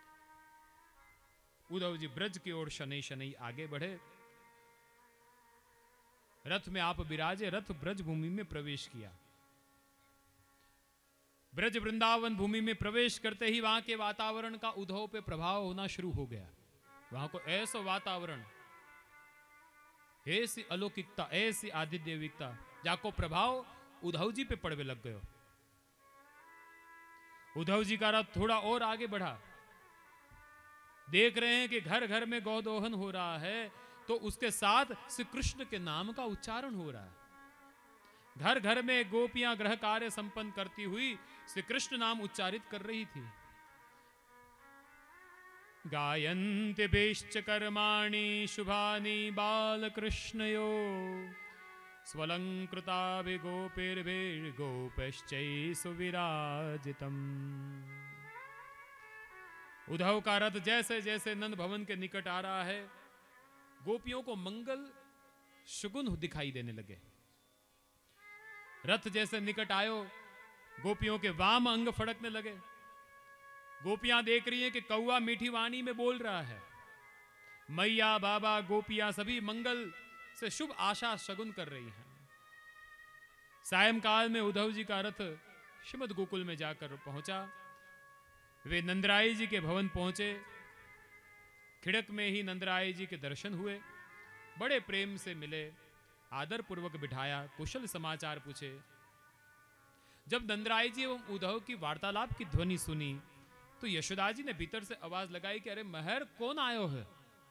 उद्धव जी ब्रज की ओर शनै शनै आगे बढ़े। रथ में आप विराजे, रथ ब्रज भूमि में प्रवेश किया। ब्रज वृंदावन भूमि में प्रवेश करते ही वहां के वातावरण का उद्धव पे प्रभाव होना शुरू हो गया। वहां को ऐसा वातावरण, ऐसी अलौकिकता, ऐसी आदिदेविकता, जाको प्रभाव उद्धव जी पे पड़वे लग गयो। उद्धव जी का रथ थोड़ा और आगे बढ़ा। देख रहे हैं कि घर घर में गौदोहन हो रहा है, तो उसके साथ श्री कृष्ण के नाम का उच्चारण हो रहा है। घर घर में गोपियां ग्रह कार्य संपन्न करती हुई श्री कृष्ण नाम उच्चारित कर रही थी। गायन्ति बेश्च कर्माणि शुभानि बालकृष्णयो, स्वलंकृता गोपिर्भिर्गोपश्चै सुविराजितम्। उद्धव का रथ जैसे जैसे नंद भवन के निकट आ रहा है, गोपियों को मंगल शुगुन दिखाई देने लगे। रथ जैसे निकट आयो, गोपियों के वाम अंग फड़कने लगे। गोपियां देख रही हैं कि कौआ मीठी वाणी में बोल रहा है। मैया बाबा गोपियां सभी मंगल से शुभ आशा शगुन कर रही हैं। सायंकाल में उद्धव जी का रथ श्रीमद गोकुल में जाकर पहुंचा। वे नंदराय जी के भवन पहुंचे। खिड़क में ही नंदराय जी के दर्शन हुए। बड़े प्रेम से मिले, आदर पूर्वक बिठाया, कुशल समाचार पूछे। जब नंदराय जी एवं उद्धव की वार्तालाप की ध्वनि सुनी तो यशोदा जी ने भीतर से आवाज लगाई कि अरे महर कौन आयो है।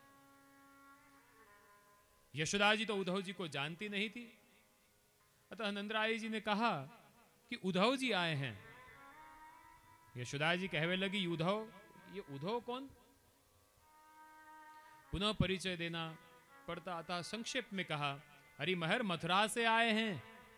यशोदा जी तो उद्धव जी को जानती नहीं थी। अतः नंदराय जी ने कहा कि उद्धव जी आए हैं। यशोदा जी कहने लगी, उद्धव, ये उद्धव कौन? पुनः परिचय देना पड़ता। अतः संक्षेप में कहा, अरे महर मथुरा से आए हैं।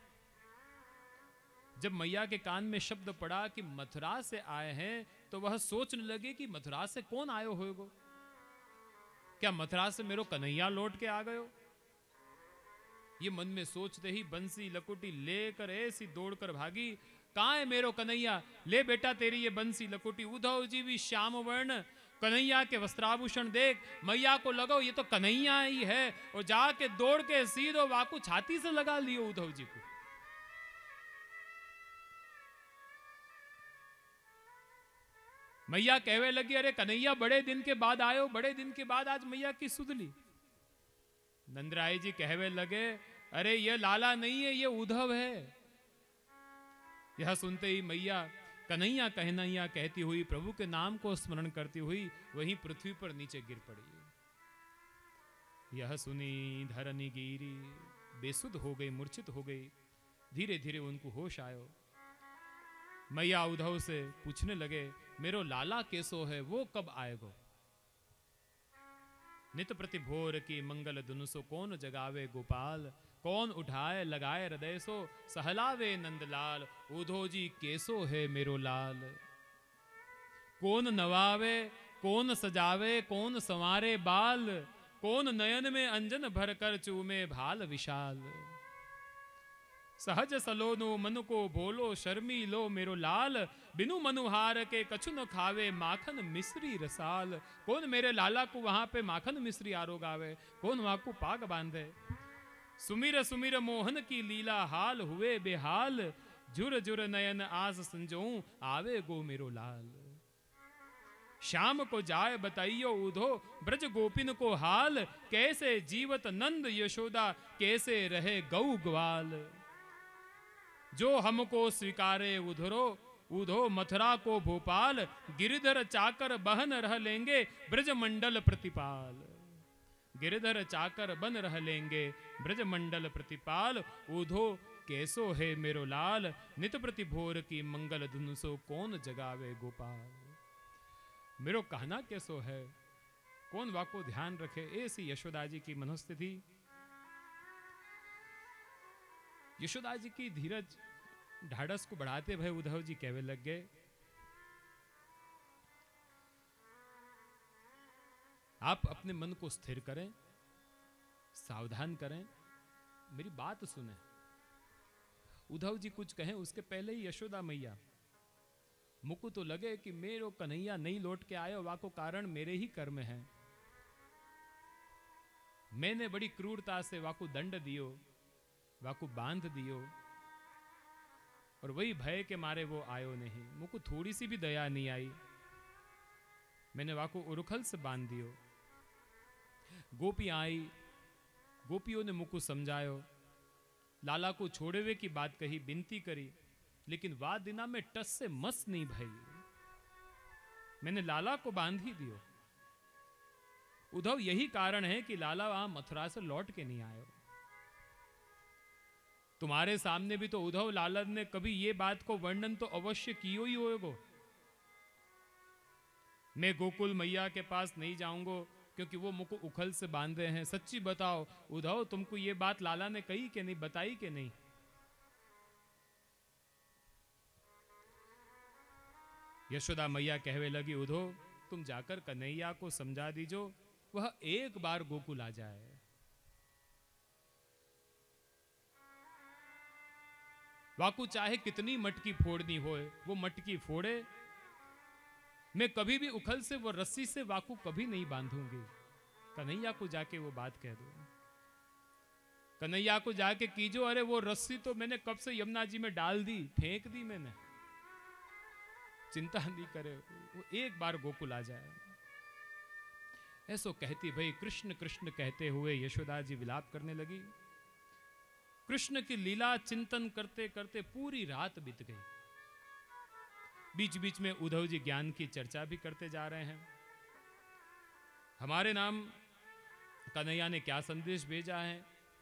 जब मैया के कान में शब्द पड़ा कि मथुरा से आए हैं तो वह सोचने लगे कि मथुरा से कौन आयो होगो? क्या मथुरा से मेरो कन्हैया लौट के आ गयो? ये मन में सोचते ही बंसी लकुटी लेकर ऐसी दौड़कर भागी। कहां है मेरो कन्हैया? ले बेटा तेरी ये बंसी लकुटी। उद्धव जी भी श्याम वर्ण, कन्हैया के वस्त्राभूषण देख, मैया को लगाओ ये तो कन्हैया ही है। और जाके दौड़ के सीधो वाकू छाती से लगा लियो उद्धव जी को। मैया कहवे लगी, अरे कन्हैया बड़े दिन के बाद आयो, बड़े दिन के बाद आज मैया की सुध ली। नंदराय जी कहवे लगे, अरे ये लाला नहीं है, ये उद्धव है। यह सुनते ही मैया कन्हैया कन्हैया कहती हुई प्रभु के नाम को स्मरण करती हुई वहीं पृथ्वी पर नीचे गिर पड़ी। यह सुनी धरनी गिरी, बेसुध हो गई, मूर्छित हो गई। धीरे धीरे उनको होश आयो। मैया उद्धव से पूछने लगे, मेरो लाला कैसो है, वो कब आएगो? नित प्रति भोर की मंगल धुन सो कौन जगावे गोपाल। कौन उठाए लगाए हृदय सो सहलावे नंदलाल। उद्धव जी कैसो है मेरो लाल। कौन नवावे कौन सजावे कौन संवारे बाल। कौन नयन में अंजन भर कर चूमे भाल विशाल। सहज सलोनो मन को बोलो शर्मी लो मेरो लाल। बिनु मनुहार के कछु न खावे माखन मिश्री रसाल। कौन मेरे लाला को वहां पे माखन मिश्री आरोग आवे, कौन वहां को पाग बांधे। सुमिर सुमिर मोहन की लीला हाल हुए बेहाल। झुर झुर नयन आस संजों आवे गो मेरो लाल। श्याम को जाय बताइयो उधो ब्रज गोपिन को हाल। कैसे जीवत नंद यशोदा कैसे रहे गौ ग्वाल। जो हमको स्वीकारे उधरो उधो मथुरा को भोपाल। गिरिधर चाकर बहन रह लेंगे ब्रज मंडल प्रतिपाल। गिरिधर चाकर बन रह लेंगे ब्रज मंडल प्रतिपाल। उधो कैसो है मेरो लाल। नित प्रति भोर की मंगल धुन सो कौन जगावे गोपाल। मेरो कहना कैसो है, कौन वाको ध्यान रखे। ऐसी यशोदा जी की मनोस्थिति। यशोदा जी की धीरज ढाढ़स को बढ़ाते भय उद्धव जी कहवे लग गए, आप अपने मन को स्थिर करें, सावधान करें, मेरी बात सुने। उद्धव जी कुछ कहें उसके पहले ही यशोदा मैया, मुकु तो लगे कि मेरो कन्हैया नहीं लौट के आयो, वाको कारण मेरे ही कर्म हैं। मैंने बड़ी क्रूरता से वाको दंड दियो, वाको बांध दियो, और वही भय के मारे वो आयो नहीं। मुझको थोड़ी सी भी दया नहीं आई, मैंने वाको उरुखल से बांध दियो। गोपी आई, गोपियों ने मुझको समझायो, लाला को छोड़े हुए की बात कही, विनती करी, लेकिन वा दिना में टस से मस नहीं भई। मैंने लाला को बांध ही दियो। उद्धव यही कारण है कि लाला वहां मथुरा से लौट के नहीं आयो। तुम्हारे सामने भी तो उद्धव लाला ने कभी ये बात को वर्णन तो अवश्य कियो ही होगो। मैं गोकुल मैया के पास नहीं जाऊंगा क्योंकि वो मुझको उखल से बांधे हैं। सच्ची बताओ उद्धव, तुमको ये बात लाला ने कही कि नहीं, बताई कि नहीं? यशोदा मैया कहवे लगी, उद्धव तुम जाकर कन्हैया को समझा दीजो, वह एक बार गोकुल आ जाए। वाकू चाहे कितनी मटकी फोड़नी होए, वो मटकी फोड़े, मैं कभी भी उखल से वो रस्सी से वाकू कभी नहीं बांधूंगी। कन्हैया को जाके वो बात कह दो, कन्हैया को जाके कीजो, अरे वो रस्सी तो मैंने कब से यमुना जी में डाल दी, फेंक दी मैंने, चिंता नहीं करे, वो एक बार गोकुल आ जाए। ऐसो कहती भाई कृष्ण कृष्ण कहते हुए यशोदा जी विलाप करने लगी। कृष्ण की लीला चिंतन करते करते पूरी रात बीत गई। बीच बीच में उद्धव जी ज्ञान की चर्चा भी करते जा रहे हैं। हमारे नाम कन्हैया ने क्या संदेश भेजा है।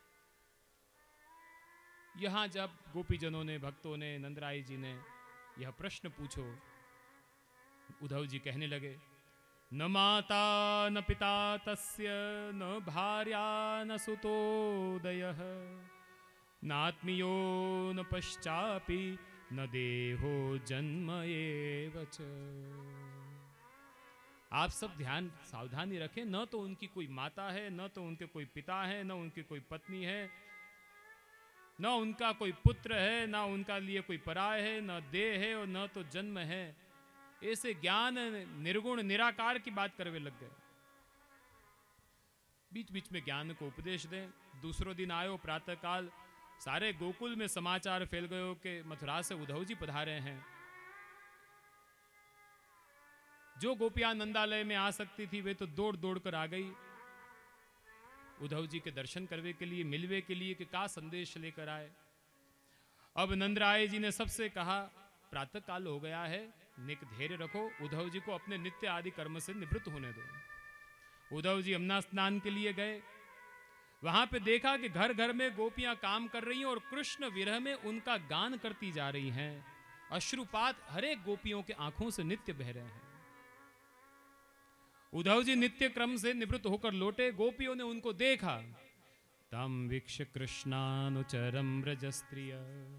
यहां जब गोपीजनों ने, भक्तों ने, नंदराय जी ने यह प्रश्न पूछो, उद्धव जी कहने लगे, न माता न पिता तस्य न भार्या न सुतोदयः नात्मीयो न पश्चापि न देहो जन्म एव च। आप सब ध्यान सावधानी रखें, न तो उनकी कोई माता है, न तो उनके कोई पिता है, न उनकी कोई पत्नी है, न उनका कोई पुत्र है, न उनका लिए कोई पराय है, न देह है और न तो जन्म है। ऐसे ज्ञान निर्गुण निराकार की बात करवे लग गए। बीच बीच में ज्ञान को उपदेश दें। दूसरो दिन आयो प्रातः काल, सारे गोकुल में समाचार फैल गयो कि मथुरा से उद्धव जी पधारे हैं। जो गोपियां नंदालय में आ सकती थी वे तो दौड़ दौड़ कर आ गई उद्धव जी के दर्शन करने के लिए, मिलवे के लिए कि का संदेश लेकर आए। अब नंदराय जी ने सबसे कहा, प्रातः काल हो गया है, निक धैर्य रखो, उद्धव जी को अपने नित्य आदि कर्म से निवृत्त होने दो। उद्धव जी यमुना स्नान के लिए गए। वहां पे देखा कि घर घर में गोपियां काम कर रही हैं और कृष्ण विरह में उनका गान करती जा रही हैं। अश्रुपात हरेक गोपियों के आंखों से नित्य बह रहे हैं। उद्धव जी नित्य क्रम से निवृत्त होकर लौटे। गोपियों ने उनको देखा। तम वीक्ष कृष्णानुचरम व्रजस्त्रिय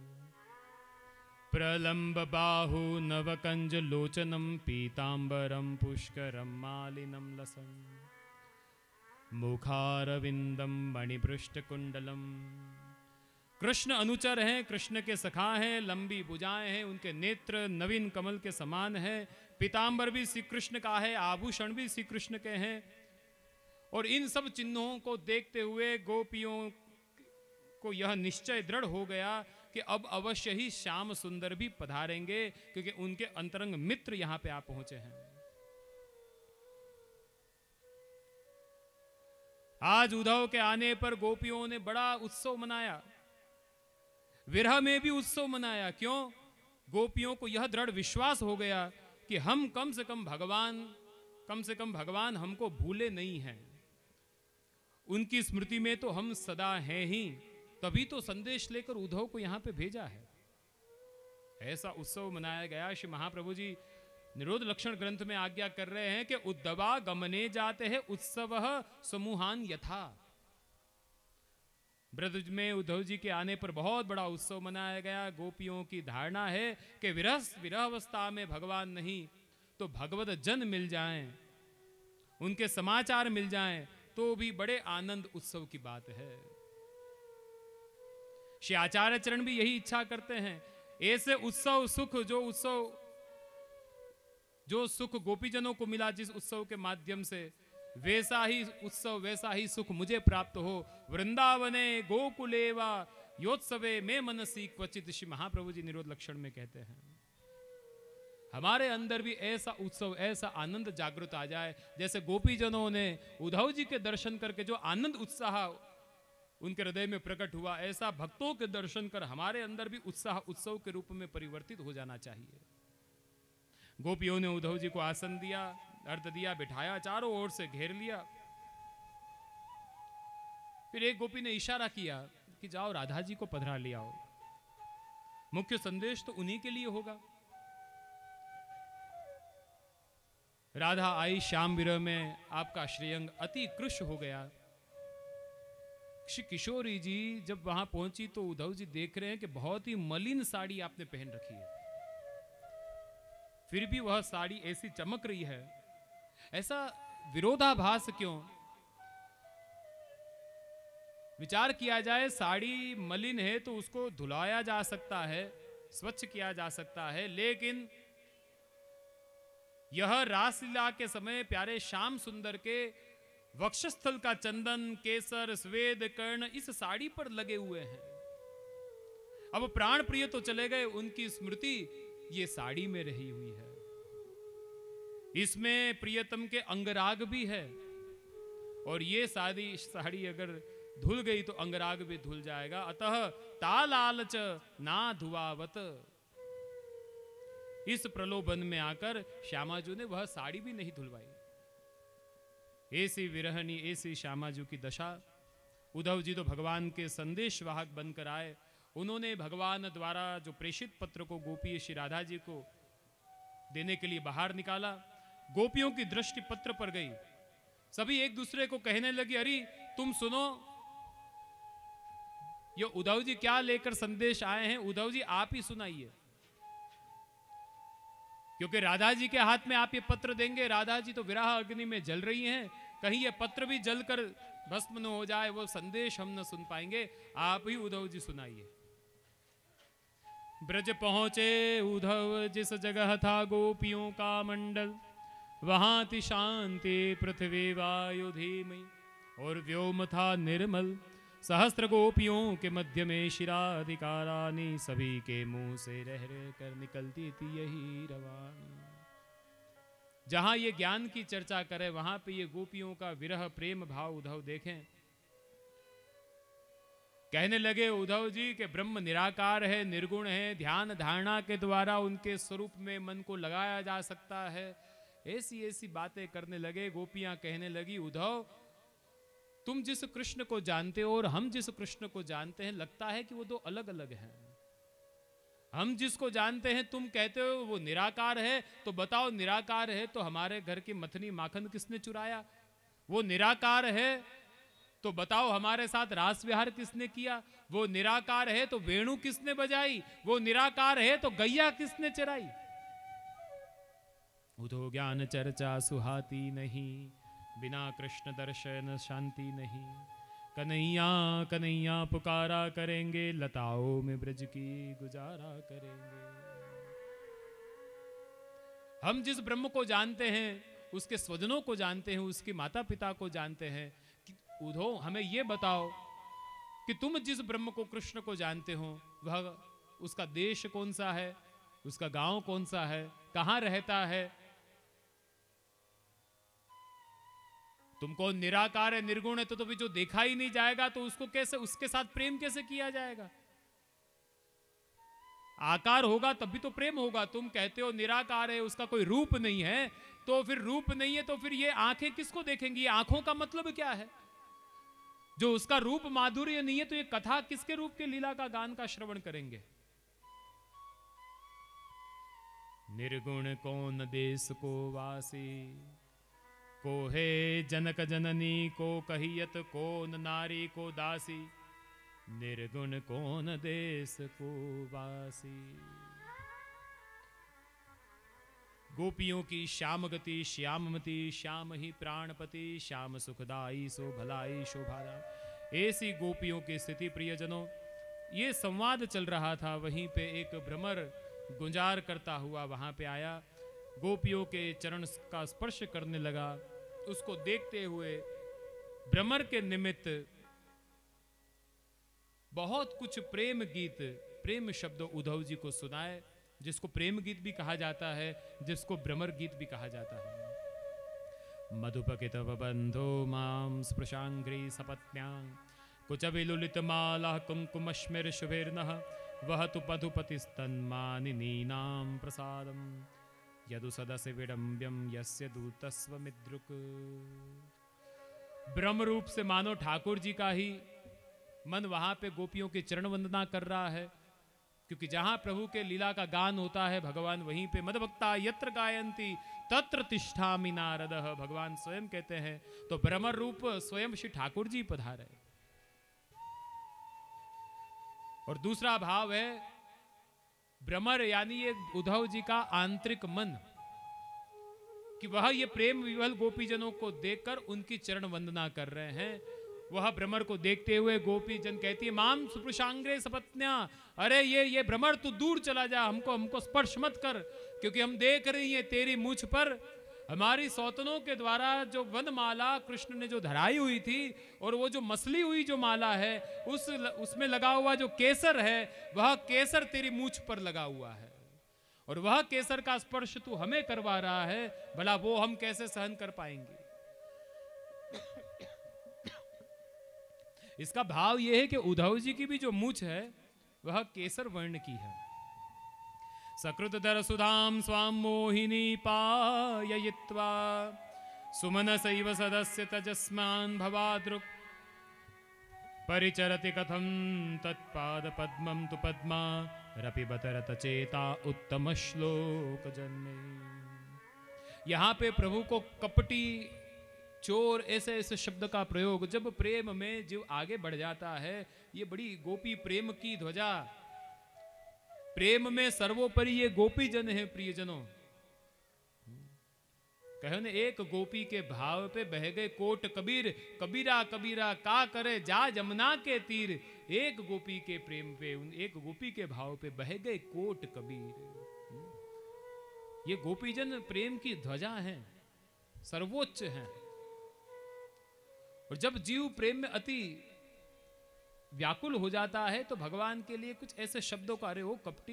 प्रलंब बाहु नवकंज लोचनम पीतांबरम पुष्करम मालिनम लसम मुखारविंदम मणिपृष्ठ कुंडलम। कृष्ण अनुचर हैं, कृष्ण के सखा हैं, लंबी भुजाएं हैं, उनके नेत्र नवीन कमल के समान हैं, पीतांबर भी श्री कृष्ण का है, आभूषण भी श्री कृष्ण के हैं। और इन सब चिन्हों को देखते हुए गोपियों को यह निश्चय दृढ़ हो गया कि अब अवश्य ही श्याम सुंदर भी पधारेंगे, क्योंकि उनके अंतरंग मित्र यहां पे आ पहुंचे हैं। आज उद्धव के आने पर गोपियों ने बड़ा उत्सव मनाया, विरह में भी उत्सव मनाया। क्यों? गोपियों को यह दृढ़ विश्वास हो गया कि हम कम से कम भगवान कम से कम भगवान हमको भूले नहीं हैं, उनकी स्मृति में तो हम सदा हैं ही। तभी तो संदेश लेकर उद्धव को यहां पे भेजा है। ऐसा उत्सव मनाया गया। श्री महाप्रभु जी निरोध लक्षण ग्रंथ में आज्ञा कर रहे हैं कि उद्धवा गमने जाते हैं उत्सव समूहान यथा। ब्रज में उद्धव जी के आने पर बहुत बड़ा उत्सव मनाया गया। गोपियों की धारणा है कि विरह विरहावस्था में भगवान नहीं तो भगवत जन मिल जाएं, उनके समाचार मिल जाएं तो भी बड़े आनंद उत्सव की बात है। श्री आचार्य चरण भी यही इच्छा करते हैं। ऐसे उत्सव सुख, जो उत्सव जो सुख गोपीजनों को मिला जिस उत्सव के माध्यम से, वैसा ही उत्सव वैसा ही सुख मुझे प्राप्त हो। वृंदावने गोकुलेवा योत्सवे में मनसी क्वचित, श्री महाप्रभु जी निरोध लक्षण में कहते हैं। हमारे अंदर भी ऐसा उत्सव, ऐसा आनंद जागृत आ जाए जैसे गोपीजनों ने उद्धव जी के दर्शन करके जो आनंद उत्साह उनके हृदय में प्रकट हुआ, ऐसा भक्तों के दर्शन कर हमारे अंदर भी उत्साह उत्सव के रूप में परिवर्तित हो जाना चाहिए। गोपियों ने उद्धव जी को आसन दिया, अर्घ दिया, बिठाया, चारों ओर से घेर लिया। फिर एक गोपी ने इशारा किया कि जाओ राधा जी को पधरा ले आओ, मुख्य संदेश तो उन्हीं के लिए होगा। राधा आई। श्याम विरह में आपका श्रेयंग अति कृश हो गया। श्री किशोरी जी जब वहां पहुंची तो उद्धव जी देख रहे हैं कि बहुत ही मलिन साड़ी आपने पहन रखी है, फिर भी वह साड़ी ऐसी चमक रही है। ऐसा विरोधाभास क्यों? विचार किया जाए, साड़ी मलिन है तो उसको धुलाया जा सकता है, स्वच्छ किया जा सकता है, लेकिन यह रासलीला के समय प्यारे श्याम सुंदर के वक्षस्थल का चंदन, केसर, स्वेद, कर्ण इस साड़ी पर लगे हुए हैं। अब प्राण प्रिय तो चले गए, उनकी स्मृति ये साड़ी में रही हुई है। इसमें प्रियतम के अंगराग भी है, और ये साड़ी साड़ी अगर धुल गई तो अंगराग भी धुल जाएगा। अतः तालालच ना धुआवत, इस प्रलोभन में आकर श्यामाजू ने वह साड़ी भी नहीं धुलवाई। ऐसी विरहनी, ऐसी श्यामाजू की दशा। उद्धव जी तो भगवान के संदेश वाहक बनकर आए। उन्होंने भगवान द्वारा जो प्रेषित पत्र को गोपी श्री राधा जी को देने के लिए बाहर निकाला। गोपियों की दृष्टि पत्र पर गई। सभी एक दूसरे को कहने लगी, अरे तुम सुनो, ये उद्धव जी क्या लेकर संदेश आए हैं, उद्धव जी आप ही सुनाइए। क्योंकि राधा जी के हाथ में आप ये पत्र देंगे, राधा जी तो विरह अग्नि में जल रही हैं, कहीं ये पत्र भी जलकर भस्म न हो जाए, वो संदेश हम न सुन पाएंगे, आप ही उद्धव जी सुनाइए। ब्रज पहुंचे उद्धव जिस जगह था गोपियों का मंडल, वहां थी शांति पृथ्वी वायु धीमई, और व्योम था निर्मल। सहस्त्र गोपियों के मध्य में शिराधिका रानी, सभी के मुंह से रह रह कर निकलती थी यही रवानी। जहां ये ज्ञान की चर्चा करे, वहां पे ये गोपियों का विरह प्रेम भाव उद्धव देखें। कहने लगे उद्धव जी के ब्रह्म निराकार है, निर्गुण है, ध्यान धारणा के द्वारा उनके स्वरूप में मन को लगाया जा सकता है। ऐसी ऐसी बातें करने लगे। गोपियां कहने लगी, उद्धव तुम जिस कृष्ण को जानते हो और हम जिस कृष्ण को जानते हैं, लगता है कि वो दो अलग अलग हैं। हम जिसको जानते हैं तुम कहते हो वो निराकार है, तो बताओ निराकार है तो हमारे घर की मथनी माखन किसने चुराया? वो निराकार है तो बताओ हमारे साथ रास विहार किसने किया? वो निराकार है तो वेणु किसने बजाई? वो निराकार है तो गैया किसने चराई? उधो ज्ञान चर्चा सुहाती नहीं, बिना कृष्ण दर्शन शांति नहीं। कन्हैया कन्हैया पुकारा करेंगे, लताओं में ब्रज की गुजारा करेंगे। हम जिस ब्रह्म को जानते हैं, उसके स्वजनों को जानते हैं, उसके माता पिता को जानते हैं, कि उधो हमें ये बताओ कि तुम जिस ब्रह्म को कृष्ण को जानते हो, वह उसका देश कौन सा है, उसका गांव कौन सा है, कहां रहता है? तुमको निराकार है, निर्गुण है, तो, तो भी जो देखा ही नहीं जाएगा तो उसको कैसे, उसके साथ प्रेम कैसे किया जाएगा? आकार होगा तब भी तो प्रेम होगा। तुम कहते हो निराकार है, उसका कोई रूप नहीं है, तो फिर रूप नहीं है तो फिर ये आंखें किसको देखेंगी? आंखों का मतलब क्या है? जो उसका रूप माधुर्य नहीं है तो ये कथा किसके रूप के लीला का गान का श्रवण करेंगे? निर्गुण कौन देश को वासी, को है जनक जननी को कहियत, कौन नारी को दासी, निर्गुण कौन देश को वासी। गोपियों की श्याम गति श्याममती, श्याम ही प्राणपति, श्याम सुखदाई सो भलाई शोभादान। ऐसी गोपियों की स्थिति प्रियजनों, ये संवाद चल रहा था। वहीं पे एक भ्रमर गुंजार करता हुआ वहां पे आया, गोपियों के चरण का स्पर्श करने लगा। उसको देखते हुए भ्रमर के निमित्त बहुत कुछ प्रेम गीत, प्रेम शब्द उद्धव जी को सुनाए, जिसको प्रेम गीत भी कहा जाता है, जिसको भ्रमर गीत भी कहा जाता है। मधुपकितव बंधो मां स्पृशांग्री सपत्न्यां, कुचविलुलित माला कुंकुमश्मिर शुभिर्नः, वह तु पधुपतिस्तन्मानिनीनां प्रसादम्, यदु सदस्य विडम्ब्यम यस्य दूतस्वमिद्रुक। ब्रह्म रूप से मानो ठाकुर जी का ही मन वहां पे गोपियों की चरण वंदना कर रहा है, क्योंकि जहां प्रभु के लीला का गान होता है भगवान वहीं पे मदभक्ता यत्र गायन्ति तत्र तिष्ठामि नारदः, भगवान स्वयं कहते हैं। तो ब्रह्म रूप स्वयं श्री ठाकुर जी पधारे। और दूसरा भाव है भ्रमर यानी ये उद्धव जी का आंतरिक मन, कि वह ये प्रेम विवल गोपीजनों को देखकर उनकी चरण वंदना कर रहे हैं। वह भ्रमर को देखते हुए गोपी जन कहती है, माम सुपुरुषांग्रे सपत्न्या, अरे ये ये भ्रमर तू दूर चला जा, हमको हमको स्पर्श मत कर, क्योंकि हम देख रही हैं तेरी मुझ पर हमारी सौतनों के द्वारा जो वनमाला कृष्ण ने जो धराई हुई थी, और वो जो मसली हुई जो माला है, उस उसमें लगा हुआ जो केसर है, वह केसर तेरी मूछ पर लगा हुआ है, और वह केसर का स्पर्श तू हमें करवा रहा है, भला वो हम कैसे सहन कर पाएंगे। इसका भाव यह है कि उद्धव जी की भी जो मूछ है वह केसर वर्ण की है। सकृतधर सुधाम स्वाम मोहिनी पाययित्वा सुमनसैव सदस्य तजस्मान् भवादृक् परिचरति कथं तत्पाद पद्मं तु पद्मा रपिबत रतचेता उत्तम श्लोक जन्मे। यहाँ पे प्रभु को कपटी, चोर, ऐसे ऐसे शब्द का प्रयोग जब प्रेम में जीव आगे बढ़ जाता है, ये बड़ी गोपी प्रेम की ध्वजा, प्रेम में सर्वोपरि ये गोपी जन है प्रियजनों। कहो ने एक गोपी के भाव पे बह गए कोट कबीर, कबीरा कबीरा का करे जा जमुना के तीर। एक गोपी के प्रेम पे, एक गोपी के भाव पे बह गए कोट कबीर। ये गोपीजन प्रेम की ध्वजा हैं, सर्वोच्च हैं। और जब जीव प्रेम में अति व्याकुल हो जाता है तो भगवान के लिए कुछ ऐसे शब्दों का, अरे वो कपटी,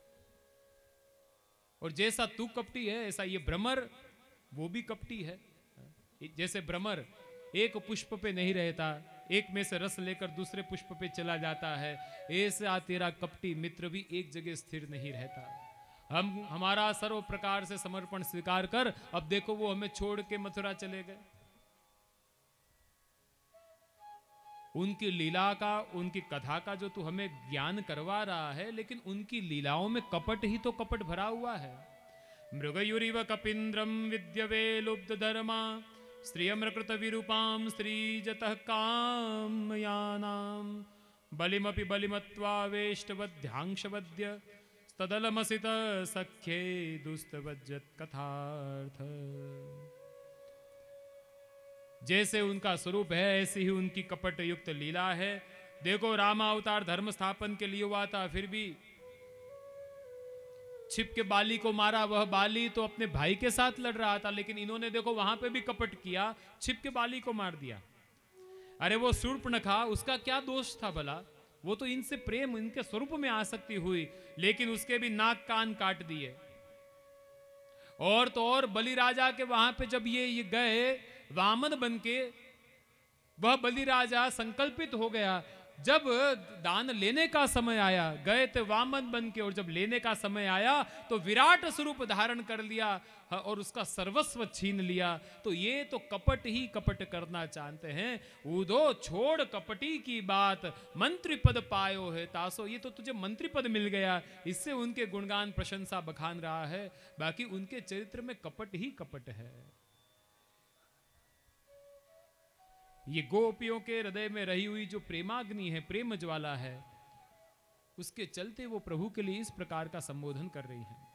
और जैसा तू कपटी है ऐसा ये भ्रमर वो भी कपटी है। जैसे भ्रमर एक पुष्प पे नहीं रहता, एक में से रस लेकर दूसरे पुष्प पे चला जाता है, ऐसा तेरा कपटी मित्र भी एक जगह स्थिर नहीं रहता। हम हमारा सर्व प्रकार से समर्पण स्वीकार कर, अब देखो वो हमें छोड़ के मथुरा चले गए। उनकी लीला का, उनकी कथा का जो तू हमें ज्ञान करवा रहा है, लेकिन उनकी लीलाओं में कपट ही तो कपट भरा हुआ है। मृगयुरिव कपिंद्रम विद्यवे लुब्ध धर्मा स्त्रियमृकृत विरूपाम स्त्रीजतः कामयानाम बलिमपि बलिमत्वावेष्टवध्यांशवद्य तदलमसित सख्ये दुस्तवज्जत कथार्थ। जैसे उनका स्वरूप है ऐसी ही उनकी कपट युक्त लीला है। देखो रामा अवतार धर्म स्थापन के लिए हुआ था, फिर भी छिप के बाली को मारा। वह बाली तो अपने भाई के साथ लड़ रहा था, लेकिन इन्होंने देखो वहां पे भी कपट किया, छिप के बाली को मार दिया। अरे वो शूर्पणखा, उसका क्या दोष था भला? वो तो इनसे प्रेम, इनके स्वरूप में आसक्ति हुई, लेकिन उसके भी नाक कान काट दिए। और तो और बलि राजा के वहां पे जब ये ये गए वामन बन के, वह बलि राजा संकल्पित हो गया। जब दान लेने का समय आया, गए थे वामन बन के, और जब लेने का समय आया तो विराट स्वरूप धारण कर लिया और उसका सर्वस्व छीन लिया। तो ये तो कपट ही कपट करना जानते हैं। उदो छोड़ कपटी की बात, मंत्री पद पायो है तासो। ये तो तुझे मंत्री पद मिल गया, इससे उनके गुणगान प्रशंसा बखान रहा है। बाकी उनके चरित्र में कपट ही कपट है। ये गोपियों के हृदय में रही हुई जो प्रेमाग्नि है, प्रेम ज्वाला है, उसके चलते वो प्रभु के लिए इस प्रकार का संबोधन कर रही हैं।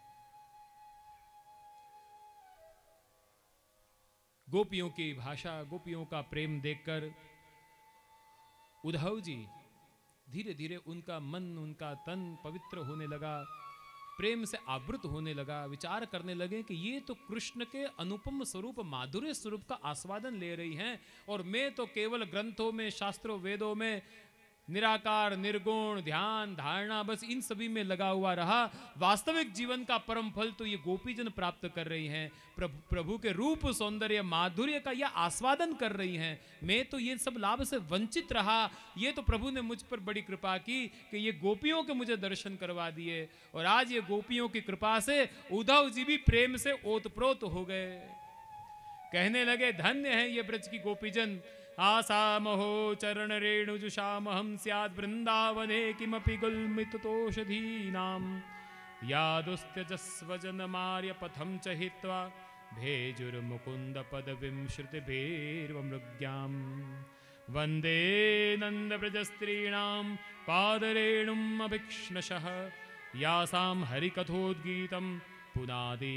गोपियों की भाषा, गोपियों का प्रेम देखकर उद्धव जी धीरे धीरे उनका मन, उनका तन पवित्र होने लगा, प्रेम से आवृत होने लगा। विचार करने लगे कि ये तो कृष्ण के अनुपम स्वरूप, माधुर्य स्वरूप का आस्वादन ले रही हैं, और मैं तो केवल ग्रंथों में, शास्त्रों, वेदों में निराकार, निर्गुण, ध्यान, धारणा, बस इन सभी में लगा हुआ रहा। वास्तविक जीवन का परम फल तो ये गोपीजन प्राप्त कर रही हैं। प्रभु प्रभु के रूप, सौंदर्य, माधुर्य का यह आस्वादन कर रही हैं। मैं तो ये सब लाभ से वंचित रहा। ये तो प्रभु ने मुझ पर बड़ी कृपा की कि ये गोपियों के मुझे दर्शन करवा दिए, और आज ये गोपियों की कृपा से उद्धव जी भी प्रेम से ओतप्रोत हो गए। कहने लगे, धन्य है ये ब्रज की गोपीजन। आसामहो चरण रेणुजुषामहं स्याद् वृंदावने किमपि गुल्मितोषधीनां यादुस्त्यजस्वजनमार्य पथं च हित्वा भेजुर्मुकुन्द पदवीं श्रुतिभिर्वमृग्यां वन्दे नन्दव्रजस्त्रीणां पादरेणुम् अभिक्ष्णशः यासां हरिकथोद्गीतं पुनादि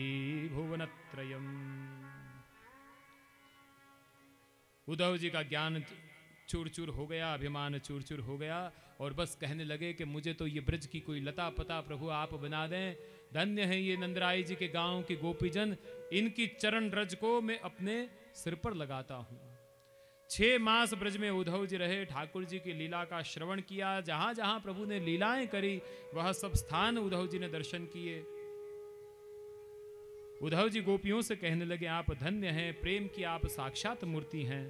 भुवनत्रयम्। उद्धव जी का ज्ञान चूर चूर हो गया, अभिमान चूर चूर हो गया और बस कहने लगे कि मुझे तो ये ब्रज की कोई लता पता प्रभु आप बना दें। धन्य है ये नंदराय जी के गांव के गोपीजन, इनकी चरण रज को मैं अपने सिर पर लगाता हूं। छह मास ब्रज में उद्धव जी रहे, ठाकुर जी की लीला का श्रवण किया, जहां जहां प्रभु ने लीलाएं करी वह सब स्थान उद्धव जी ने दर्शन किए। उद्धव जी गोपियों से कहने लगे आप धन्य हैं, प्रेम की आप साक्षात मूर्ति हैं,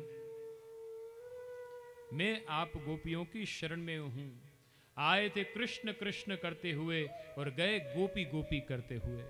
मैं आप गोपियों की शरण में हूं। आए थे कृष्ण कृष्ण करते हुए और गए गोपी गोपी करते हुए।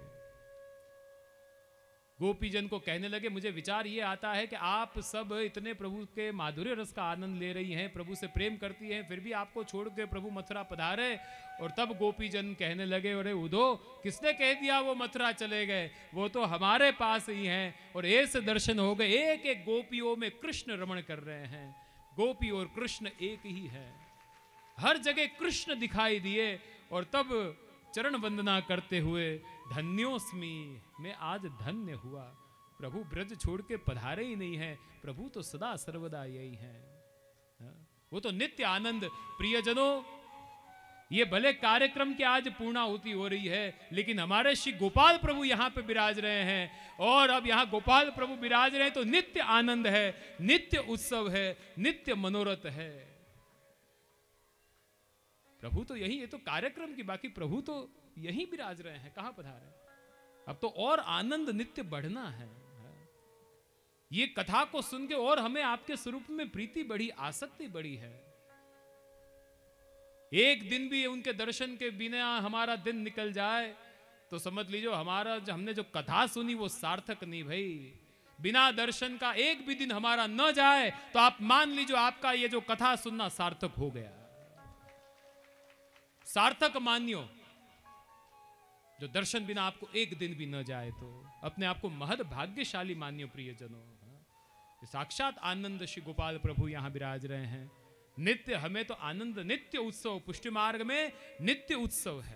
गोपीजन को कहने लगे मुझे विचार ये आता है कि आप सब इतने प्रभु के माधुर्य रस का आनंद ले रही हैं, प्रभु से प्रेम करती हैं, फिर भी आपको छोड़ के प्रभु मथुरा पधारे। और तब गोपीजन कहने लगे अरे उधो, किसने कह दिया वो मथुरा चले गए, वो तो हमारे पास ही हैं। और ऐसे दर्शन हो गए, एक एक गोपियों में कृष्ण रमण कर रहे हैं। गोपी और कृष्ण एक ही है, हर जगह कृष्ण दिखाई दिए। और तब चरण वंदना करते हुए धन्योस्मि, मैं आज धन्य हुआ, प्रभु ब्रज छोड़ के पधारे ही नहीं है, प्रभु तो सदा सर्वदा यही हैं। वो तो नित्य आनंद। प्रियजनों, ये भले कार्यक्रम की आज पूर्णाहुति हो रही है, लेकिन हमारे श्री गोपाल प्रभु यहाँ पे विराज रहे हैं। और अब यहाँ गोपाल प्रभु विराज रहे हैं तो नित्य आनंद है, नित्य उत्सव है, नित्य मनोरथ है। प्रभु तो यही, ये तो कार्यक्रम की, बाकी प्रभु तो यही विराज रहे हैं, कहां पधारे। अब तो और आनंद नित्य बढ़ना है। ये कथा को सुन के और हमें आपके स्वरूप में प्रीति बढ़ी, आसक्ति बढ़ी है। एक दिन भी उनके दर्शन के बिना हमारा दिन निकल जाए तो समझ लीजिए हमारा जो हमने जो कथा सुनी वो सार्थक नहीं भाई। बिना दर्शन का एक भी दिन हमारा न जाए तो आप मान लीजिए आपका ये जो कथा सुनना सार्थक हो गया। सार्थक मानियो, जो दर्शन बिना आपको एक दिन भी न जाए तो अपने आप को महद भाग्यशाली मानियो। प्रियजनों, साक्षात आनंद श्री गोपाल प्रभु यहां विराज रहे हैं। नित्य, हमें तो आनंद, नित्य उत्सव, पुष्टि मार्ग में नित्य उत्सव है।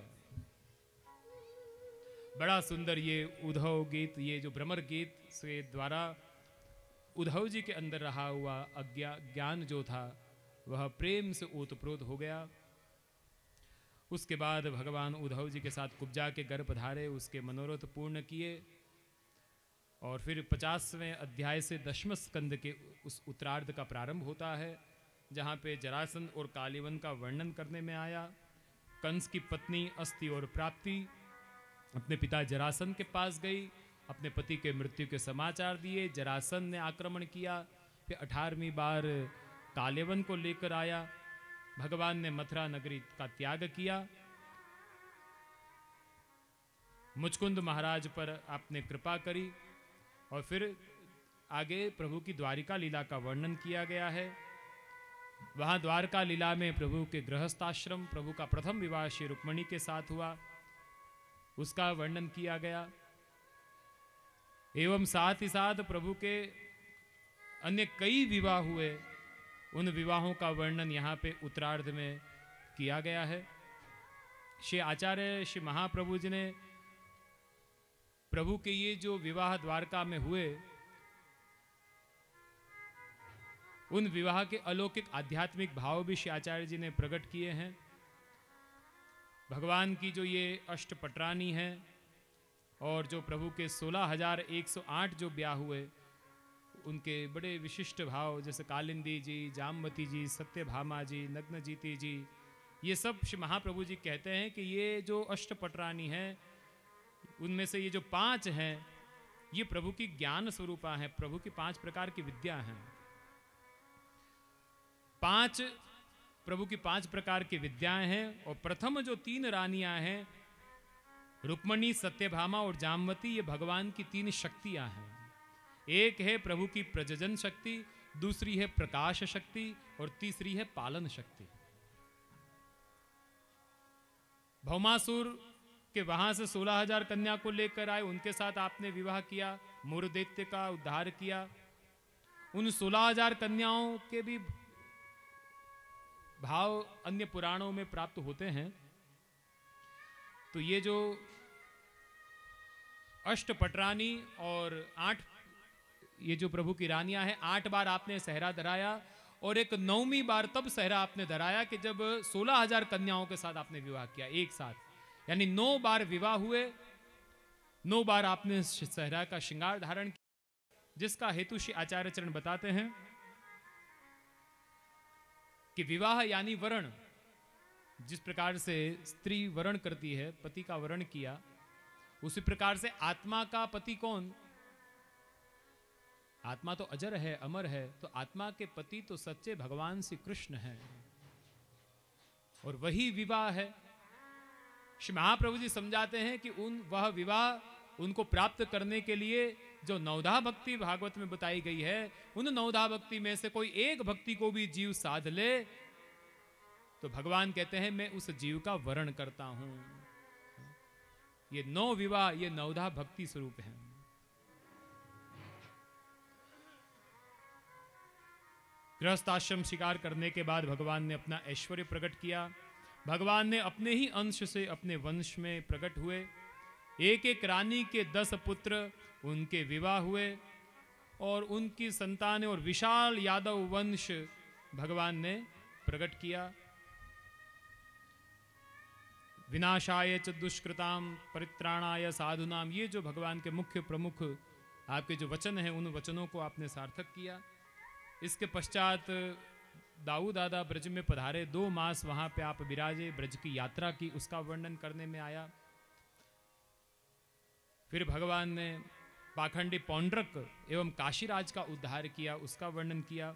बड़ा सुंदर ये उद्धव गीत, ये जो भ्रमर गीत से द्वारा उद्धव जी के अंदर रहा हुआ अज्ञा ज्ञान जो था वह प्रेम से ओतप्रोत हो गया। उसके बाद भगवान उद्धव जी के साथ कुब्जा के घर पधारे, उसके मनोरथ पूर्ण किए। और फिर पचासवें अध्याय से दशम स्कंद के उस उत्तरार्ध का प्रारंभ होता है, जहाँ पे जरासंध और कालीवन का वर्णन करने में आया। कंस की पत्नी अस्ति और प्राप्ति अपने पिता जरासंध के पास गई, अपने पति के मृत्यु के समाचार दिए। जरासंध ने आक्रमण किया, फिर अठारहवीं बार कालीवन को लेकर आया। भगवान ने मथुरा नगरी का त्याग किया। मुचकुंद महाराज पर आपने कृपा करी और फिर आगे प्रभु की द्वारिका लीला का वर्णन किया गया है। वहां द्वारका लीला में प्रभु के गृहस्थाश्रम, प्रभु का प्रथम विवाह श्री रुक्मणी के साथ हुआ, उसका वर्णन किया गया। एवं साथ ही साथ प्रभु के अन्य कई विवाह हुए, उन विवाहों का वर्णन यहाँ पे उत्तरार्ध में किया गया है। श्री आचार्य श्री महाप्रभु जी ने प्रभु के ये जो विवाह द्वारका में हुए, उन विवाह के अलौकिक आध्यात्मिक भाव भी श्री आचार्य जी ने प्रकट किए हैं। भगवान की जो ये अष्टपटरानी है और जो प्रभु के सोलह हजार एक सौ आठ जो ब्याह हुए, उनके बड़े विशिष्ट भाव, जैसे कालिंदी जी, जामवती जी, सत्यभामा जी, नग्नजीति जी, ये सब श्री महाप्रभु जी कहते हैं कि ये जो अष्टपटरानी है, उनमें से ये जो पांच हैं, ये प्रभु की ज्ञान स्वरूपा हैं, प्रभु की पांच प्रकार की विद्या हैं। पांच प्रभु की पांच प्रकार की विद्याएं हैं। और प्रथम जो तीन रानियां हैं, रुक्मणी, सत्यभामा और जामवती, ये भगवान की तीन शक्तियां हैं। एक है प्रभु की प्रजनन शक्ति, दूसरी है प्रकाश शक्ति और तीसरी है पालन शक्ति। भौमासुर के वहां से सोलह हजार कन्या को लेकर आए, उनके साथ आपने विवाह किया, मूर दैत्य का उद्धार किया। उन सोलह हजार कन्याओं के भी भाव अन्य पुराणों में प्राप्त होते हैं। तो ये जो अष्टपटरानी और आठ ये जो प्रभु की रानियां हैं, आठ बार आपने सहरा धराया और एक नौवीं बार तब सहरा आपने धराया कि जब सोलह हजार कन्याओं के साथ आपने विवाह किया एक साथ, यानी नौ बार विवाह हुए, नौ बार आपने सहरा का श्रृंगार धारण किया, जिसका हेतु श्री आचार्य चरण बताते हैं कि विवाह यानी वरण, जिस प्रकार से स्त्री वरण करती है, पति का वरण किया, उसी प्रकार से आत्मा का पति कौन? आत्मा तो अजर है, अमर है, तो आत्मा के पति तो सच्चे भगवान श्री कृष्ण हैं और वही विवाह है। श्री महाप्रभु जी समझाते हैं कि उन वह विवाह उनको प्राप्त करने के लिए जो नवधा भक्ति भागवत में बताई गई है, उन नवधा भक्ति में से कोई एक भक्ति को भी जीव साध ले तो भगवान कहते हैं मैं उस जीव का वरण करता हूं। ये नौ विवाह, ये नवधा भक्ति स्वरूप है। गृहस्थाश्रम शिकार करने के बाद भगवान ने अपना ऐश्वर्य प्रकट किया। भगवान ने अपने ही अंश से अपने वंश में प्रकट हुए। एक एक रानी के दस पुत्र उनके विवाह हुए और उनकी संतानें और विशाल यादव वंश भगवान ने प्रकट किया। विनाशाय च दुष्कृताम परित्राणाय साधुनाम, ये जो भगवान के मुख्य प्रमुख आपके जो वचन हैं, उन वचनों को आपने सार्थक किया। इसके पश्चात दाऊ दादा ब्रज में पधारे, दो मास वहां पे आप विराजे, ब्रज की यात्रा की, उसका वर्णन करने में आया। फिर भगवान ने पाखंडी पौंड्रक एवं काशीराज का उद्धार किया, उसका वर्णन किया।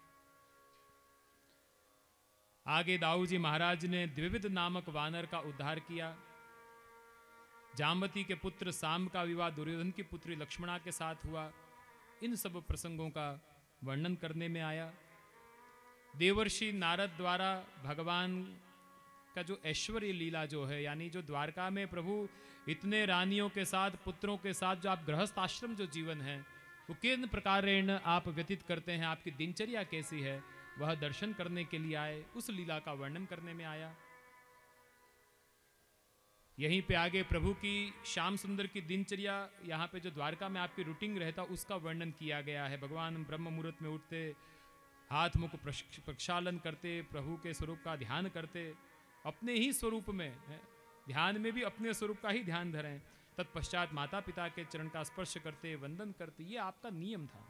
आगे दाऊ जी महाराज ने द्विविध नामक वानर का उद्धार किया। जाम्बती के पुत्र साम का विवाह दुर्योधन की पुत्री लक्ष्मणा के साथ हुआ। इन सब प्रसंगों का वर्णन करने में आया। देवर्षि नारद द्वारा भगवान का जो ऐश्वर्य लीला जो है, यानी जो द्वारका में प्रभु इतने रानियों के साथ, पुत्रों के साथ जो आप गृहस्थ आश्रम जो जीवन है वो किन प्रकार आप व्यतीत करते हैं, आपकी दिनचर्या कैसी है, वह दर्शन करने के लिए आए, उस लीला का वर्णन करने में आया। यहीं पे आगे प्रभु की श्याम सुंदर की दिनचर्या, यहाँ पे जो द्वारका में आपकी रूटीन रहता उसका वर्णन किया गया है। भगवान ब्रह्म मुहूर्त में उठते, हाथ मुख प्रक्षालन करते, प्रभु के स्वरूप का ध्यान करते, अपने ही स्वरूप में ध्यान में भी अपने स्वरूप का ही ध्यान धरें, तत्पश्चात माता पिता के चरण का स्पर्श करते, वंदन करते, ये आपका नियम था।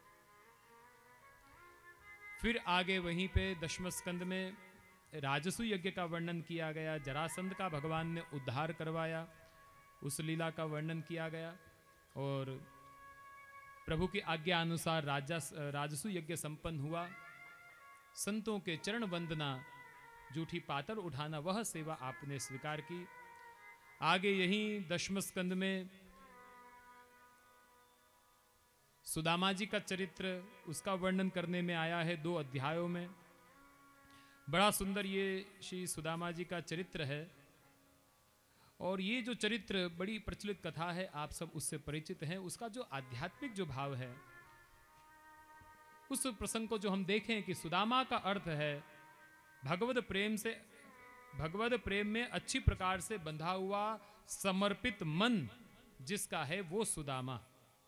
फिर आगे वहीं पे दशम स्कंद में राजसु यज्ञ का वर्णन किया गया। जरासंध का भगवान ने उद्धार करवाया, उस लीला का वर्णन किया गया। और प्रभु की आज्ञा अनुसार राजा राजसु यज्ञ संपन्न हुआ। संतों के चरण वंदना, जूठी पातर उठाना, वह सेवा आपने स्वीकार की। आगे यहीं दशम स्कंद में सुदामा जी का चरित्र, उसका वर्णन करने में आया है दो अध्यायों में। बड़ा सुंदर ये श्री सुदामा जी का चरित्र है और ये जो चरित्र बड़ी प्रचलित कथा है, आप सब उससे परिचित हैं। उसका जो आध्यात्मिक जो भाव है, उस प्रसंग को जो हम देखें कि सुदामा का अर्थ है भगवद प्रेम से, भगवद प्रेम में अच्छी प्रकार से बंधा हुआ समर्पित मन जिसका है वो सुदामा।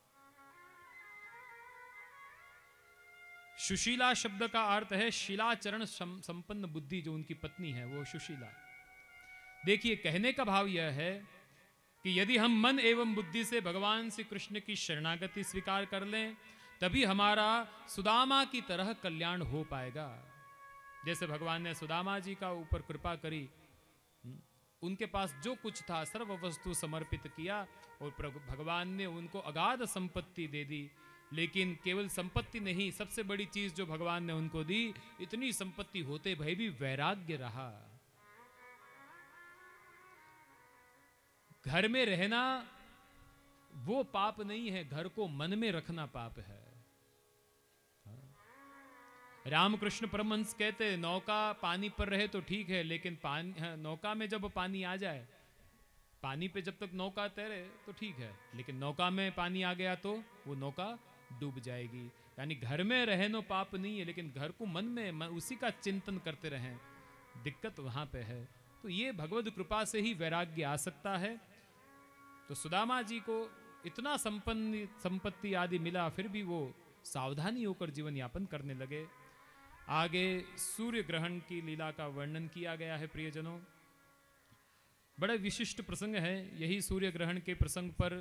सुशीला शब्द का अर्थ है शिलाचरण संपन्न बुद्धि, जो उनकी पत्नी है वो सुशीला। देखिए, कहने का भाव यह है कि यदि हम मन एवं बुद्धि से भगवान श्री कृष्ण की शरणागति स्वीकार कर लें, तभी हमारा सुदामा की तरह कल्याण हो पाएगा। जैसे भगवान ने सुदामा जी का ऊपर कृपा करी, उनके पास जो कुछ था सर्व वस्तु समर्पित किया और भगवान ने उनको अगाध संपत्ति दे दी। लेकिन केवल संपत्ति नहीं, सबसे बड़ी चीज जो भगवान ने उनको दी, इतनी संपत्ति होते भय भी वैराग्य रहा। घर में रहना वो पाप नहीं है, घर को मन में रखना पाप है। रामकृष्ण परमहंस कहते, नौका पानी पर रहे तो ठीक है, लेकिन पानी, नौका में जब पानी आ जाए, पानी पे जब तक नौका तैरे तो ठीक है, लेकिन नौका में पानी आ गया तो वो नौका डूब जाएगी। यानी घर में रहनो पाप नहीं है, लेकिन घर को मन में मन, उसी का चिंतन करते रहें, दिक्कत वहां पे है। तो ये भगवद कृपा से ही वैराग्य आ सकता है। तो सुदामा जी को इतना संपन्न संपत्ति आदि मिला, फिर भी वो सावधानी होकर जीवन यापन करने लगे। आगे सूर्य ग्रहण की लीला का वर्णन किया गया है प्रियजनों। बड़ा विशिष्ट प्रसंग है। यही सूर्य ग्रहण के प्रसंग पर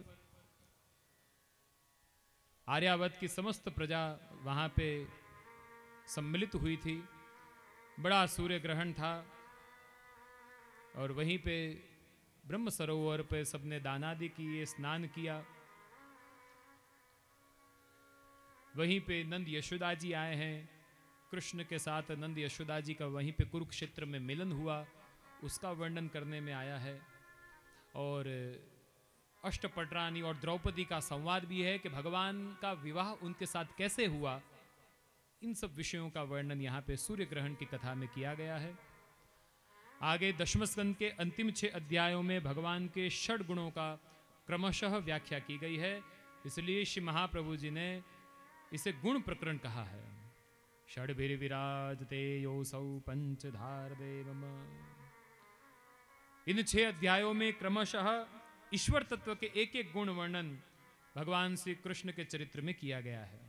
आर्यावर्त की समस्त प्रजा वहां पे सम्मिलित हुई थी। बड़ा सूर्य ग्रहण था और वहीं पे ब्रह्म सरोवर पे सबने दानादि किए, स्नान किया। वहीं पे नंद यशोदा जी आए हैं। कृष्ण के साथ नंद यशोदा जी का वहीं पे कुरुक्षेत्र में मिलन हुआ, उसका वर्णन करने में आया है। और अष्टपटरानी और द्रौपदी का संवाद भी है कि भगवान का विवाह उनके साथ कैसे हुआ। इन सब विषयों का वर्णन यहाँ पे सूर्य ग्रहण की कथा में किया गया है। आगे दशम स्कंद के अंतिम छह अध्यायों में भगवान के षड गुणों का क्रमशः व्याख्या की गई है। इसलिए श्री महाप्रभु जी ने इसे गुण प्रकरण कहा है। षड्भिर विराजते योसौ पंचधार देवम। इन छह अध्यायों में क्रमशः ईश्वर तत्व के एक एक गुण वर्णन भगवान श्री कृष्ण के चरित्र में किया गया है।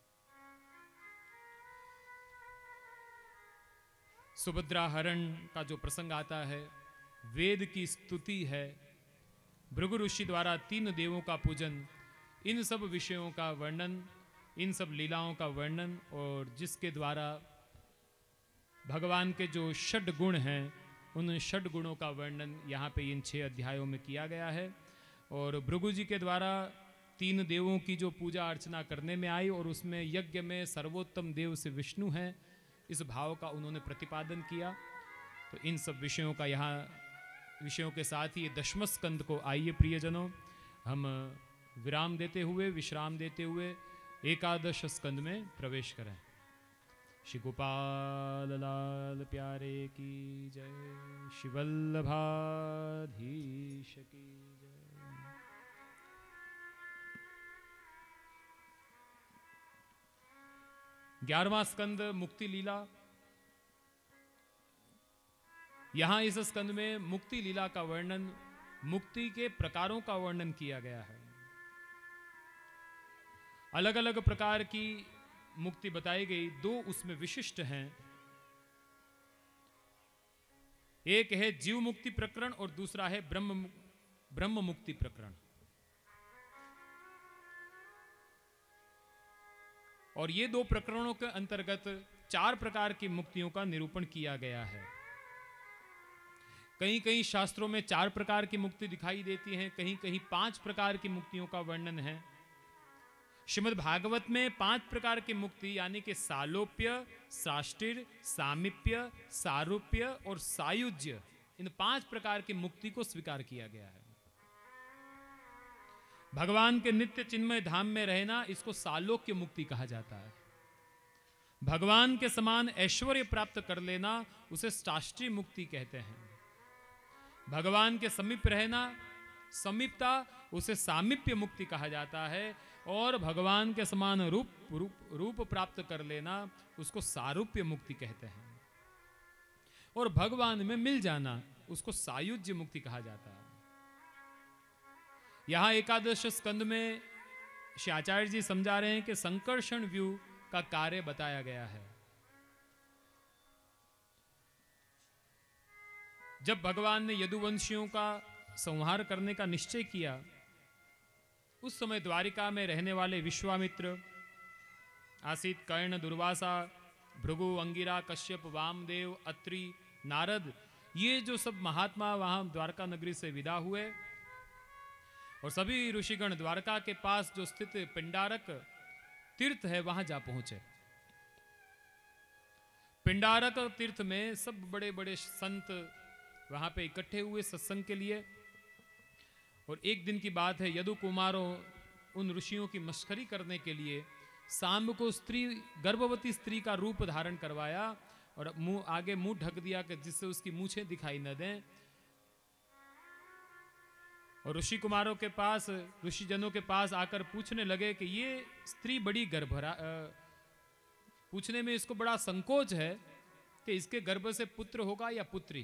सुभद्रा हरण का जो प्रसंग आता है, वेद की स्तुति है, भृगु ऋषि द्वारा तीन देवों का पूजन, इन सब विषयों का वर्णन, इन सब लीलाओं का वर्णन, और जिसके द्वारा भगवान के जो षड गुण हैं उन षड गुणों का वर्णन यहाँ पे इन छह अध्यायों में किया गया है। और भृगु जी के द्वारा तीन देवों की जो पूजा अर्चना करने में आई और उसमें यज्ञ में सर्वोत्तम देव से विष्णु हैं, इस भाव का उन्होंने प्रतिपादन किया। तो इन सब विषयों का यहाँ विषयों के साथ ही ये दशम स्कंद को आइए प्रियजनों हम विराम देते हुए विश्राम देते हुए एकादश स्कंद में प्रवेश करें। श्री गोपाल लाल प्यारे की जय, श्री वल्लभाधीश की जय। ग्यारहवां स्कंद मुक्ति लीला। यहां इस स्कंद में मुक्ति लीला का वर्णन, मुक्ति के प्रकारों का वर्णन किया गया है। अलग अलग प्रकार की मुक्ति बताई गई। दो उसमें विशिष्ट हैं। एक है जीव मुक्ति प्रकरण और दूसरा है ब्रह्म ब्रह्म मुक्ति प्रकरण। और ये दो प्रकरणों के अंतर्गत चार प्रकार की मुक्तियों का निरूपण किया गया है। कहीं कहीं शास्त्रों में चार प्रकार की मुक्ति दिखाई देती है, कहीं कहीं पांच प्रकार की मुक्तियों का वर्णन है। श्रीमद् भागवत में पांच प्रकार की मुक्ति यानी कि सालोप्य, साष्टिर, सामीप्य, सारूप्य और सायुज्य, इन पांच प्रकार की मुक्ति को स्वीकार किया गया है। भगवान के नित्य चिन्मय धाम में रहना, इसको सालोक्य मुक्ति कहा जाता है। भगवान के समान ऐश्वर्य प्राप्त कर लेना, उसे साष्टीय मुक्ति कहते हैं। भगवान के समीप रहना, समीपता, उसे सामीप्य मुक्ति कहा जाता है। और भगवान के समान रूप रूप रूप प्राप्त कर लेना, उसको सारूप्य मुक्ति कहते हैं। और भगवान में मिल जाना, उसको सायुज्य मुक्ति कहा जाता है। यहां एकादश स्कंद में श्री आचार्य जी समझा रहे हैं कि संकर्षण व्यू का कार्य बताया गया है। जब भगवान ने यदुवंशियों का संहार करने का निश्चय किया, उस समय द्वारिका में रहने वाले विश्वामित्र, आसित, कर्ण, दुर्वासा, भृगु, अंगिरा, कश्यप, वामदेव, अत्रि, नारद, ये जो सब महात्मा वहां द्वारका नगरी से विदा हुए और सभी ऋषिगण द्वारका के पास जो स्थित पिंडारक तीर्थ है वहां जा पहुंचे। पिंडारक तीर्थ में सब बड़े बड़े संत वहां पे इकट्ठे हुए सत्संग के लिए। और एक दिन की बात है, यदु कुमारों उन ऋषियों की मस्खरी करने के लिए सांब को स्त्री, गर्भवती स्त्री का रूप धारण करवाया और मुंह आगे मुंह ढक दिया कि जिससे उसकी मूछें दिखाई न दें। और ऋषि कुमारों के पास, ऋषि जनों के पास आकर पूछने लगे कि ये स्त्री बड़ी गर्भरा, पूछने में इसको बड़ा संकोच है कि इसके गर्भ से पुत्र होगा या पुत्री,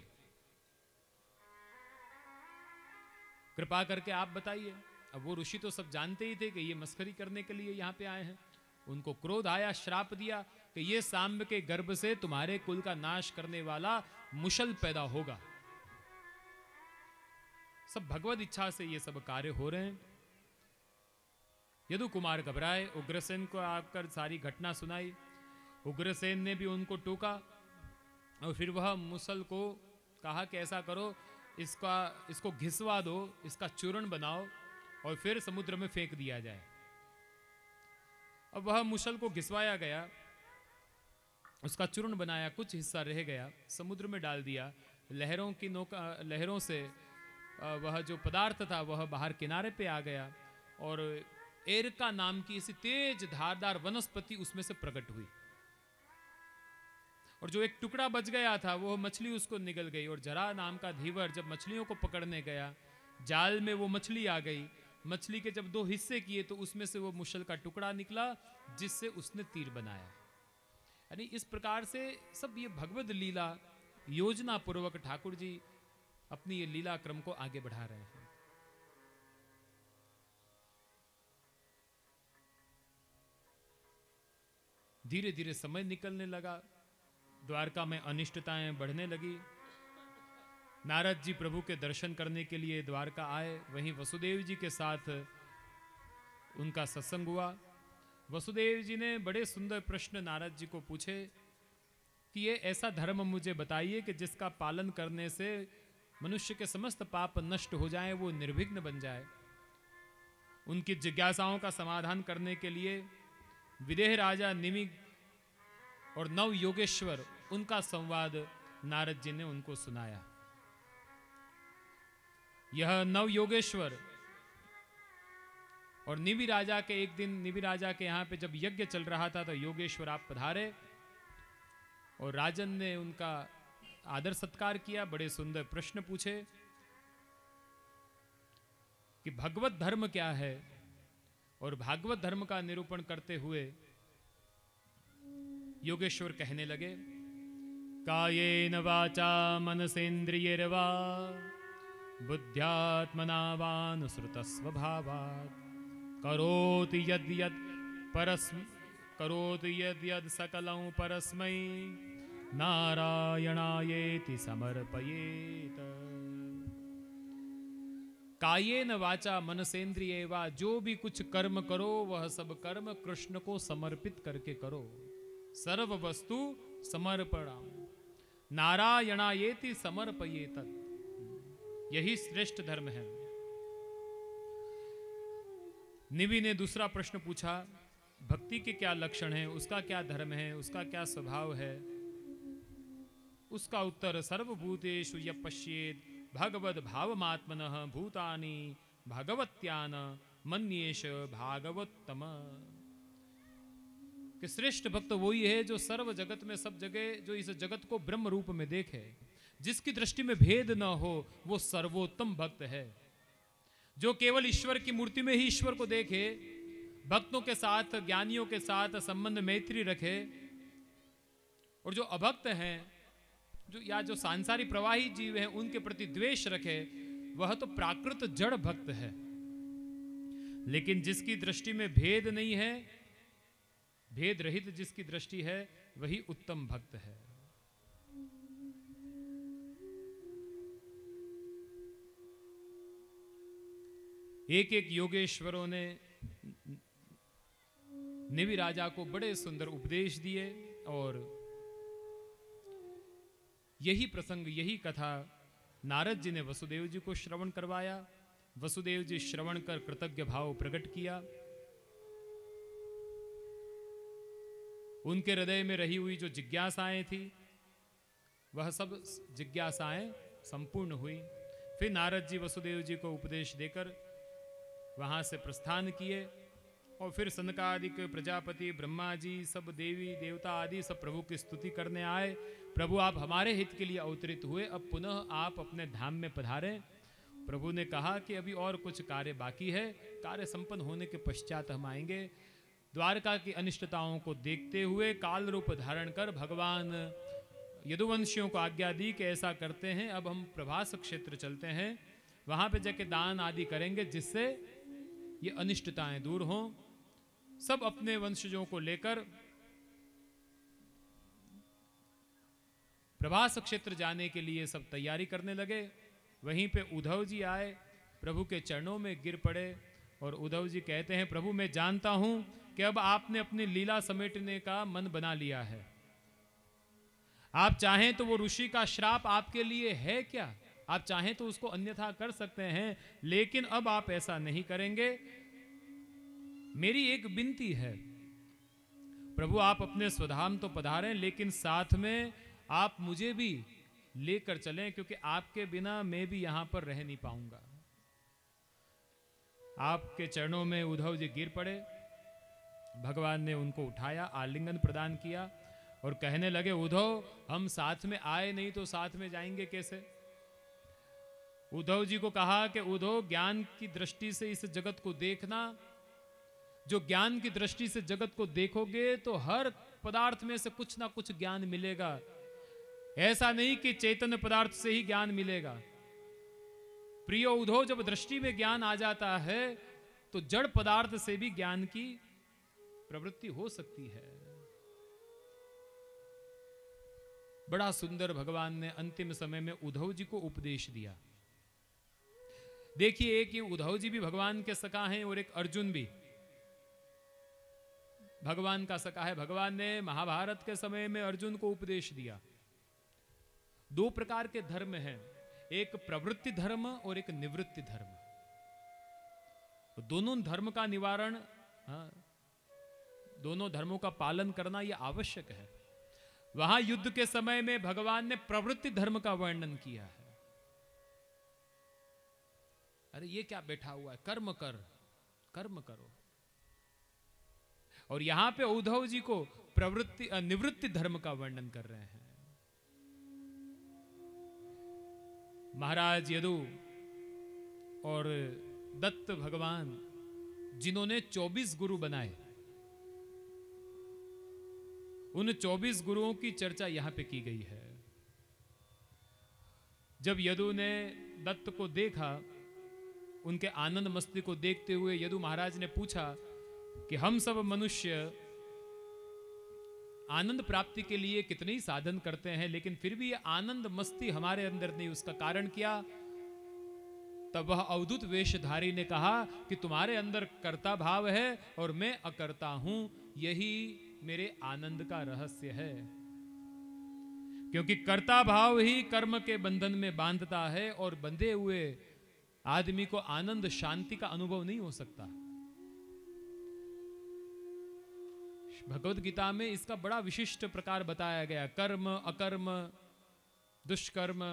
कृपा करके आप बताइए। अब वो ऋषि तो सब जानते ही थे कि ये मस्खरी करने के लिए यहाँ पे आए हैं। उनको क्रोध आया, श्राप दिया कि ये सांब के गर्भ से तुम्हारे कुल का नाश करने वाला मुशल पैदा होगा। सब भगवत इच्छा से ये सब कार्य हो रहे हैं। यदु कुमार घबराए, उग्रसेन को आकर सारी घटना सुनाई। उग्रसेन ने भी उनको टोका और फिर वह मुसल को कहा कि ऐसा करो, इसका इसको घिसवा दो, इसका चूर्ण बनाओ और फिर समुद्र में फेंक दिया जाए। अब वह मुसल को घिसवाया गया, उसका चूर्ण बनाया, कुछ हिस्सा रह गया, समुद्र में डाल दिया। लहरों की नौका लहरों से वह जो पदार्थ था वह बाहर किनारे पे आ गया और एरका नाम की इसी तेज धारदार वनस्पति उसमें से प्रकट हुई। और जो एक टुकड़ा बच गया था वो मछली उसको निगल गई। और जरा नाम का धीवर जब मछलियों को पकड़ने गया, जाल में वो मछली आ गई। मछली के जब दो हिस्से किए तो उसमें से वो मुशल का टुकड़ा निकला जिससे उसने तीर बनाया। यानी इस प्रकार से सब ये भगवत लीला योजना पूर्वक ठाकुर जी अपनी ये लीला क्रम को आगे बढ़ा रहे हैं। धीरे धीरे समय निकलने लगा, द्वारका में अनिष्टताएं बढ़ने लगी। नारद जी प्रभु के दर्शन करने के लिए द्वारका आए, वहीं वसुदेव जी के साथ उनका सत्संग हुआ। वसुदेव जी ने बड़े सुंदर प्रश्न नारद जी को पूछे कि ये ऐसा धर्म मुझे बताइए कि जिसका पालन करने से मनुष्य के समस्त पाप नष्ट हो जाएं, वो निर्विघ्न बन जाए। उनकी जिज्ञासाओं का समाधान करने के लिए विदेह राजा निमि और नव योगेश्वर उनका संवाद नारद जी ने उनको सुनाया। यह नव योगेश्वर और निवि राजा के एक दिन निवि राजा के यहां पे जब यज्ञ चल रहा था तो योगेश्वर आप पधारे और राजन ने उनका आदर सत्कार किया, बड़े सुंदर प्रश्न पूछे कि भगवत धर्म क्या है। और भागवत धर्म का निरूपण करते हुए योगेश्वर कहने लगे, कायेन वाचा मनसेन्द्रियैर्वा बुद्ध्यात्मना वानुसृतस्वभावात् करोति यद् यद् परस्म करोति यद् यद् सकलं परस्मै नारायणायेति समर्पयेत। कायेन वाचा मनसेन्द्रिये वा, जो भी कुछ कर्म करो वह सब कर्म कृष्ण को समर्पित करके करो। सर्व वस्तु समर्पणम नारायणायेति समर्पयेत, यही श्रेष्ठ धर्म है। निवि ने दूसरा प्रश्न पूछा, भक्ति के क्या लक्षण हैं, उसका क्या धर्म है, उसका क्या स्वभाव है। उसका उत्तर, सर्वभूतेषु यः पश्येत् भगवद भावमात्मनः भूतानि भगवत्यान मन्येष भागवतम। कि श्रेष्ठ भक्त वही है जो सर्व जगत में सब जगह जो इस जगत को ब्रह्म रूप में देखे, जिसकी दृष्टि में भेद न हो, वो सर्वोत्तम भक्त है। जो केवल ईश्वर की मूर्ति में ही ईश्वर को देखे, भक्तों के साथ ज्ञानियों के साथ संबंध मैत्री रखे, और जो अभक्त हैं जो या जो सांसारिक प्रवाही जीव हैं उनके प्रति द्वेष रखे, वह तो प्राकृत जड़ भक्त है। लेकिन जिसकी दृष्टि में भेद नहीं है, भेद रहित जिसकी दृष्टि है, वही उत्तम भक्त है। एक एक योगेश्वरों ने निवि राजा को बड़े सुंदर उपदेश दिए और यही प्रसंग, यही कथा नारद जी ने वसुदेव जी को श्रवण करवाया। वसुदेव जी श्रवण कर कृतज्ञ भाव प्रकट किया। उनके हृदय में रही हुई जो जिज्ञासाएं थी वह सब जिज्ञासाएं संपूर्ण हुई। फिर नारद जी वसुदेव जी को उपदेश देकर वहां से प्रस्थान किए और फिर सनकादिक प्रजापति ब्रह्मा जी सब देवी देवता आदि सब प्रभु की स्तुति करने आए। प्रभु आप हमारे हित के लिए अवतरित हुए, अब पुनः आप अपने धाम में पधारें। प्रभु ने कहा कि अभी और कुछ कार्य बाकी है, कार्य संपन्न होने के पश्चात हम आएंगे। द्वारका की अनिष्टताओं को देखते हुए काल रूप धारण कर भगवान यदुवंशियों को आज्ञा दी कि ऐसा करते हैं, अब हम प्रभास क्षेत्र चलते हैं, वहां पे जाके दान आदि करेंगे जिससे ये अनिष्टताएं दूर हों। सब अपने वंशजों को लेकर प्रभास क्षेत्र जाने के लिए सब तैयारी करने लगे। वहीं पे उद्धव जी आए, प्रभु के चरणों में गिर पड़े और उद्धव जी कहते हैं, प्रभु मैं जानता हूं कि अब आपने अपनी लीला समेटने का मन बना लिया है। आप चाहें तो वो ऋषि का श्राप आपके लिए है क्या, आप चाहें तो उसको अन्यथा कर सकते हैं, लेकिन अब आप ऐसा नहीं करेंगे। मेरी एक विनती है, प्रभु आप अपने स्वधाम तो पधारें, लेकिन साथ में आप मुझे भी लेकर चलें, क्योंकि आपके बिना मैं भी यहां पर रह नहीं पाऊंगा। आपके चरणों में उद्धव जी गिर पड़े। भगवान ने उनको उठाया, आलिंगन प्रदान किया और कहने लगे, उद्धव हम साथ में आए नहीं तो साथ में जाएंगे कैसे। उद्धव जी को कहा कि उद्धव ज्ञान की दृष्टि से इस जगत को देखना, जो ज्ञान की दृष्टि से जगत को देखोगे तो हर पदार्थ में से कुछ ना कुछ ज्ञान मिलेगा। ऐसा नहीं कि चैतन्य पदार्थ से ही ज्ञान मिलेगा। प्रिय उद्धव, जब दृष्टि में ज्ञान आ जाता है तो जड़ पदार्थ से भी ज्ञान की प्रवृत्ति हो सकती है। बड़ा सुंदर भगवान ने अंतिम समय में उद्धव जी को उपदेश दिया। देखिए, एक ये उद्धव जी भी भगवान के सखा हैं और एक अर्जुन भी भगवान का सखा है। भगवान ने महाभारत के समय में अर्जुन को उपदेश दिया। दो प्रकार के धर्म हैं, एक प्रवृत्ति धर्म और एक निवृत्ति धर्म। दोनों धर्म का निवारण, हाँ, दोनों धर्मों का पालन करना यह आवश्यक है। वहां युद्ध के समय में भगवान ने प्रवृत्ति धर्म का वर्णन किया है। अरे ये क्या बैठा हुआ है, कर्म कर, कर्म करो। और यहां पे उद्धव जी को प्रवृत्ति निवृत्ति धर्म का वर्णन कर रहे हैं। महाराज यदु और दत्त भगवान, जिन्होंने चौबीस गुरु बनाए, उन चौबीस गुरुओं की चर्चा यहां पे की गई है। जब यदु ने दत्त को देखा, उनके आनंद मस्ती को देखते हुए यदु महाराज ने पूछा कि हम सब मनुष्य आनंद प्राप्ति के लिए कितने ही साधन करते हैं, लेकिन फिर भी ये आनंद मस्ती हमारे अंदर नहीं, उसका कारण क्या। तब वह अवधूत वेशधारी ने कहा कि तुम्हारे अंदर कर्ता भाव है और मैं अकर्ता हूं, यही मेरे आनंद का रहस्य है। क्योंकि कर्ता भाव ही कर्म के बंधन में बांधता है और बंधे हुए आदमी को आनंद शांति का अनुभव नहीं हो सकता। भगवत गीता में इसका बड़ा विशिष्ट प्रकार बताया गया, कर्म, अकर्म, दुष्कर्म।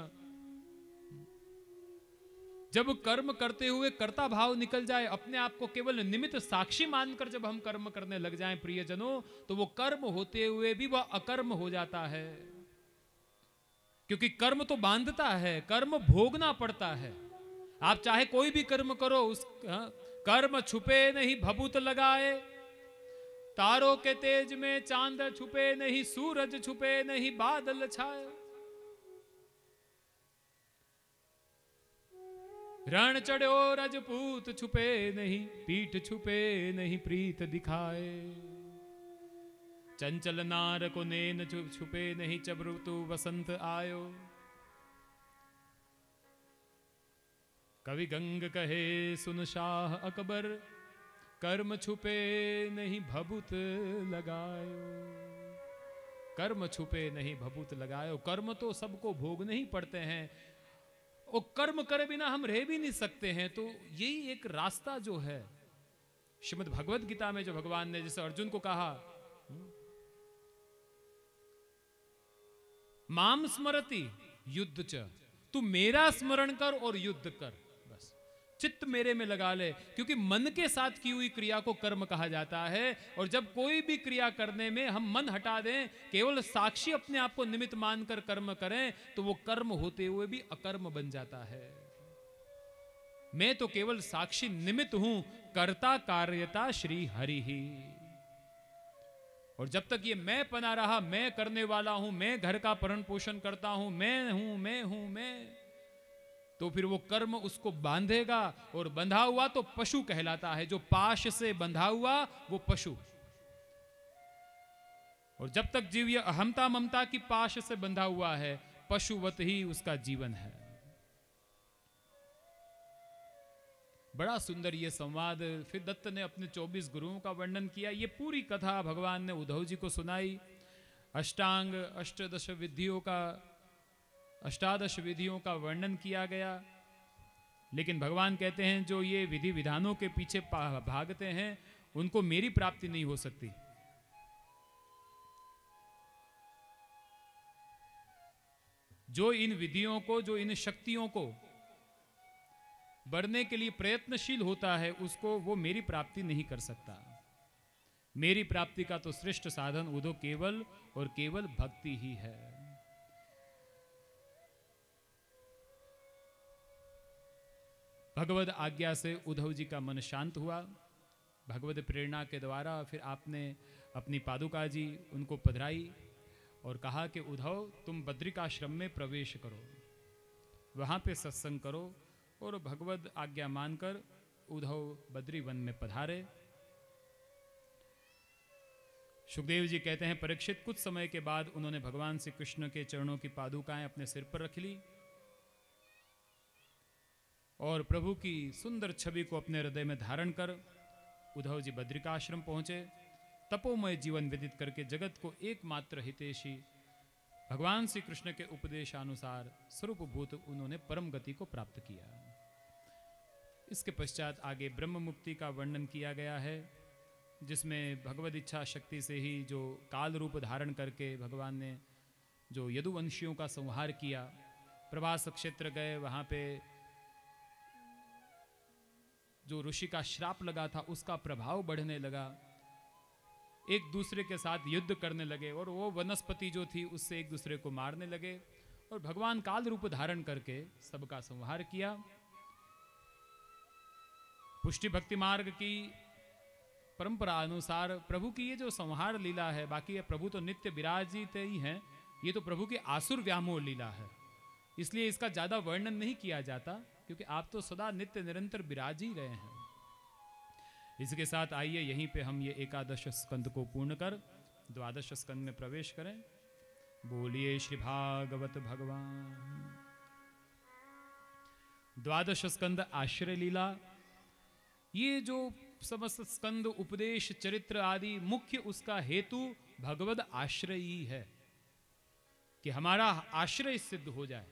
जब कर्म करते हुए कर्ता भाव निकल जाए, अपने आप को केवल निमित्त साक्षी मानकर जब हम कर्म करने लग जाएं प्रियजनों, तो वो कर्म होते हुए भी वह अकर्म हो जाता है। क्योंकि कर्म तो बांधता है, कर्म भोगना पड़ता है। आप चाहे कोई भी कर्म करो, उस हाँ, कर्म छुपे नहीं भभूत लगाए, तारों के तेज में चांद छुपे नहीं, सूरज छुपे नहीं बादल छाए। रण चढ़ो रजपूत छुपे नहीं, पीठ छुपे नहीं प्रीत दिखाए। चंचल नार को नैन छुपे नहीं, जब ऋतु वसंत आयो। कवि गंग कहे सुन शाह अकबर, कर्म छुपे नहीं भभूत लगायो। कर्म छुपे नहीं भभूत लगायो। कर्म तो सबको भोगने ही पड़ते हैं, और कर्म करे बिना हम रह भी नहीं सकते हैं। तो यही एक रास्ता जो है श्रीमद् भगवत गीता में, जो भगवान ने जैसे अर्जुन को कहा, माम स्मरति युद्ध च, तू मेरा स्मरण कर और युद्ध कर, बस चित्त मेरे में लगा ले। क्योंकि मन के साथ की हुई क्रिया को कर्म कहा जाता है। और जब कोई भी क्रिया करने में हम मन हटा दें, केवल साक्षी अपने आप को निमित्त मानकर कर्म करें, तो वो कर्म होते हुए भी अकर्म बन जाता है। मैं तो केवल साक्षी निमित्त हूं, कर्ता कार्यता श्री हरि ही। और जब तक ये मैं पना रहा, मैं करने वाला हूं, मैं घर का भरण पोषण करता हूं, मैं हूं मैं हूं मैं, तो फिर वो कर्म उसको बांधेगा। और बंधा हुआ तो पशु कहलाता है। जो पाश से बंधा हुआ वो पशु। और जब तक जीव यह अहमता ममता की पाश से बंधा हुआ है, पशुवत ही उसका जीवन है। बड़ा सुंदर ये संवाद। फिर दत्त ने अपने चौबीस गुरुओं का वर्णन किया। ये पूरी कथा भगवान ने उद्धव जी को सुनाई। अष्टांग अष्टदश विधियों का अष्टादश विधियों का वर्णन किया गया। लेकिन भगवान कहते हैं जो ये विधि विधानों के पीछे भागते हैं उनको मेरी प्राप्ति नहीं हो सकती। जो इन विधियों को, जो इन शक्तियों को बढ़ने के लिए प्रयत्नशील होता है उसको वो मेरी प्राप्ति नहीं कर सकता। मेरी प्राप्ति का तो श्रेष्ठ साधन उद्धव केवल और केवल भक्ति ही है। भगवद आज्ञा से उद्धव जी का मन शांत हुआ। भगवद प्रेरणा के द्वारा फिर आपने अपनी पादुका जी उनको पधराई और कहा कि उद्धव तुम बद्रिकाश्रम में प्रवेश करो, वहां पे सत्संग करो। और भगवद आज्ञा मानकर उद्धव बद्री वन में पधारे। सुखदेव जी कहते हैं परीक्षित कुछ समय के बाद उन्होंने भगवान श्री कृष्ण के चरणों की पादुकाएं अपने सिर पर रख ली और प्रभु की सुंदर छवि को अपने हृदय में धारण कर उद्धव जी बद्रिकाश्रम पहुंचे। तपोमय जीवन व्यतीत करके जगत को एकमात्र हितैषी भगवान श्री कृष्ण के उपदेशानुसार स्वरूपभूत उन्होंने परम गति को प्राप्त किया। इसके पश्चात आगे ब्रह्म मुक्ति का वर्णन किया गया है, जिसमें भगवद इच्छा शक्ति से ही जो काल रूप धारण करके भगवान ने जो यदुवंशियों का संहार किया, प्रभास क्षेत्र गए, वहां पे जो ऋषि का श्राप लगा था उसका प्रभाव बढ़ने लगा, एक दूसरे के साथ युद्ध करने लगे और वो वनस्पति जो थी उससे एक दूसरे को मारने लगे और भगवान काल रूप धारण करके सबका संहार किया। पुष्टि भक्ति मार्ग की परंपरा अनुसार प्रभु की ये जो संहार लीला है, बाकी ये प्रभु तो नित्य विराजित ही हैं, ये तो प्रभु की आसुर व्यामोह लीला है, इसलिए इसका ज्यादा वर्णन नहीं किया जाता क्योंकि आप तो सदा नित्य निरंतर विराज ही रहे हैं। इसके साथ आइए यहीं पे हम ये एकादश स्कंद को पूर्ण कर द्वादश स्कंद में प्रवेश करें। बोलिए श्री भागवत भगवान। द्वादश स्कंद आश्रय लीला, ये जो समस्त स्कंद उपदेश चरित्र आदि मुख्य उसका हेतु भगवद आश्रय ही है कि हमारा आश्रय सिद्ध हो जाए।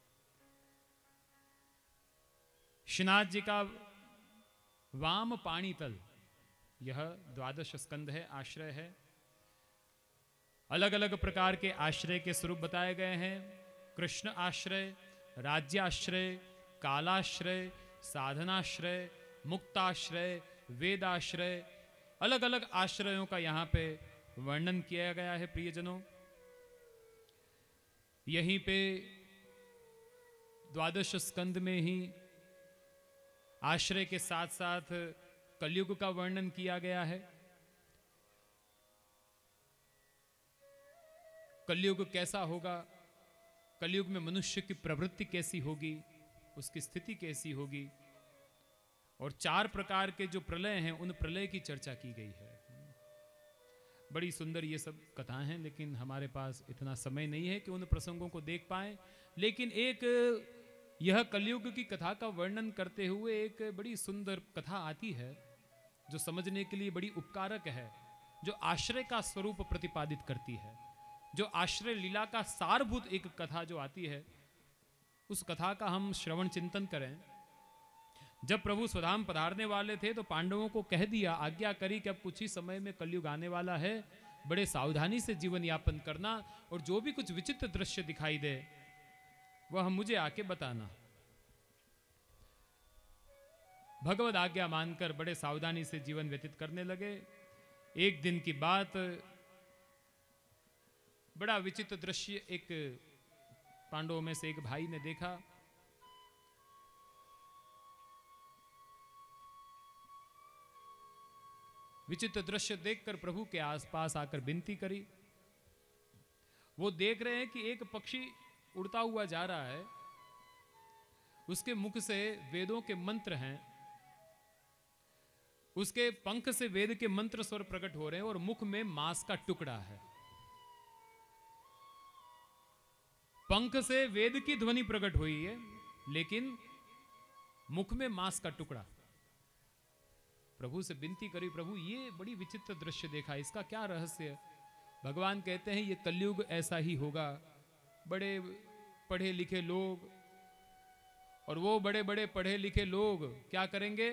श्रीनाथ जी का वाम पाणीतल यह द्वादश स्कंद है, आश्रय है। अलग अलग प्रकार के आश्रय के स्वरूप बताए गए हैं। कृष्ण आश्रय, राज्याश्रय, कालाश्रय, साधनाश्रय, मुक्ताश्रय, वेदाश्रय, अलग अलग आश्रयों का यहां पे वर्णन किया गया है। प्रियजनों, यहीं पे द्वादश स्कंद में ही आश्रय के साथ साथ कलयुग का वर्णन किया गया है। कलयुग कैसा होगा, कलयुग में मनुष्य की प्रवृत्ति कैसी होगी, उसकी स्थिति कैसी होगी, और चार प्रकार के जो प्रलय हैं उन प्रलय की चर्चा की गई है। बड़ी सुंदर ये सब कथाएं हैं, लेकिन हमारे पास इतना समय नहीं है कि उन प्रसंगों को देख पाएं। लेकिन एक यह कलयुग की कथा का वर्णन करते हुए एक बड़ी सुंदर कथा आती है जो समझने के लिए बड़ी उपकारक है, जो आश्रय का स्वरूप प्रतिपादित करती है, जो आश्रय लीला का सारभूत एक कथा जो आती है, उस कथा का हम श्रवण चिंतन करें। जब प्रभु स्वधाम पधारने वाले थे तो पांडवों को कह दिया, आज्ञा करी कि अब कुछ ही समय में कलयुग आने वाला है, बड़े सावधानी से जीवन यापन करना और जो भी कुछ विचित्र दृश्य दिखाई दे वह मुझे आके बताना। भगवद आज्ञा मानकर बड़े सावधानी से जीवन व्यतीत करने लगे। एक दिन की बात, बड़ा विचित्र दृश्य एक पांडवों में से एक भाई ने देखा। विचित्र दृश्य देखकर प्रभु के आसपास आकर विनती करी। वो देख रहे हैं कि एक पक्षी उड़ता हुआ जा रहा है, उसके मुख से वेदों के मंत्र हैं, उसके पंख से वेद के मंत्र स्वर प्रकट हो रहे हैं और मुख में मांस का टुकड़ा है। पंख से वेद की ध्वनि प्रकट हुई है, लेकिन मुख में मांस का टुकड़ा। प्रभु से विनती करी, प्रभु ये बड़ी विचित्र दृश्य देखा, इसका क्या रहस्य है? भगवान कहते हैं ये कलयुग ऐसा ही होगा। बड़े पढ़े लिखे लोग, और वो बड़े बड़े पढ़े लिखे लोग क्या करेंगे?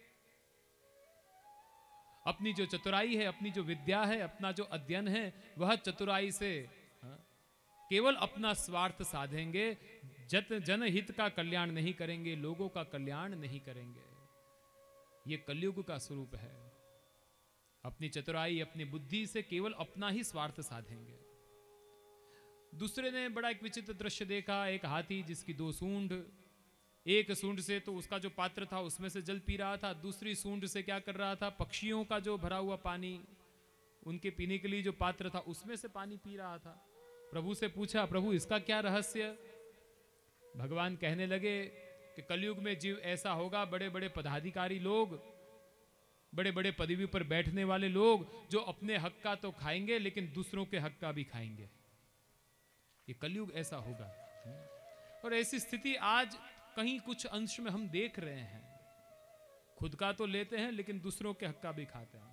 अपनी जो चतुराई है, अपनी जो विद्या है, अपना जो अध्ययन है, वह चतुराई से हाँ, केवल अपना स्वार्थ साधेंगे, जत जनहित का कल्याण नहीं करेंगे, लोगों का कल्याण नहीं करेंगे। ये कलयुग का स्वरूप है। अपनी चतुराई, अपनी बुद्धि से केवल अपना ही स्वार्थ साधेंगे। दूसरे ने बड़ा एक विचित्र दृश्य देखा, एक हाथी जिसकी दो सूंड, एक सूंड से तो उसका जो पात्र था उसमें से जल पी रहा था, दूसरी सूंड से क्या कर रहा था? पक्षियों का जो भरा हुआ पानी, उनके पीने के लिए जो पात्र था उसमें से पानी पी रहा था। प्रभु से पूछा, प्रभु इसका क्या रहस्य? भगवान कहने लगे कि कलयुग में जीव ऐसा होगा, बड़े बड़े पदाधिकारी लोग, बड़े बड़े पदवी पर बैठने वाले लोग, जो अपने हक का तो खाएंगे लेकिन दूसरों के हक का भी खाएंगे। ये कलयुग ऐसा होगा। और ऐसी स्थिति आज कहीं कुछ अंश में हम देख रहे हैं। खुद का तो लेते हैं लेकिन दूसरों के हक का भी खाते हैं।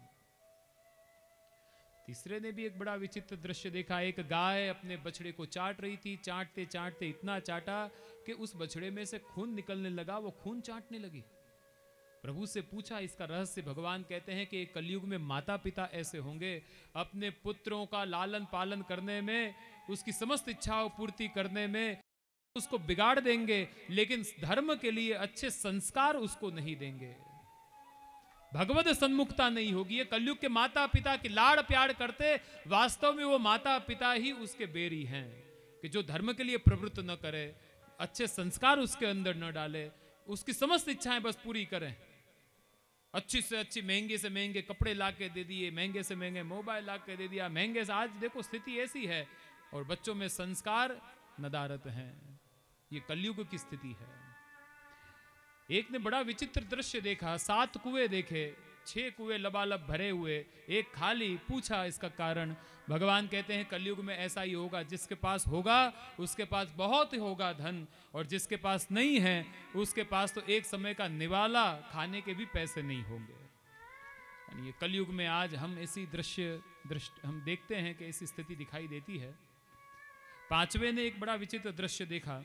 तीसरे ने भी एक बड़ा विचित्र दृश्य देखा। एक गाय अपने बछड़े को चाट रही थी, चाटते चाटते इतना चाटा कि उस बछड़े में से खून निकलने लगा, वो खून चाटने लगी। प्रभु से पूछा इसका रहस्य। भगवान कहते हैं कि कलयुग में माता पिता ऐसे होंगे, अपने पुत्रों का लालन पालन करने में, उसकी समस्त इच्छाओं पूर्ति करने में उसको बिगाड़ देंगे, लेकिन धर्म के लिए अच्छे संस्कार उसको नहीं देंगे। भगवत सन्मुखता नहीं होगी। ये कलयुग के माता पिता की लाड़ प्यार करते, वास्तव में वो माता पिता ही उसके बेरी हैं, कि जो धर्म के लिए प्रवृत्त न करे, अच्छे संस्कार उसके अंदर न डाले, उसकी समस्त इच्छाएं बस पूरी करें। अच्छी से अच्छी महंगे से महंगे कपड़े ला के दे दिए, महंगे से महंगे मोबाइल ला के दे दिया, महंगे से, आज देखो स्थिति ऐसी है, और बच्चों में संस्कार नदारत हैं। ये कलयुग की स्थिति है। एक ने बड़ा विचित्र दृश्य देखा। सात कुएं देखे, छह कुएं लबालब भरे हुए, एक खाली। पूछा इसका कारण। भगवान कहते हैं कलयुग में ऐसा ही होगा, जिसके पास होगा उसके पास बहुत ही होगा धन, और जिसके पास नहीं है उसके पास तो एक समय का निवाला खाने के भी पैसे नहीं होंगे। यानी ये कलयुग में आज हम ऐसी दृश्य दृश्य हम देखते हैं कि ऐसी स्थिति दिखाई देती है। पांचवें ने एक बड़ा विचित्र दृश्य देखा।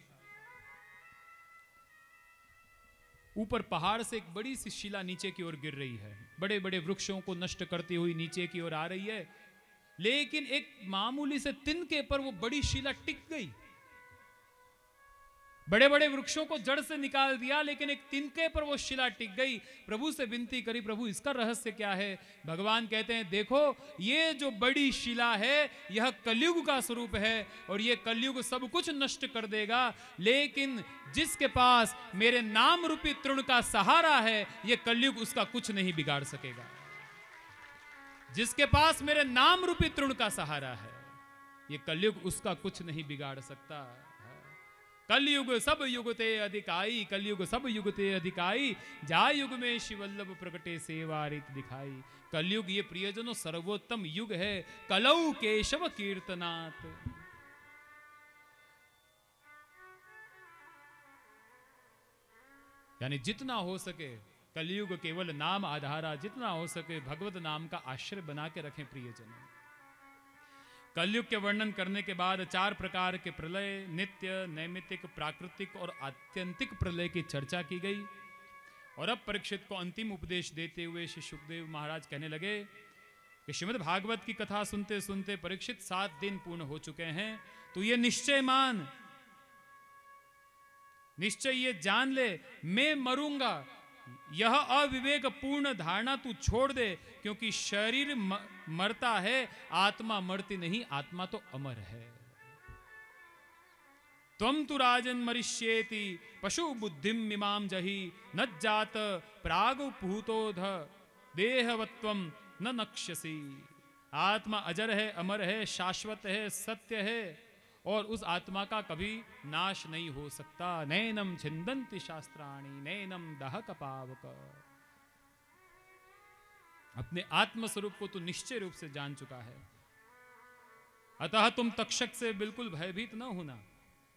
ऊपर पहाड़ से एक बड़ी सी शिला नीचे की ओर गिर रही है, बड़े बड़े वृक्षों को नष्ट करती हुई नीचे की ओर आ रही है, लेकिन एक मामूली से तिनके पर वो बड़ी शिला टिक गई। बड़े बड़े वृक्षों को जड़ से निकाल दिया, लेकिन एक तिनके पर वो शिला टिक गई। प्रभु से विनती करी, प्रभु इसका रहस्य क्या है? भगवान कहते हैं देखो, ये जो बड़ी शिला है यह कलयुग का स्वरूप है, और ये कलयुग सब कुछ नष्ट कर देगा, लेकिन जिसके पास मेरे नाम रूपी तृण का सहारा है, ये कलयुग उसका कुछ नहीं बिगाड़ सकेगा। जिसके पास मेरे नाम रूपी तृण का सहारा है, ये कलयुग उसका कुछ नहीं बिगाड़ सकता। कलयुग सब युग ते अधिकाई, कलयुग सब युग ते अधिकाई, जा युग में शिवल्लभ प्रकटे सेवा रीत दिखाई। कलयुग ये प्रियजनों सर्वोत्तम युग है, कलौ केशव कीर्तनात्। यानी जितना हो सके कलयुग केवल नाम आधारा, जितना हो सके भगवत नाम का आश्रय बना के रखें प्रियजनों। कलयुग के वर्णन करने के बाद चार प्रकार के प्रलय, नित्य, नैमित्तिक, प्राकृतिक और आत्यंतिक प्रलय की चर्चा की गई। और अब परीक्षित को अंतिम उपदेश देते हुए श्री सुखदेव महाराज कहने लगे कि श्रीमद् भागवत की कथा सुनते सुनते परीक्षित सात दिन पूर्ण हो चुके हैं। तो ये निश्चय मान, निश्चय ये जान ले, मैं मरूंगा, यह अविवेक पूर्ण धारणा तू छोड़ दे, क्योंकि शरीर मरता है, आत्मा मरती नहीं, आत्मा तो अमर है। त्वं तु राजन मरिष्येति पशु बुद्धिम मिमाम जहि, न जात प्राग पूतोध देहवत्वम न नक्ष्यसि। आत्मा अजर है, अमर है, शाश्वत है, सत्य है, और उस आत्मा का कभी नाश नहीं हो सकता। नैनम छिन्दन्ति शास्त्राणि नैनम दहक पावक। अपने आत्म स्वरूप को तो निश्चय रूप से जान चुका है, अतः तुम तक्षक से बिल्कुल भयभीत न होना।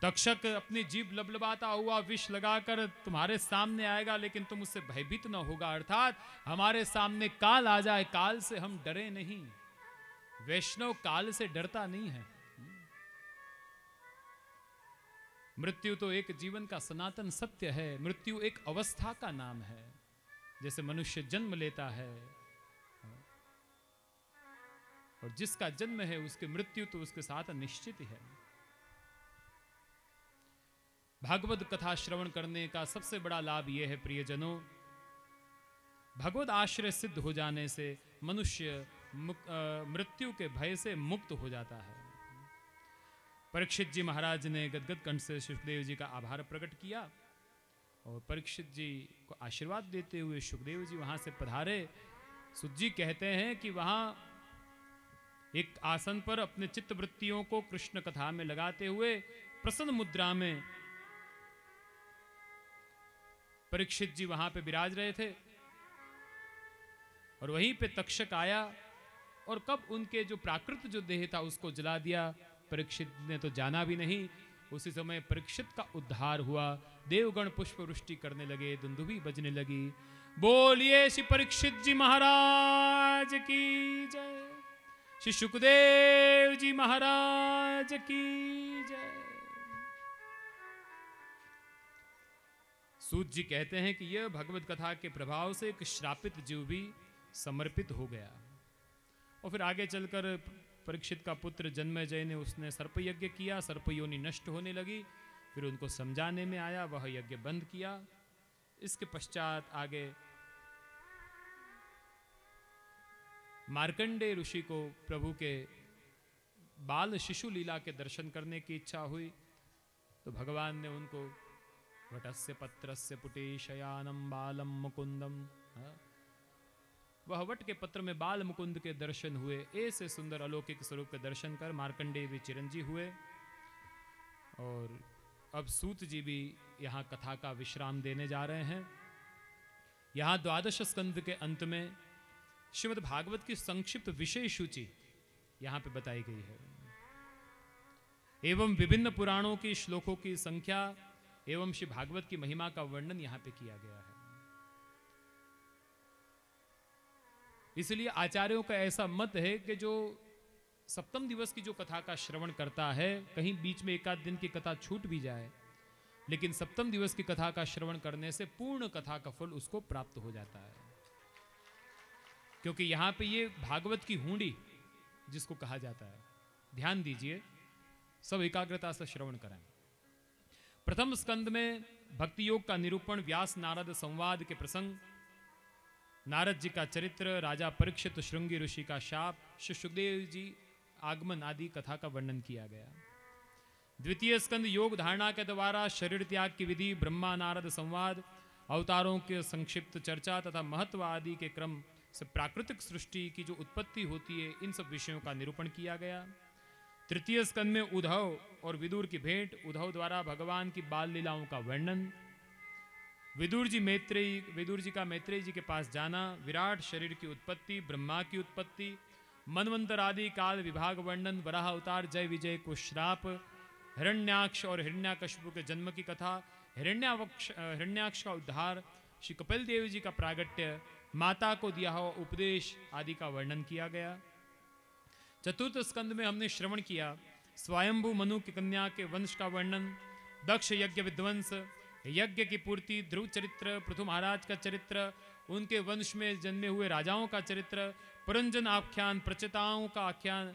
तक्षक अपनी जीभ लबलबाता हुआ विष लगाकर तुम्हारे सामने आएगा, लेकिन तुम उससे भयभीत न होगा। अर्थात हमारे सामने काल आ जाए, काल से हम डरे नहीं। वैष्णव काल से डरता नहीं है। मृत्यु तो एक जीवन का सनातन सत्य है। मृत्यु एक अवस्था का नाम है। जैसे मनुष्य जन्म लेता है और जिसका जन्म है उसकी मृत्यु तो उसके साथ निश्चित है। भागवत कथा श्रवण करने का सबसे बड़ा लाभ यह है प्रियजनों, भगवत आश्रय सिद्ध हो जाने से मनुष्य मृत्यु के भय से मुक्त हो जाता है। परीक्षित जी महाराज ने गदगद कंठ से सुखदेव जी का आभार प्रकट किया और परीक्षित जी को आशीर्वाद देते हुए सुखदेव जी वहां से पधारे। सुत जी कहते हैं कि वहां एक आसन पर अपने चित्त वृत्तियों को कृष्ण कथा में लगाते हुए प्रसन्न मुद्रा में परीक्षित जी वहां पे विराज रहे थे और वहीं पे तक्षक आया और कब उनके जो प्राकृत जो देह था उसको जला दिया परीक्षित ने तो जाना भी नहीं। उसी समय परीक्षित का उद्धार हुआ। देवगण पुष्प वृष्टि करने लगे, दुंदुभी बजने लगी। बोलिए श्री परीक्षित जी महाराज की जय, श्री सुखदेव जी महाराज की जय। सूत जी कहते हैं कि यह भगवत कथा के प्रभाव से एक श्रापित जीव भी समर्पित हो गया। और फिर आगे चलकर परीक्षित का पुत्र जन्मेजय ने उसने सर्प यज्ञ किया, सर्प योनि नष्ट होने लगी। फिर उनको समझाने में आया, वह यज्ञ बंद किया। इसके पश्चात आगे मार्कंडेय ऋषि को प्रभु के बाल शिशु लीला के दर्शन करने की इच्छा हुई तो भगवान ने उनको वटस्य पत्रस्य पुटे शयानम बालम मुकुंदम, वह वट के पत्र में बाल मुकुंद के दर्शन हुए। ऐसे सुंदर अलौकिक स्वरूप के दर्शन कर मार्कंडेय भी चिरंजीव हुए। और अब सूत जी भी यहाँ कथा का विश्राम देने जा रहे हैं। यहाँ द्वादश स्कंद के अंत में श्रीमद् भागवत की संक्षिप्त विषय सूची यहाँ पे बताई गई है एवं विभिन्न पुराणों की श्लोकों की संख्या एवं श्री भागवत की महिमा का वर्णन यहाँ पे किया गया है। इसलिए आचार्यों का ऐसा मत है कि जो सप्तम दिवस की जो कथा का श्रवण करता है, कहीं बीच में एक आध दिन की कथा छूट भी जाए, लेकिन सप्तम दिवस की कथा का श्रवण करने से पूर्ण कथा का फल उसको प्राप्त हो जाता है। क्योंकि यहां पे ये भागवत की हुंडी जिसको कहा जाता है, ध्यान दीजिए, सब एकाग्रता से श्रवण करें। प्रथम स्कंद में भक्ति योग का निरूपण, व्यास नारद संवाद के प्रसंग, नारद जी का चरित्र, राजा परीक्षित श्रृंगी ऋषि का शाप, श्री सुखदेव जी आगमन आदि कथा का वर्णन किया गया। द्वितीय स्कंद योग धारणा के द्वारा शरीर त्याग की विधि, ब्रह्मा नारद संवाद, अवतारों के संक्षिप्त चर्चा तथा महत्व आदि के क्रम से प्राकृतिक सृष्टि की जो उत्पत्ति होती है, इन सब विषयों का निरूपण किया गया। तृतीय स्कंद में उद्धव और विदुर की भेंट, उद्धव द्वारा भगवान की बाल लीलाओं का वर्णन, विदुर जी मैत्रेयी विदुर जी का मैत्रेयी जी के पास जाना, विराट शरीर की उत्पत्ति, ब्रह्मा की उत्पत्ति, मनवंतर आदि काल विभाग वर्णन, वराह अवतार जय विजय को श्राप, हिरण्याक्ष और हिरण्याकशिपु के जन्म की कथा, हिरण्याक्ष हिरण्याक्ष का उद्धार, श्री कपिल देव जी का प्रागट्य, माता को दिया हुआ उपदेश आदि का वर्णन किया गया। चतुर्थ स्कंद में हमने श्रवण किया स्वयंभू मनु की कन्या के वंश का वर्णन, दक्ष यज्ञ विध्वंस, यज्ञ की पूर्ति, ध्रुव चरित्र, पृथु महाराज का चरित्र, उनके वंश में जन्मे हुए राजाओं का चरित्र, पुरंजन आख्यान, प्रचेताओं का आख्यान,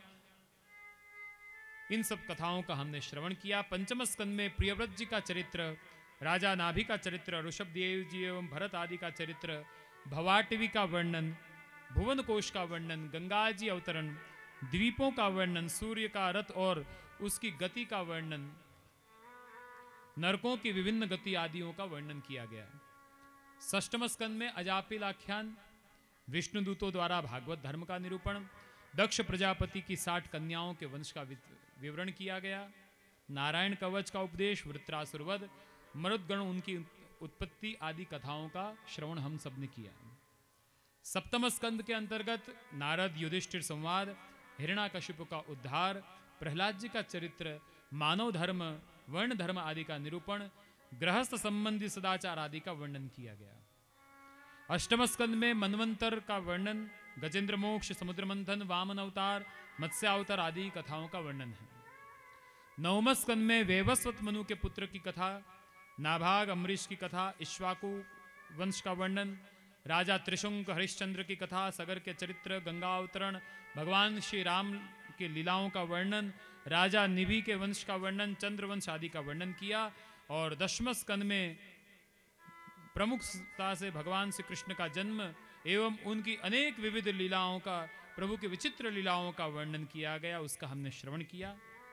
इन सब कथाओं का हमने श्रवण किया। पंचम स्कंद में प्रियव्रत जी का चरित्र, राजा नाभि का चरित्र, ऋषभ देव जी एवं भरत आदि का चरित्र, भवाटवी का वर्णन, भुवन कोश का वर्णन, गंगा जी अवतरण, द्वीपों का वर्णन, सूर्य का रथ और उसकी गति का वर्णन, नरकों की विभिन्न गति आदियों का वर्णन किया गया। षष्ठम स्कंद में अजापिल आख्यान, विष्णुदूतों द्वारा भागवत धर्म का निरूपण, दक्ष प्रजापति की साठ कन्याओं के वंश का विवरण किया गया, नारायण कवच का उपदेश, वृत्रासुरवध, मरुदगण उनकी उत्पत्ति आदि कथाओं का श्रवण हम सब ने किया। सप्तम स्कंद के अंतर्गत नारद युधिष्ठिर संवाद, हिरण्याकशिपु का उद्धार, प्रहलाद जी का चरित्र, मानव धर्म, वर्ण धर्म आदि का निरूपण, गृहस्थ संबंधी सदाचार आदि का वर्णन किया गया। अष्टम स्कंद में मनवंतर का वर्णन, गजेंद्र मोक्ष, समुद्र मंथन, वामन अवतार, मत्स्य अवतार आदि कथाओं का वर्णन है। नवम स्कंद में वेवस्वत मनु के पुत्र की कथा, नाभाग अम्बरीश की कथा, इक्ष्वाकु वंश का वर्णन, राजा त्रिशंक हरिश्चंद्र की कथा, सगर के चरित्र, गंगा अवतरण, भगवान श्री राम के लीलाओं का वर्णन, राजा निभि के वंश का वर्णन, चंद्रवंश आदि का वर्णन किया। और दशम स्कंद में प्रमुखता से भगवान श्री कृष्ण का जन्म एवं उनकी अनेक विविध लीलाओं का, प्रभु की विचित्र लीलाओं का वर्णन किया गया, उसका हमने श्रवण किया।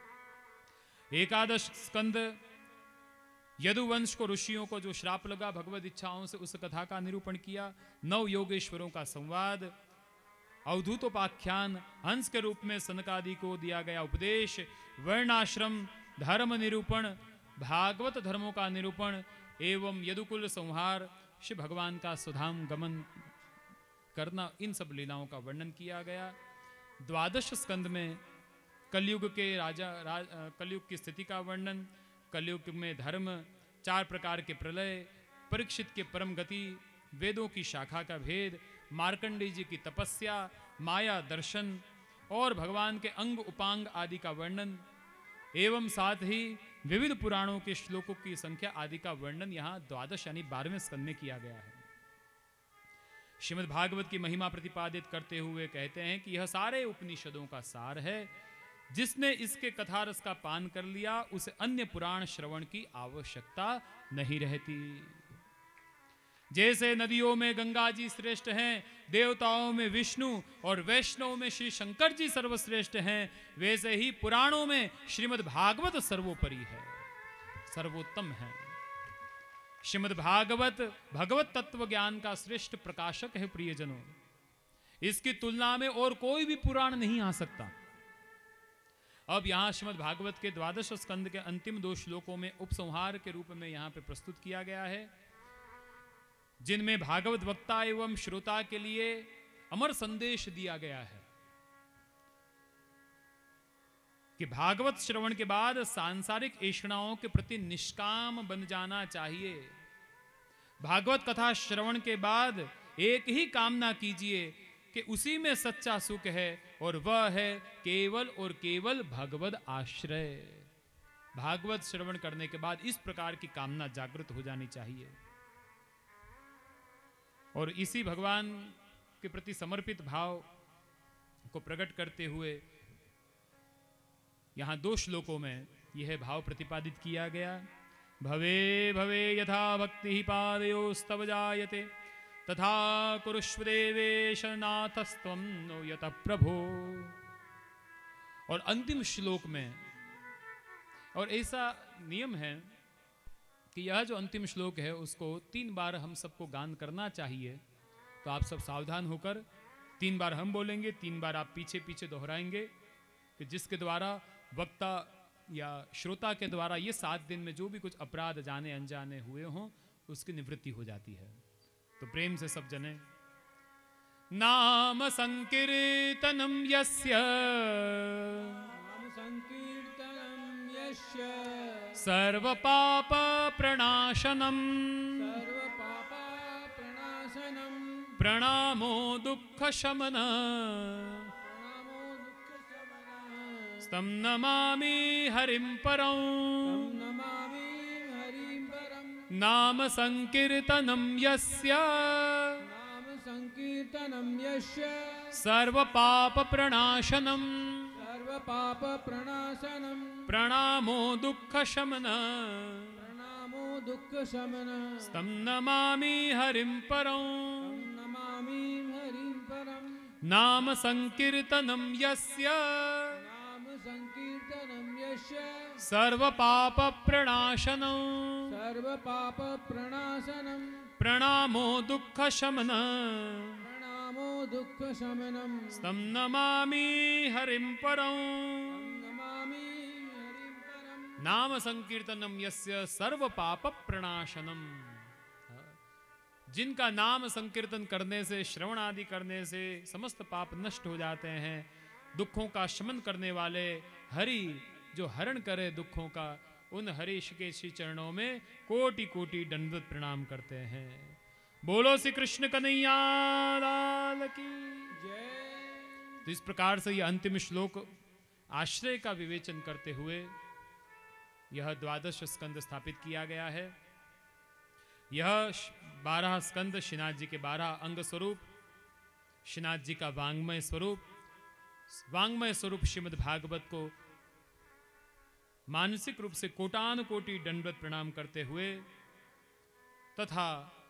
एकादश स्कंद यदुवंश को, ऋषियों को जो श्राप लगा भगवत इच्छाओं से, उस कथा का निरूपण किया। नव योगेश्वरों का संवाद, अवधूतोपाख्यान, हंस के रूप में सनकादि को दिया गया उपदेश, वर्णाश्रम धर्म निरूपण, भागवत धर्मों का निरूपण एवं यदुकुल संहार, श्री भगवान का सुधाम गमन करना, इन सब लीलाओं का वर्णन किया गया। द्वादश स्कंद में कलयुग के राजा राज, कलयुग की स्थिति का वर्णन, कलयुग में धर्म, चार प्रकार के प्रलय, परीक्षित के परम गति, वेदों की शाखा का भेद, मार्कंडेय जी की तपस्या, माया दर्शन और भगवान के अंग उपांग आदि का वर्णन एवं साथ ही विविध पुराणों के श्लोकों की संख्या आदि का वर्णन यहाँ द्वादश यानी बारहवें स्कंद में किया गया है। श्रीमद् भागवत की महिमा प्रतिपादित करते हुए कहते हैं कि यह सारे उपनिषदों का सार है। जिसने इसके कथारस का पान कर लिया उसे अन्य पुराण श्रवण की आवश्यकता नहीं रहती। जैसे नदियों में गंगा जी श्रेष्ठ हैं, देवताओं में विष्णु और वैष्णव में श्री शंकर जी सर्वश्रेष्ठ हैं, वैसे ही पुराणों में श्रीमद् भागवत सर्वोपरि है, सर्वोत्तम है। श्रीमद् भागवत भगवत तत्व ज्ञान का श्रेष्ठ प्रकाशक है प्रियजनों। इसकी तुलना में और कोई भी पुराण नहीं आ सकता। अब यहां श्रीमद् भागवत के द्वादश स्कंद के अंतिम दो श्लोकों में उपसंहार के रूप में यहां पे प्रस्तुत किया गया है, जिनमें भागवत वक्ता एवं श्रोता के लिए अमर संदेश दिया गया है कि भागवत श्रवण के बाद सांसारिक ऐषणाओं के प्रति निष्काम बन जाना चाहिए। भागवत कथा श्रवण के बाद एक ही कामना कीजिए कि उसी में सच्चा सुख है और वह है केवल और केवल भगवद आश्रय। भागवत श्रवण करने के बाद इस प्रकार की कामना जागृत हो जानी चाहिए और इसी भगवान के प्रति समर्पित भाव को प्रकट करते हुए यहां दो श्लोकों में यह भाव प्रतिपादित किया गया। भवे भवे यथा भक्ति पादयोस्तव जायते तथा कुरुष्व देवेश नाथस्त्वं नो यतः प्रभो। और अंतिम श्लोक में, और ऐसा नियम है कि यह जो अंतिम श्लोक है उसको तीन बार हम सबको गान करना चाहिए, तो आप सब सावधान होकर तीन बार हम बोलेंगे, तीन बार आप पीछे पीछे दोहराएंगे, कि जिसके द्वारा वक्ता या श्रोता के द्वारा ये सात दिन में जो भी कुछ अपराध जाने अनजाने हुए हों उसकी निवृत्ति हो जाती है। तो प्रेम से सब जने नाम संकीर्तनम यस्य नाम संकीर्तनं यस्य सर्व पाप प्रणाशनम सर्व पाप प्रणाशनं प्रणामो दुःख शमन प्रणामो दुःख शमनः तं नमामि हरिं परं तं नमामि हरिं परं नाम संकीर्तनम यस्य नाम संकीर्तनं यस्य सर्व पाप प्रणाशनम सर्व पाप प्रणाशनं प्रणामो दुःख शमन प्रणामो दुःख शमनः तं नमामि हरिं परं तं नमामि हरिं परं नाम संकीर्तनम यस्य नाम संकीर्तनं यस्य सर्व पाप प्रणाशनं सर्व पाप प्रणाशनं प्रणामो दुःख शमन प्रणामो दुःख शमनं तं नमामि हरिं परं नमामि हरिं परं नाम संकीर्तनम यस्य सर्व पाप प्रणाशनम। जिनका नाम संकीर्तन करने से, श्रवण आदि करने से समस्त पाप नष्ट हो जाते हैं, दुखों का शमन करने वाले हरि जो हरण करे दुखों का, उन हरीश के श्री चरणों में कोटि कोटि दंडवत प्रणाम करते हैं। बोलो श्री कृष्ण कन्हैया लाल की। जय। तो इस प्रकार से यह अंतिम श्लोक आश्रय का विवेचन करते हुए यह द्वादश स्कंद स्थापित किया गया है। यह बारह स्कंद श्रीनाथ जी के बारह अंग स्वरूप, श्रीनाथ जी का वांग्मय स्वरूप, वांग्मय स्वरूप श्रीमद् भागवत को मानसिक रूप से कोटान कोटि दंडवत प्रणाम करते हुए तथा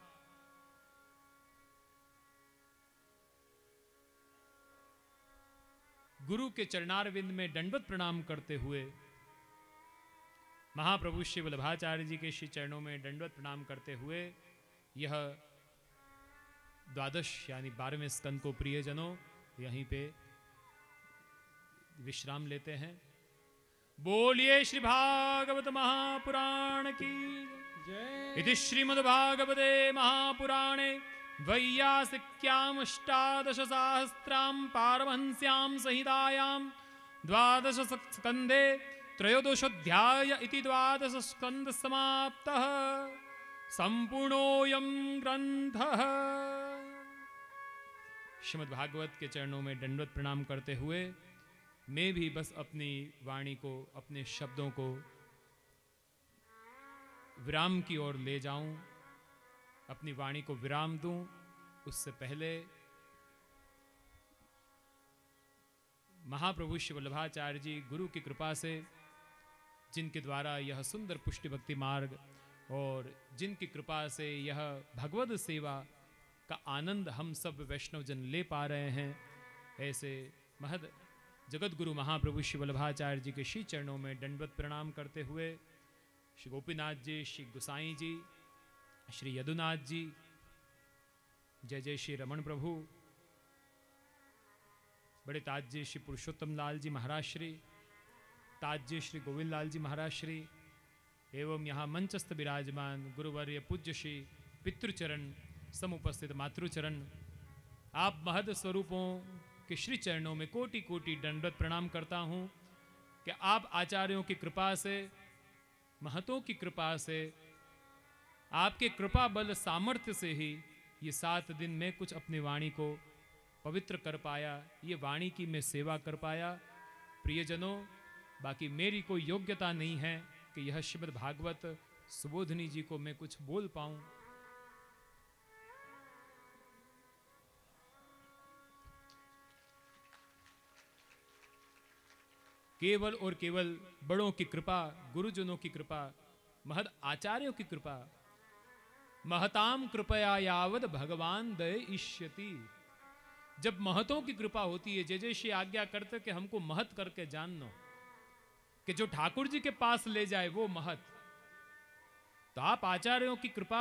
गुरु के चरणारविंद में दंडवत प्रणाम करते हुए महाप्रभु श्री वल्लभाचार्य जी के श्री चरणों में दंडवत प्रणाम करते हुए यह द्वादश यानी बारहवें स्कंद को प्रियजनों यहीं पे विश्राम लेते हैं। बोलिए श्री भागवत महापुराण की जय। इति श्रीमद्भागवते महापुराणे वैयासिक्याम अष्टादश सहस्त्रां पारमहंस्यां संहितायां द्वादश स्कंदे त्रयोदशोऽध्याय इति द्वादश स्कंद समाप्तः। संपूर्णोऽयं ग्रंथः। श्रीमद् भागवत के चरणों में दंडवत प्रणाम करते हुए मैं भी बस अपनी वाणी को, अपने शब्दों को विराम की ओर ले जाऊं, अपनी वाणी को विराम दूं। उससे पहले महाप्रभु श्री वल्लभाचार्य जी गुरु की कृपा से, जिनके द्वारा यह सुंदर पुष्टि भक्ति मार्ग और जिनकी कृपा से यह भगवद सेवा का आनंद हम सब वैष्णवजन ले पा रहे हैं, ऐसे महद जगत गुरु महाप्रभु श्री वल्लभाचार्य जी के श्री चरणों में दंडवत प्रणाम करते हुए श्री गोपीनाथ जी, श्री गुसाई जी, श्री यदुनाथ जी, जय जय श्री रमण प्रभु, बड़े ताज जी श्री पुरुषोत्तम लाल जी महाराज श्री, ताज जी श्री गोविंद लाल जी महाराज श्री, एवं यहाँ मंचस्थ विराजमान गुरुवर्य पूज्य श्री पितृचरण समुपस्थित मातृचरण, आप महद स्वरूपों के श्री चरणों में कोटि कोटि दंडवत प्रणाम करता हूँ कि आप आचार्यों की कृपा से, महतों की कृपा से, आपके कृपा बल सामर्थ्य से ही ये सात दिन में कुछ अपनी वाणी को पवित्र कर पाया, ये वाणी की मैं सेवा कर पाया। प्रियजनों, बाकी मेरी कोई योग्यता नहीं है कि यह श्रीमद् भागवत सुबोधनी जी को मैं कुछ बोल पाऊं। केवल और केवल बड़ों की कृपा, गुरुजनों की कृपा, महद आचार्यों की कृपा, महताम कृपया यावद भगवान दयिष्यति। जब महतों की कृपा होती है, जय जय श्री आज्ञा करते कि हमको महत करके जानना, कि जो ठाकुर जी के पास ले जाए वो महत। तो आप आचार्यों की कृपा,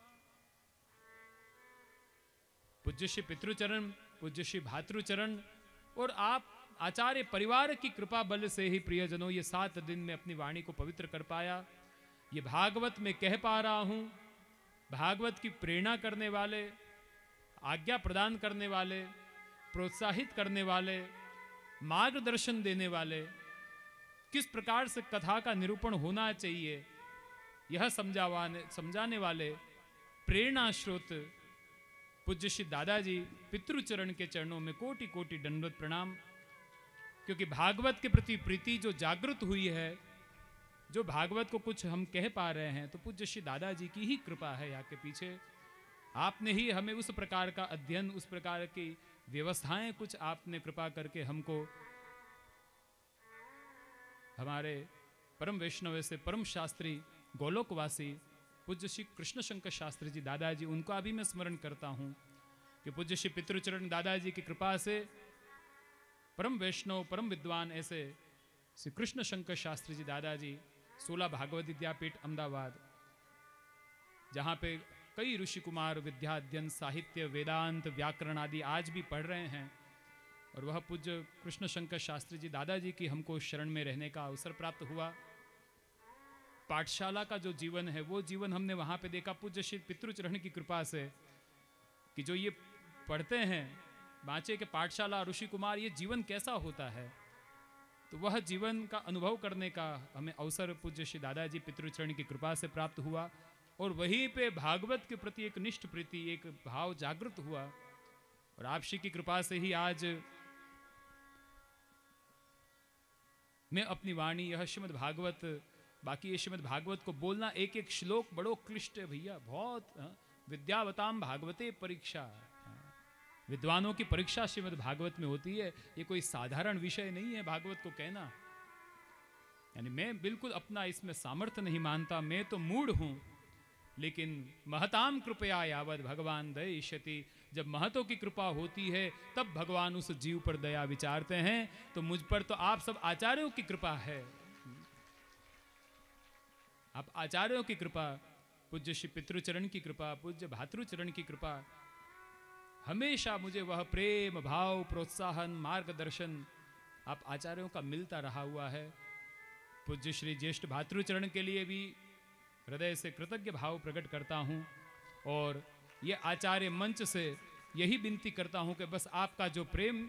पूज्य श्री पितृचरण, पूज्य श्री भातृचरण और आप आचार्य परिवार की कृपा बल से ही प्रियजनों ये सात दिन में अपनी वाणी को पवित्र कर पाया। ये भागवत में कह पा रहा हूं। भागवत की प्रेरणा करने वाले, आज्ञा प्रदान करने वाले, प्रोत्साहित करने वाले, मार्गदर्शन देने वाले, किस प्रकार से कथा का निरूपण होना चाहिए यह समझावाने समझाने वाले प्रेरणा स्रोत पूज्य श्री दादाजी पितृचरण के चरणों में कोटि कोटि दंडवत प्रणाम। क्योंकि भागवत के प्रति प्रीति जो जागृत हुई है, जो भागवत को कुछ हम कह पा रहे हैं, तो पूज्य श्री दादाजी की ही कृपा है यहाँ के पीछे। आपने ही हमें उस प्रकार का अध्ययन, उस प्रकार की व्यवस्थाएं कुछ आपने कृपा करके हमको, हमारे परम वैष्णव से परम शास्त्री गोलोकवासी पूज्य श्री कृष्ण शंकर शास्त्री जी दादाजी, उनका भी मैं स्मरण करता हूँ कि पूज्य श्री पितृचरण दादाजी की कृपा से परम वैष्णव, परम विद्वान ऐसे श्री कृष्ण शंकर शास्त्री जी दादाजी, सोलह भागवत विद्यापीठ अहमदाबाद, जहाँ पे कई ऋषि कुमार विद्या अध्ययन, साहित्य, वेदांत, व्याकरण आदि आज भी पढ़ रहे हैं, और वह पूज्य कृष्ण शंकर शास्त्री जी दादाजी की हमको शरण में रहने का अवसर प्राप्त हुआ। पाठशाला का जो जीवन है वो जीवन हमने वहाँ पे देखा पूज्य श्री पितृचरण की कृपा से, कि जो ये पढ़ते हैं बाँचे के पाठशाला ऋषि कुमार, ये जीवन कैसा होता है, तो वह जीवन का अनुभव करने का हमें अवसर पूज्य श्री दादाजी पितृचरण की कृपा से प्राप्त हुआ, और वहीं पे भागवत के प्रति एक निष्ठ प्रीति, एक भाव जागृत हुआ। और आप श्री की कृपा से ही आज मैं अपनी वाणी यह श्रीमद् भागवत, बाकी ये श्रीमद् भागवत को बोलना एक एक श्लोक बड़ो क्लिष्ट है भैया, बहुत। हाँ, विद्यावताम भागवते परीक्षा, हाँ, विद्वानों की परीक्षा श्रीमद् भागवत में होती है। ये कोई साधारण विषय नहीं है भागवत को कहना। यानी मैं बिल्कुल अपना इसमें सामर्थ्य नहीं मानता, मैं तो मूढ़ हूं, लेकिन महताम कृपया यावद भगवान दयिष्यति, जब महतों की कृपा होती है तब भगवान उस जीव पर दया विचारते हैं। तो मुझ पर तो आप सब आचार्यों की कृपा है, आप आचार्यों की कृपा, पूज्य श्री पितृचरण की कृपा, पूज्य भातृचरण की कृपा, हमेशा मुझे वह प्रेम भाव प्रोत्साहन मार्गदर्शन आप आचार्यों का मिलता रहा हुआ है। पूज्य श्री ज्येष्ठ भातृचरण के लिए भी हृदय से कृतज्ञ भाव प्रकट करता हूं, और ये आचार्य मंच से यही विनती करता हूं कि बस आपका जो प्रेम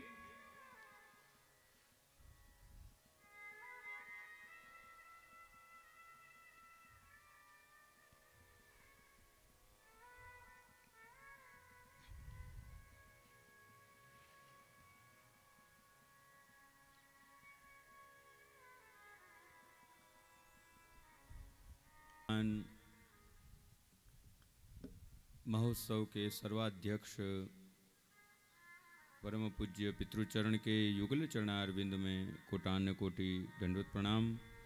महोत्सव के सर्वाध्यक्ष परम पूज्य पितृचरण के युगल चरणारविंद में कोटान कोटि दंडवत प्रणाम।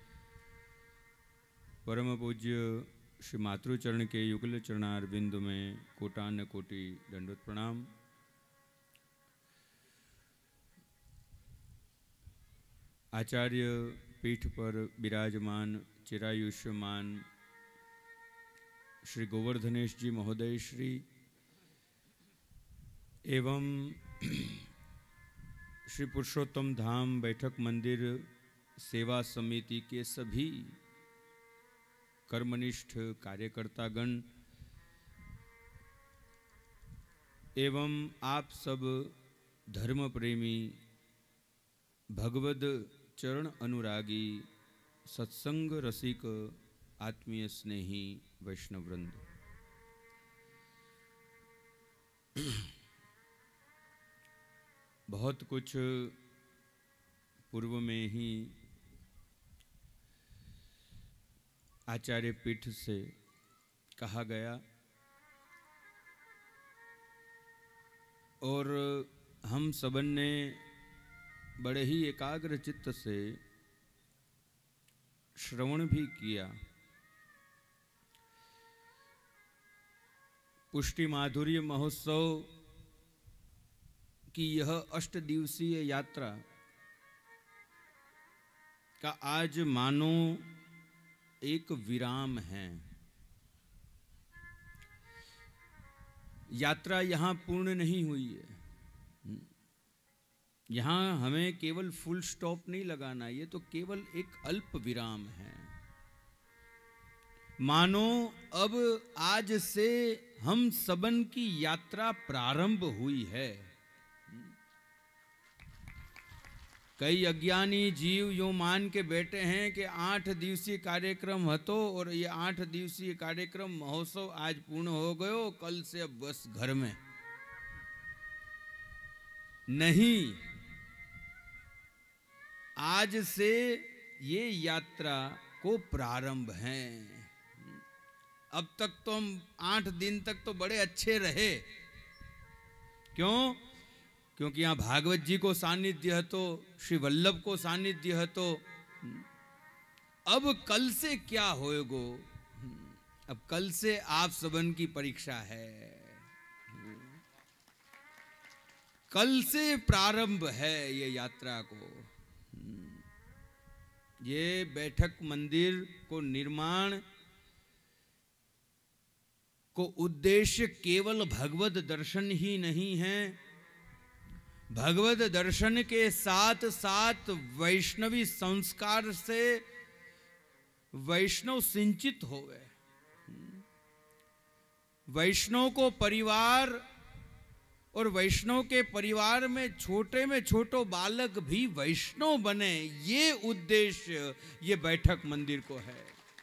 परम पूज्य श्री मातृचरण के युगल चरणारविंद में कोटान कोटि दंडवत प्रणाम। आचार्य पीठ पर विराजमान चिरायुष्यमान श्री गोवर्धनेश जी महोदय श्री एवं श्री पुरुषोत्तम धाम बैठक मंदिर सेवा समिति के सभी कर्मनिष्ठ कार्यकर्तागण एवं आप सब धर्म प्रेमी भगवद चरण अनुरागी सत्संग रसिक आत्मीय स्नेही वैष्णववृंद, बहुत कुछ पूर्व में ही आचार्य पीठ से कहा गया, और हम सबन ने बड़े ही एकाग्र चित्त से श्रवण भी किया। पुष्टि माधुर्य महोत्सव की यह अष्ट दिवसीय यात्रा का आज मानो एक विराम है। यात्रा यहाँ पूर्ण नहीं हुई है, यहाँ हमें केवल फुल स्टॉप नहीं लगाना, ये तो केवल एक अल्प विराम है। मानो अब आज से हम सबन की यात्रा प्रारंभ हुई है। कई अज्ञानी जीव यो मान के बैठे हैं कि आठ दिवसीय कार्यक्रम हतो और ये आठ दिवसीय कार्यक्रम महोत्सव आज पूर्ण हो गयो, कल से अब बस घर में। नहीं, आज से ये यात्रा को प्रारंभ है। अब तक तो हम आठ दिन तक तो बड़े अच्छे रहे, क्यों? क्योंकि यहाँ भागवत जी को सानिध्य है, तो श्री वल्लभ को सानिध्य है, तो अब कल से क्या होएगो? अब कल से आप सबन की परीक्षा है, कल से प्रारंभ है ये यात्रा को। ये बैठक मंदिर को निर्माण को उद्देश्य केवल भगवत दर्शन ही नहीं है, भगवत दर्शन के साथ साथ वैष्णवी संस्कार से वैष्णव सिंचित होवे, वैष्णव को परिवार और वैष्णव के परिवार में छोटे में छोटो बालक भी वैष्णव बने, ये उद्देश्य ये बैठक मंदिर को है।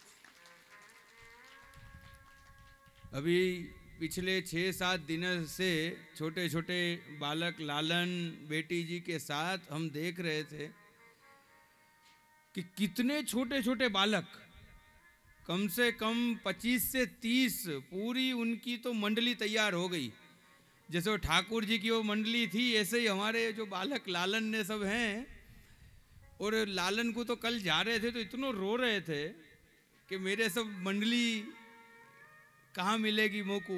अभी पिछले छः सात दिनों से छोटे छोटे बालक लालन बेटी जी के साथ हम देख रहे थे कि कितने छोटे छोटे बालक, कम से कम पच्चीस से तीस, पूरी उनकी तो मंडली तैयार हो गई। जैसे वो ठाकुर जी की वो मंडली थी, ऐसे ही हमारे जो बालक लालन ने सब हैं। और लालन को तो कल जा रहे थे तो इतना रो रहे थे कि मेरे सब मंडली कहाँ मिलेगी मोकू।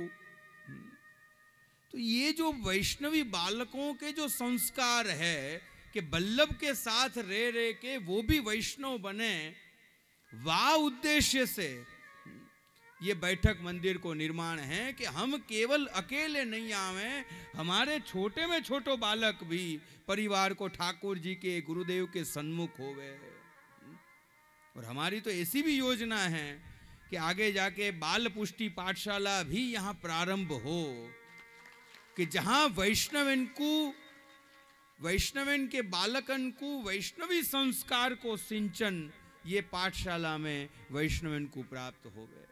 तो ये जो वैष्णवी बालकों के जो संस्कार है कि बल्लभ के साथ रह रह के वो भी वैष्णव बने, वाह उद्देश्य से ये बैठक मंदिर को निर्माण है कि हम केवल अकेले नहीं आवे, हमारे छोटे में छोटो बालक भी परिवार को ठाकुर जी के गुरुदेव के सन्मुख होवे। और हमारी तो ऐसी भी योजना है कि आगे जाके बाल पुष्टि पाठशाला भी यहाँ प्रारंभ हो, कि जहाँ वैष्णवन को वैष्णवन के बालकन को वैष्णवी संस्कार को सिंचन ये पाठशाला में वैष्णवन को प्राप्त हो गए।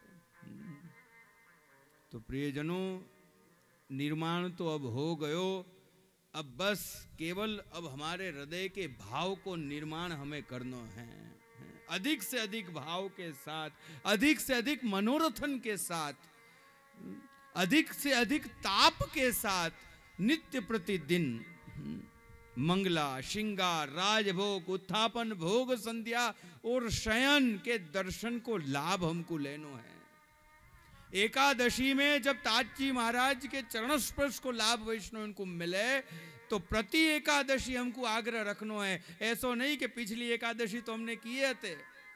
तो प्रियजनों, निर्माण तो अब हो गयो, अब बस केवल अब हमारे हृदय के भाव को निर्माण हमें करना है, अधिक से अधिक भाव के साथ, अधिक से अधिक मनोरथन के साथ, अधिक से अधिक ताप के साथ, नित्य प्रतिदिन मंगला, श्रृंगार, राजभोग, उत्थापन, भोग, संध्या और शयन के दर्शन को लाभ हमको लेनो है। एकादशी में जब ताजजी महाराज के चरण स्पर्श को लाभ वैष्णव को मिले तो प्रति एकादशी हमको आग्रह रखनो है। ऐसा नहीं कि पिछली एकादशी तो हमने किए थे,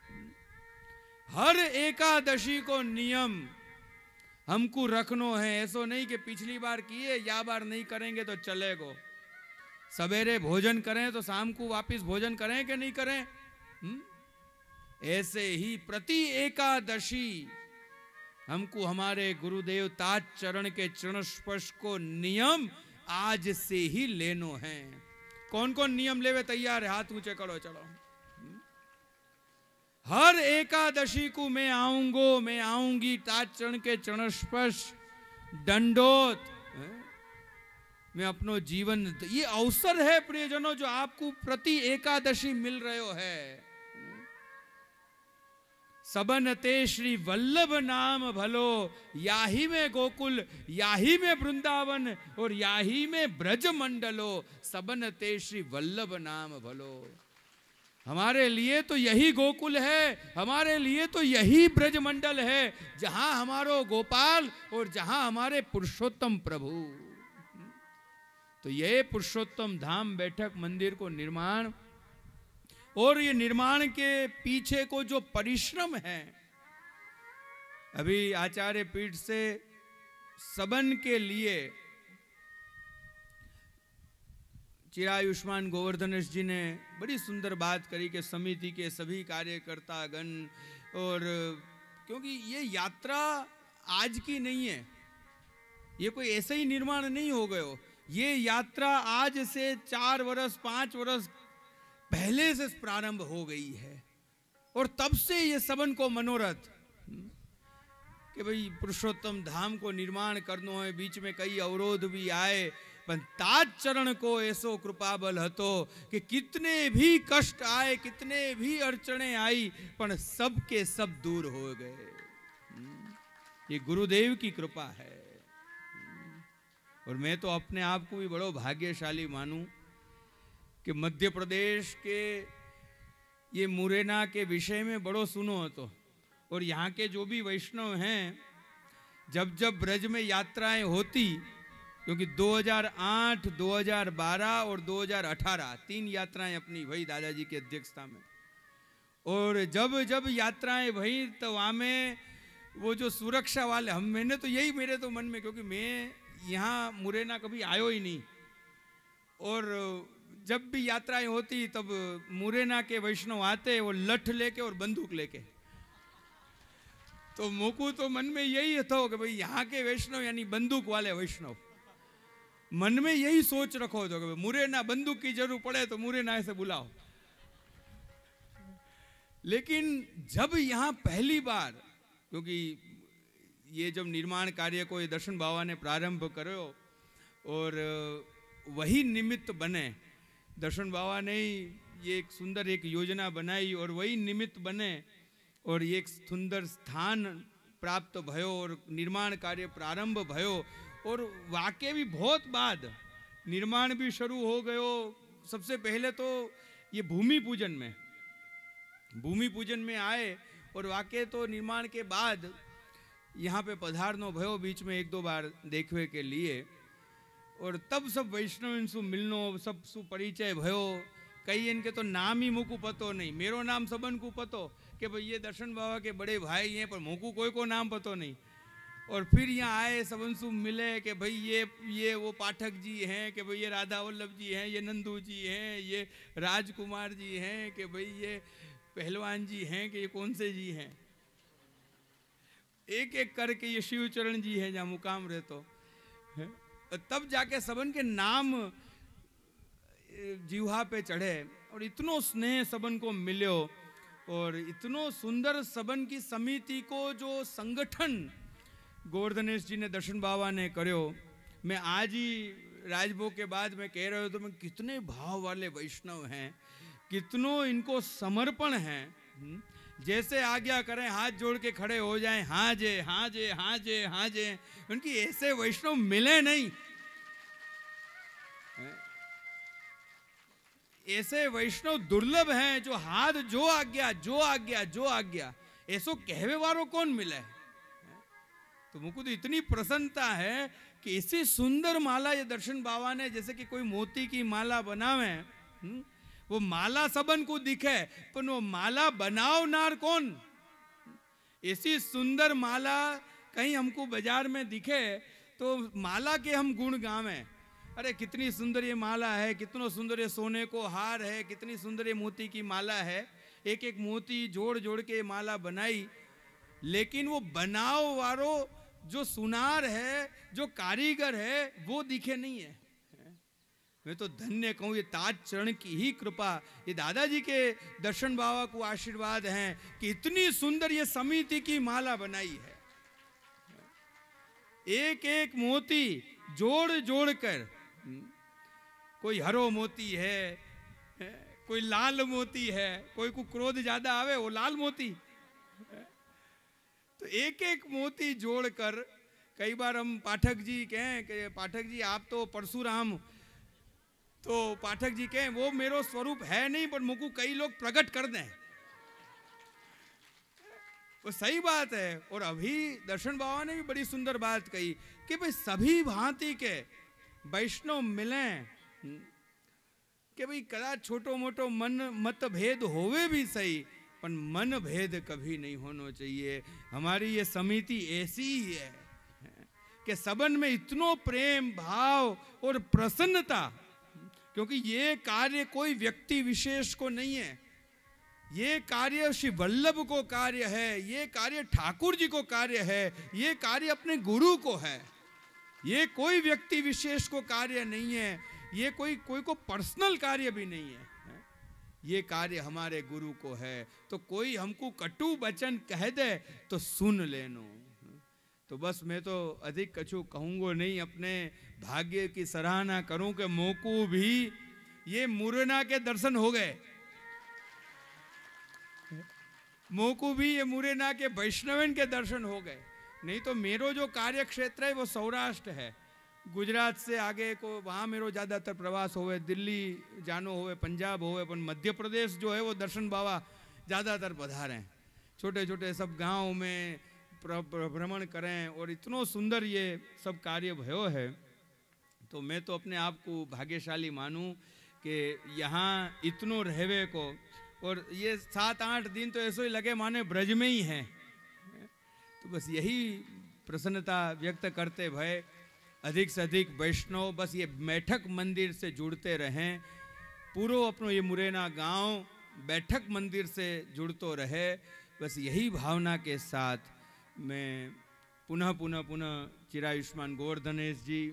हर एकादशी को नियम हमको रखनो है। ऐसा नहीं कि पिछली बार किए या बार नहीं करेंगे तो चलेगो। सवेरे भोजन करें तो शाम को वापस भोजन करें कि नहीं करें। हुँ? ऐसे ही प्रति एकादशी हमको हमारे गुरुदेव ताज चरण के चरण स्पर्श को नियम आज से ही लेनो है। कौन कौन नियम लेवे तैयार है? हाथ ऊंचे करो, चलो। हर एकादशी को मैं आऊंगो, मैं आऊंगी ताज चरण के चरण स्पर्श दंडोत, मैं अपनो जीवन, ये अवसर है प्रियजनों जो आपको प्रति एकादशी मिल रहे है। सबन ते श्री वल्लभ नाम भलो, याही में गोकुल, याही में वृंदावन और याही में ब्रज मंडलो। सबन ते श्री वल्लभ नाम भलो, हमारे लिए तो यही गोकुल है, हमारे लिए तो यही ब्रज मंडल है, जहां हमारो गोपाल और जहां हमारे पुरुषोत्तम प्रभु। तो ये पुरुषोत्तम धाम बैठक मंदिर को निर्माण और ये निर्माण के पीछे को जो परिश्रम है, अभी आचार्य पीठ से सबन के लिए चिरायुष्मान गोवर्धनेश जी ने बड़ी सुंदर बात करी कि समिति के सभी कार्यकर्ता गण, और क्योंकि ये यात्रा आज की नहीं है, ये कोई ऐसे ही निर्माण नहीं हो गयो, ये यात्रा आज से चार वर्ष पांच वर्ष पहले से प्रारंभ हो गई है। और तब से ये सबन को मनोरथ कि भाई पुरुषोत्तम धाम को निर्माण करना है। बीच में कई अवरोध भी आए, पर ताज चरण को ऐसो कृपा बल हतो कि कितने भी कष्ट आए, कितने भी अड़चने आई, पर सब के सब दूर हो गए। ये गुरुदेव की कृपा है। और मैं तो अपने आप को भी बड़ो भाग्यशाली मानूं कि मध्य प्रदेश के ये मुरैना के विषय में बड़ो सुनो तो, और यहाँ के जो भी वैष्णव हैं, जब जब ब्रज में यात्राएं होती, क्योंकि दो हज़ार आठ, दो हज़ार बारह और दो हज़ार अठारह तीन यात्राएं अपनी भई दादाजी की अध्यक्षता में, और जब जब यात्राएं भई तो वहाँ में वो जो सुरक्षा वाले, हम मैंने तो यही मेरे तो मन में, क्योंकि मैं यहाँ मुरैना कभी आयो ही नहीं, और जब भी यात्राएं होती तब मुरैना के वैष्णव आते वो लठ लेके और बंदूक लेके, तो मोकू तो मन में यही था कि भाई यहाँ के वैष्णव यानी बंदूक वाले वैष्णव। मन में यही सोच रखो तो कि मुरैना बंदूक की जरूर पड़े तो मुरैना से बुलाओ। लेकिन जब यहाँ पहली बार, क्योंकि ये जब निर्माण कार्य को ये दर्शन बाबा ने प्रारंभ करो और वही निमित्त बने, दर्शन बाबा ने ये एक सुंदर एक योजना बनाई और वही निमित्त बने और ये एक सुंदर स्थान प्राप्त भयो और निर्माण कार्य प्रारंभ भयो और वाकई भी बहुत बाद निर्माण भी शुरू हो गयो। सबसे पहले तो ये भूमि पूजन में भूमि पूजन में आए और वाकई तो निर्माण के बाद यहाँ पे पधारनो भयो बीच में एक दो बार देखवे के लिए और तब सब वैष्णव इनसु मिलनो सब सु परिचय भयो। कई इनके तो नाम ही मुकू पतो नहीं, मेरो नाम सबन को पतो कि भाई ये दर्शन बाबा के बड़े भाई हैं, पर मुकू कोई को नाम पतो नहीं। और फिर यहाँ आए सबन सु मिले कि भाई ये ये वो पाठक जी हैं, कि भाई ये राधा वल्लभ जी हैं, ये नंदू जी हैं, ये राजकुमार जी हैं, कि भाई ये पहलवान जी हैं, कि ये कौन से जी हैं। एक एक करके ये शिवचरण जी हैं जहाँ मुकाम रहतो है। तब जाके सबन के नाम जीवा पे चढ़े और इतनो स्नेह सबन को मिलो और इतनो सुंदर सबन की समिति को जो संगठन गोवर्धनेश जी ने दर्शन बाबा ने करो। मैं आज ही राजभोग के बाद मैं कह रहा हूँ तो मैं कितने भाव वाले वैष्णव हैं, कितनो इनको समर्पण है। जैसे आज्ञा करें हाथ जोड़ के खड़े हो जाएं, हाँ जे हाँ जे हाँ जे हाँ जे। उनकी ऐसे वैष्णव मिले नहीं, ऐसे वैष्णव दुर्लभ हैं जो हाथ जो आज्ञा जो आज्ञा जो आज्ञा ऐसो कहवे वालों कौन मिले। तो मुझको तो इतनी प्रसन्नता है कि इसी सुंदर माला ये दर्शन बाबा ने, जैसे कि कोई मोती की माला बनावे, वो माला सबन को दिखे पर वो माला बनावनार कौन। ऐसी सुंदर माला कहीं हमको बाजार में दिखे तो माला के हम गुण गावें, अरे कितनी सुंदर ये माला है, कितना सुंदर ये सोने को हार है, कितनी सुंदर ये मोती की माला है। एक एक मोती जोड़ जोड़ के माला बनाई, लेकिन वो बनाओ वालो जो सुनार है, जो कारीगर है, वो दिखे नहीं है। मैं तो धन्य कहूँ, ये ताज चरण की ही कृपा, ये दादाजी के दर्शन बाबा को आशीर्वाद हैं कि इतनी सुंदर ये समिति की माला बनाई है। एक एक मोती जोड़ जोड़ कर, कोई हरो मोती है, कोई लाल मोती है, कोई को क्रोध ज्यादा आवे वो लाल मोती, तो एक एक मोती जोड़कर, कई बार हम पाठक जी कहें कि पाठक जी आप तो परशुराम, तो पाठक जी कहें वो मेरो स्वरूप है नहीं, पर मुझको कई लोग प्रकट कर दें। वो सही बात है। और अभी दर्शन बाबा ने भी बड़ी सुंदर बात कही कि भाई सभी भांति के वैष्णव मिलें, कि भाई कदा छोटो मोटो मन मतभेद होवे भी सही, पर मन भेद कभी नहीं होना चाहिए। हमारी ये समिति ऐसी ही है कि सबन में इतनो प्रेम भाव और प्रसन्नता, क्योंकि ये कार्य कोई व्यक्ति विशेष को नहीं है, ये कार्य श्री वल्लभ को कार्य है, ये कार्य ठाकुर जी को कार्य है, ये कार्य अपने गुरु को है, ये कोई व्यक्ति विशेष को कार्य नहीं है, ये कोई कोई को पर्सनल कार्य भी नहीं है, ये कार्य हमारे गुरु को है। तो कोई हमको कटु वचन कह दे तो सुन लेनो। तो बस मैं तो अधिक कछु कहूँगा नहीं, अपने भाग्य की सराहना करूं कि मोकू भी ये मुरैना के दर्शन हो गए, मोकू भी ये मुरैना के वैष्णवन के दर्शन हो गए। नहीं तो मेरो जो कार्य क्षेत्र है वो सौराष्ट्र है, गुजरात से आगे को वहाँ मेरो ज़्यादातर प्रवास होवे, दिल्ली जानो होवे, पंजाब होवे, पर मध्य प्रदेश जो है वो दर्शन बाबा ज़्यादातर पधारें, छोटे छोटे सब गांव में भ्रमण करें और इतनो सुंदर ये सब कार्य भयो है। तो मैं तो अपने आप को भाग्यशाली मानूं कि यहाँ इतनो रहवे को, और ये सात आठ दिन तो ऐसे ही लगे माने ब्रज में ही हैं। तो बस यही प्रसन्नता व्यक्त करते भय अधिक से अधिक वैष्णव बस ये बैठक मंदिर से जुड़ते रहें, पूरो अपनो ये मुरैना गांव बैठक मंदिर से जुड़तो रहे। बस यही भावना के साथ मैं पुनः पुनः पुनः चिरायुष्मान गोवर्धनेश जी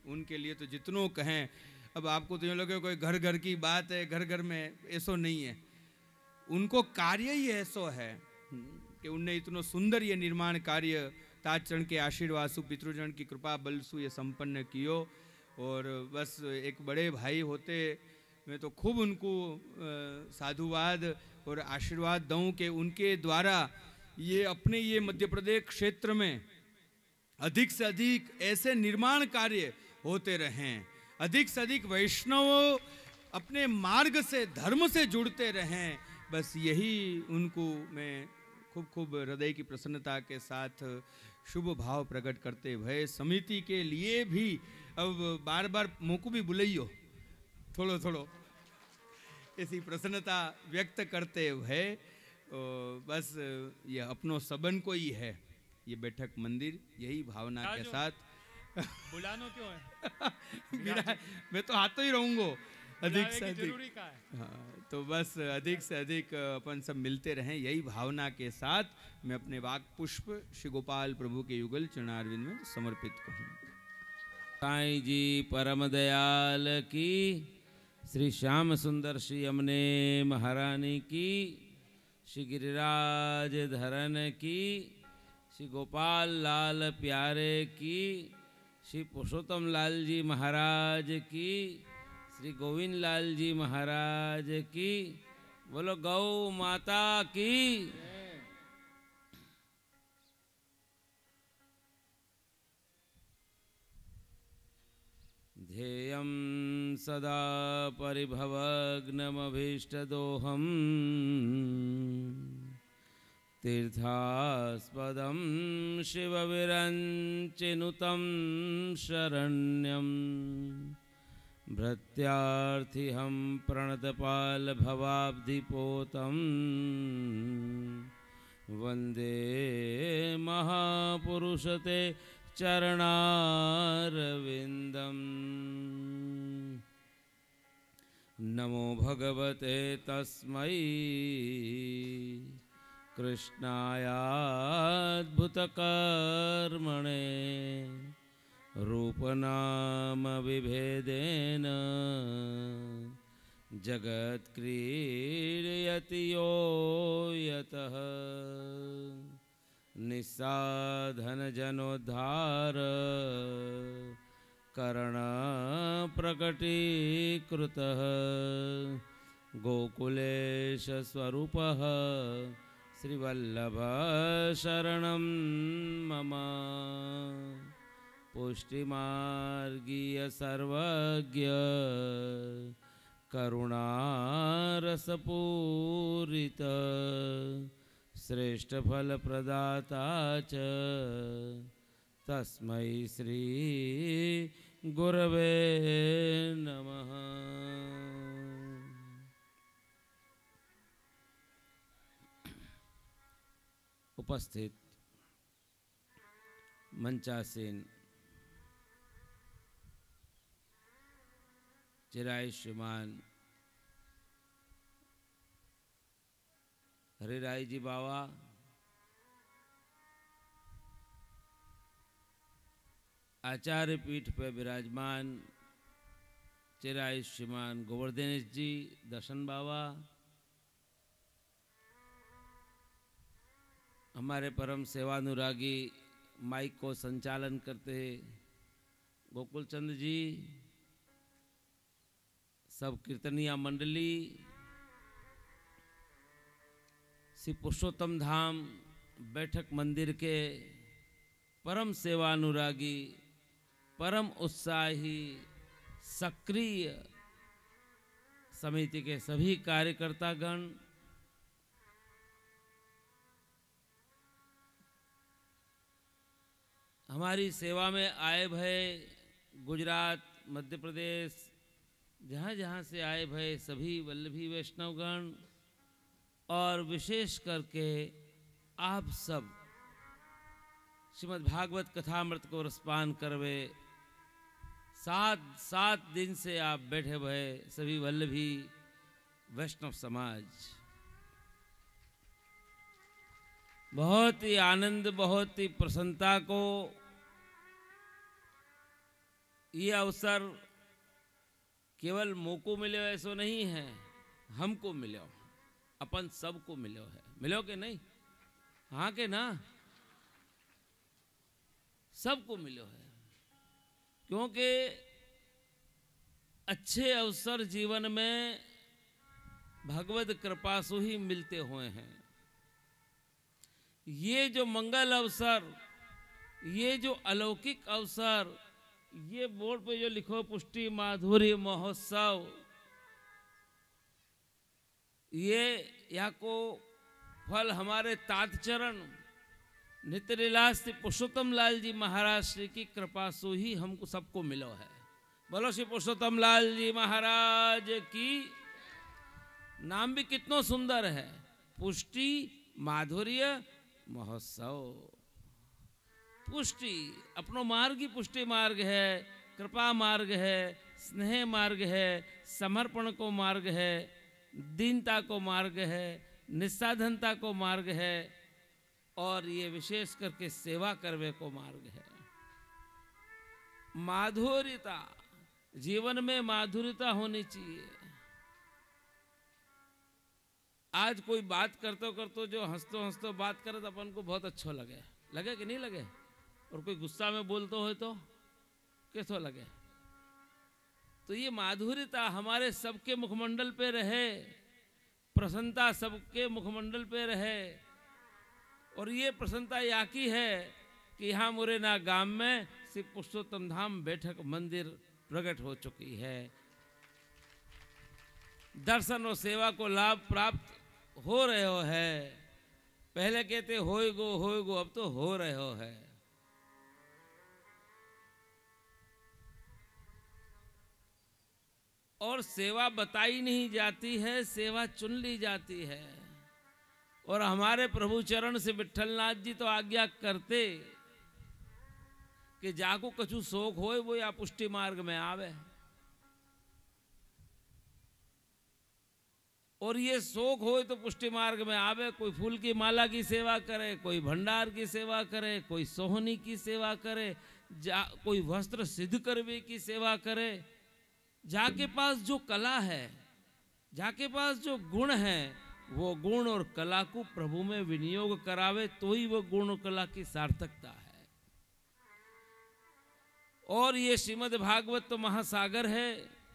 उनके लिए तो जितनों कहें। अब आपको तो यूँ लगे कोई घर घर की बात है, घर घर में ऐसो नहीं है। उनको कार्य ही ऐसो है कि उनने इतनो सुंदर ये निर्माण कार्य ताजचरण के आशीर्वाद सु, पितृजन की कृपा बल सु ये संपन्न कियो। और बस एक बड़े भाई होते मैं तो खूब उनको साधुवाद और आशीर्वाद दूं कि उनके द्वारा ये अपने ये मध्य प्रदेश क्षेत्र में अधिक से अधिक ऐसे निर्माण कार्य होते रहें, अधिक से अधिक वैष्णव अपने मार्ग से धर्म से जुड़ते रहें। बस यही उनको मैं खूब खूब हृदय की प्रसन्नता के साथ शुभ भाव प्रकट करते हुए समिति के लिए भी अब बार बार मुँह भी बुलाइयो थोड़ो थोड़ो ऐसी प्रसन्नता व्यक्त करते हुए बस ये अपनों सबन को ही है ये बैठक मंदिर, यही भावना के साथ बुलानो क्यों है? मेरा मैं तो हाथ ही रहूंगा अधिक से अधिक। जरूरी का है। हाँ, तो बस अधिक से अधिक अपन सब मिलते रहें, यही भावना के साथ मैं अपने वाक पुष्प श्री गोपाल प्रभु के युगल चरणारविंद में समर्पित करूँ। साईं जी परम दयाल की, श्री श्याम सुंदर श्री अमने महारानी की, श्री गिरिराज धरन की, श्री गोपाल लाल प्यारे की, श्री पुरुषोत्तम लाल जी महाराज की, श्री गोविंद लाल जी महाराज की। बोलो गौ माता की। ध्येयं सदा परिभवग्नमभीष्टदोहम् तीर्थास्पदं शिवविरञ्चिनुतं शरण्यं भृत्यार्थिहं प्रणतपालभवाब्धिपोतं वन्दे महापुरुषते चरणारविन्दम्। नमो भगवते तस्मै कृष्णायाद्भुतकर्मणे रूपनाम विभेदेन जगत्क्रीडयति यो यतः निस्साधनजनोद्धार करणप्रकटीकृतः गोकुलेशस्वरूपः श्रीवल्लभशरणं मम पुष्टिमार्गीय सर्वज्ञ करुणारसपूरित श्रेष्ठ फल प्रदाता च तस्मै श्री गुरवे नमः। उपस्थित मंचासीन चिरायुष्मान हरिराय जी बाबा, आचार्य पीठ पर विराजमान चिरायुष्मान गोवर्धनेश जी दर्शन बाबा, हमारे परम सेवानुरागी माइक को संचालन करते गोकुल चंद जी, सब कीर्तनिया मंडली, श्री पुरुषोत्तम धाम बैठक मंदिर के परम सेवानुरागी, परम उत्साही, सक्रिय समिति के सभी कार्यकर्तागण, हमारी सेवा में आए भय गुजरात, मध्य प्रदेश, जहाँ जहाँ से आए भय सभी वल्लभी वैष्णवगण, और विशेष करके आप सब श्रीमद् भागवत कथामृत को रसपान करवे, सात सात दिन से आप बैठे भय सभी वल्लभी वैष्णव समाज, बहुत ही आनंद, बहुत ही प्रसन्नता को ये अवसर केवल मोको मिले ऐसो नहीं है, हमको मिलो, अपन सबको मिलो है। मिलो के नहीं? हाँ के ना? सबको मिलो है, क्योंकि अच्छे अवसर जीवन में भगवत कृपा से ही मिलते हुए हैं। ये जो मंगल अवसर, ये जो अलौकिक अवसर, ये बोर्ड पे जो लिखो पुष्टि माधुर्य महोत्सव, ये या को फल हमारे तात चरण नित्य लीलास पुरुषोत्तम लाल जी महाराज श्री की कृपा से ही हमको सबको मिलो है। बोलो श्री पुरुषोत्तम लाल जी महाराज की। नाम भी कितना सुंदर है, पुष्टि माधुर्य महोत्सव। पुष्टि अपनो मार्ग ही पुष्टि मार्ग है, कृपा मार्ग है, स्नेह मार्ग है, समर्पण को मार्ग है, दीनता को मार्ग है, निस्साधनता को मार्ग है, और ये विशेष करके सेवा करवे को मार्ग है। माधुर्यता, जीवन में माधुर्यता होनी चाहिए। आज कोई बात करते करते जो हंसतो हंसतो बात करे तो अपन को बहुत अच्छा लगे, लगे कि नहीं लगे? और कोई गुस्सा में बोलते हो तो कैसा लगे? तो ये माधुर्यता हमारे सबके मुखमंडल पे रहे, प्रसन्नता सबके मुखमंडल पे रहे। और ये प्रसन्नता यहाँ की है कि यहाँ मुरैना गांव में श्री पुरुषोत्तम धाम बैठक मंदिर प्रकट हो चुकी है। दर्शन और सेवा को लाभ प्राप्त हो रहे हो है। पहले कहते होए गो होए गो, अब तो हो रहे हो है। और सेवा बताई नहीं जाती है, सेवा चुन ली जाती है। और हमारे प्रभु चरण से विठलनाथ जी तो आज्ञा करते कि जाको कछु शोक होए वो या पुष्टि मार्ग में आवे। और ये शोक होए तो पुष्टि मार्ग में आवे। कोई फूल की माला की सेवा करे, कोई भंडार की सेवा करे, कोई सोहनी की सेवा करे, जा कोई वस्त्र सिद्ध करवे की सेवा करे। जाके पास जो कला है, जाके पास जो गुण है, वो गुण और कला को प्रभु में विनियोग करावे तो ही वो गुण और कला की सार्थकता है। और ये श्रीमद् भागवत तो महासागर है।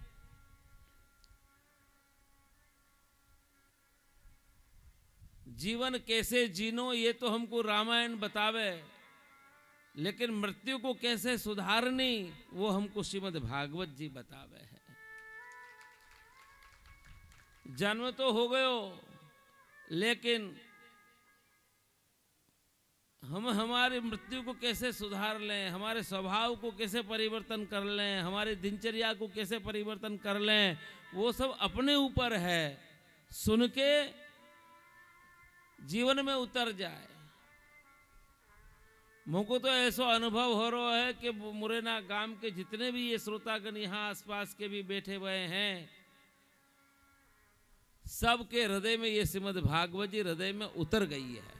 जीवन कैसे जीनो ये तो हमको रामायण बतावे, लेकिन मृत्यु को कैसे सुधारनी वो हमको श्रीमद् भागवत जी बतावे है। जन्म तो हो गयो, लेकिन हम हमारी मृत्यु को कैसे सुधार लें, हमारे स्वभाव को कैसे परिवर्तन कर लें, हमारी दिनचर्या को कैसे परिवर्तन कर लें, वो सब अपने ऊपर है। सुन के जीवन में उतर जाए। मुझको तो ऐसा अनुभव हो रहा है कि मुरैना गांव के जितने भी ये श्रोतागण यहाँ आसपास के भी बैठे हुए हैं, सबके हृदय में ये श्रीमद् भागवत जी हृदय में उतर गई है।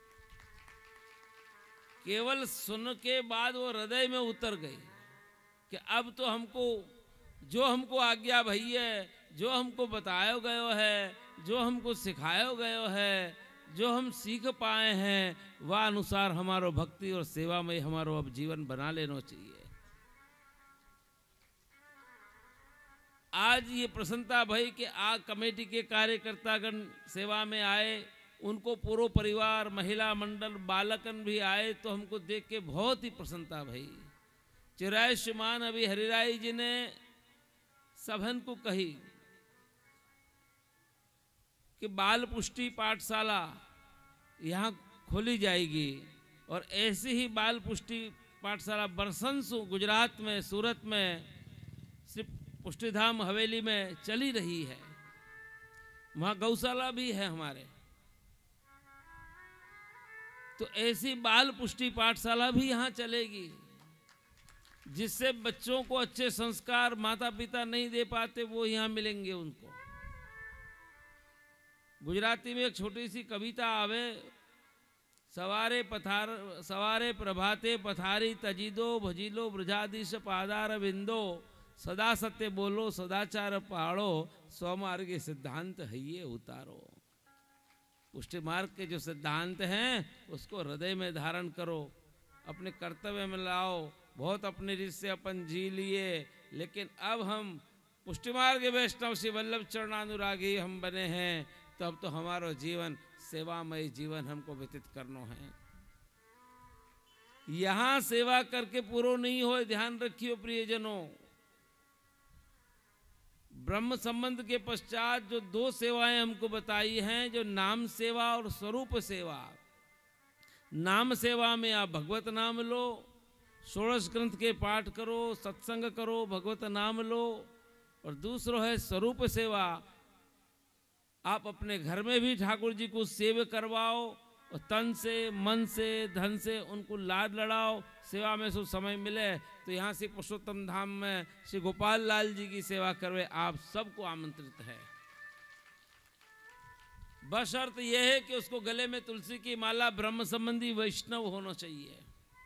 केवल सुन के बाद वो हृदय में उतर गई कि अब तो हमको जो हमको आज्ञा भई है, जो हमको बताया गयो है, जो हमको सिखाया गयो है, जो हम सीख पाए हैं, वह अनुसार हमारो भक्ति और सेवा में हमारो अब जीवन बना लेना चाहिए। आज ये प्रसन्नता भई कि आ कमेटी के कार्यकर्तागण सेवा में आए, उनको पूरा परिवार, महिला मंडल, बालकन भी आए, तो हमको देख के बहुत ही प्रसन्नता भई। चिराय श्रीमान अभी हरिराय जी ने सबन को कही कि बाल पुष्टि पाठशाला यहाँ खोली जाएगी, और ऐसी ही बाल पुष्टि पाठशाला बरसंसु गुजरात में, सूरत में, श्री पुष्टिधाम हवेली में चली रही है। वहाँ गौशाला भी है हमारे। तो ऐसी बाल पुष्टि पाठशाला भी यहाँ चलेगी, जिससे बच्चों को अच्छे संस्कार माता पिता नहीं दे पाते वो यहाँ मिलेंगे उनको। गुजराती में एक छोटी सी कविता आवे सवारे पथार सवारे प्रभाते पथारी तजीदो भजीलो ब्रजाधीश पादार बिंदो सदा सत्य बोलो सदाचार पहाड़ो स्वमार्ग सिद्धांत है ये उतारो। पुष्टि मार्ग के जो सिद्धांत हैं उसको हृदय में धारण करो, अपने कर्तव्य में लाओ। बहुत अपने रीत से अपन जी लिए, लेकिन अब हम पुष्टि मार्ग वैष्णव श्री वल्लभ चरणानुरागी हम बने हैं, तो अब तो हमारा जीवन सेवामय जीवन हमको व्यतीत करना है। यहां सेवा करके पूरा नहीं हो, ध्यान रखियो प्रियजनों। ब्रह्म संबंध के पश्चात जो दो सेवाएं हमको बताई हैं, जो नाम सेवा और स्वरूप सेवा। नाम सेवा में आप भगवत नाम लो, षोड़श ग्रंथ के पाठ करो, सत्संग करो, भगवत नाम लो। और दूसरा है स्वरूप सेवा, आप अपने घर में भी ठाकुर जी को सेवा करवाओ और तन से मन से धन से उनको लाड लड़ाओ। सेवा में सो समय मिले तो यहाँ से पुरुषोत्तम धाम में श्री गोपाल लाल जी की सेवा करवे, आप सबको आमंत्रित है। बस अर्थ यह है कि उसको गले में तुलसी की माला ब्रह्म संबंधी वैष्णव होना चाहिए।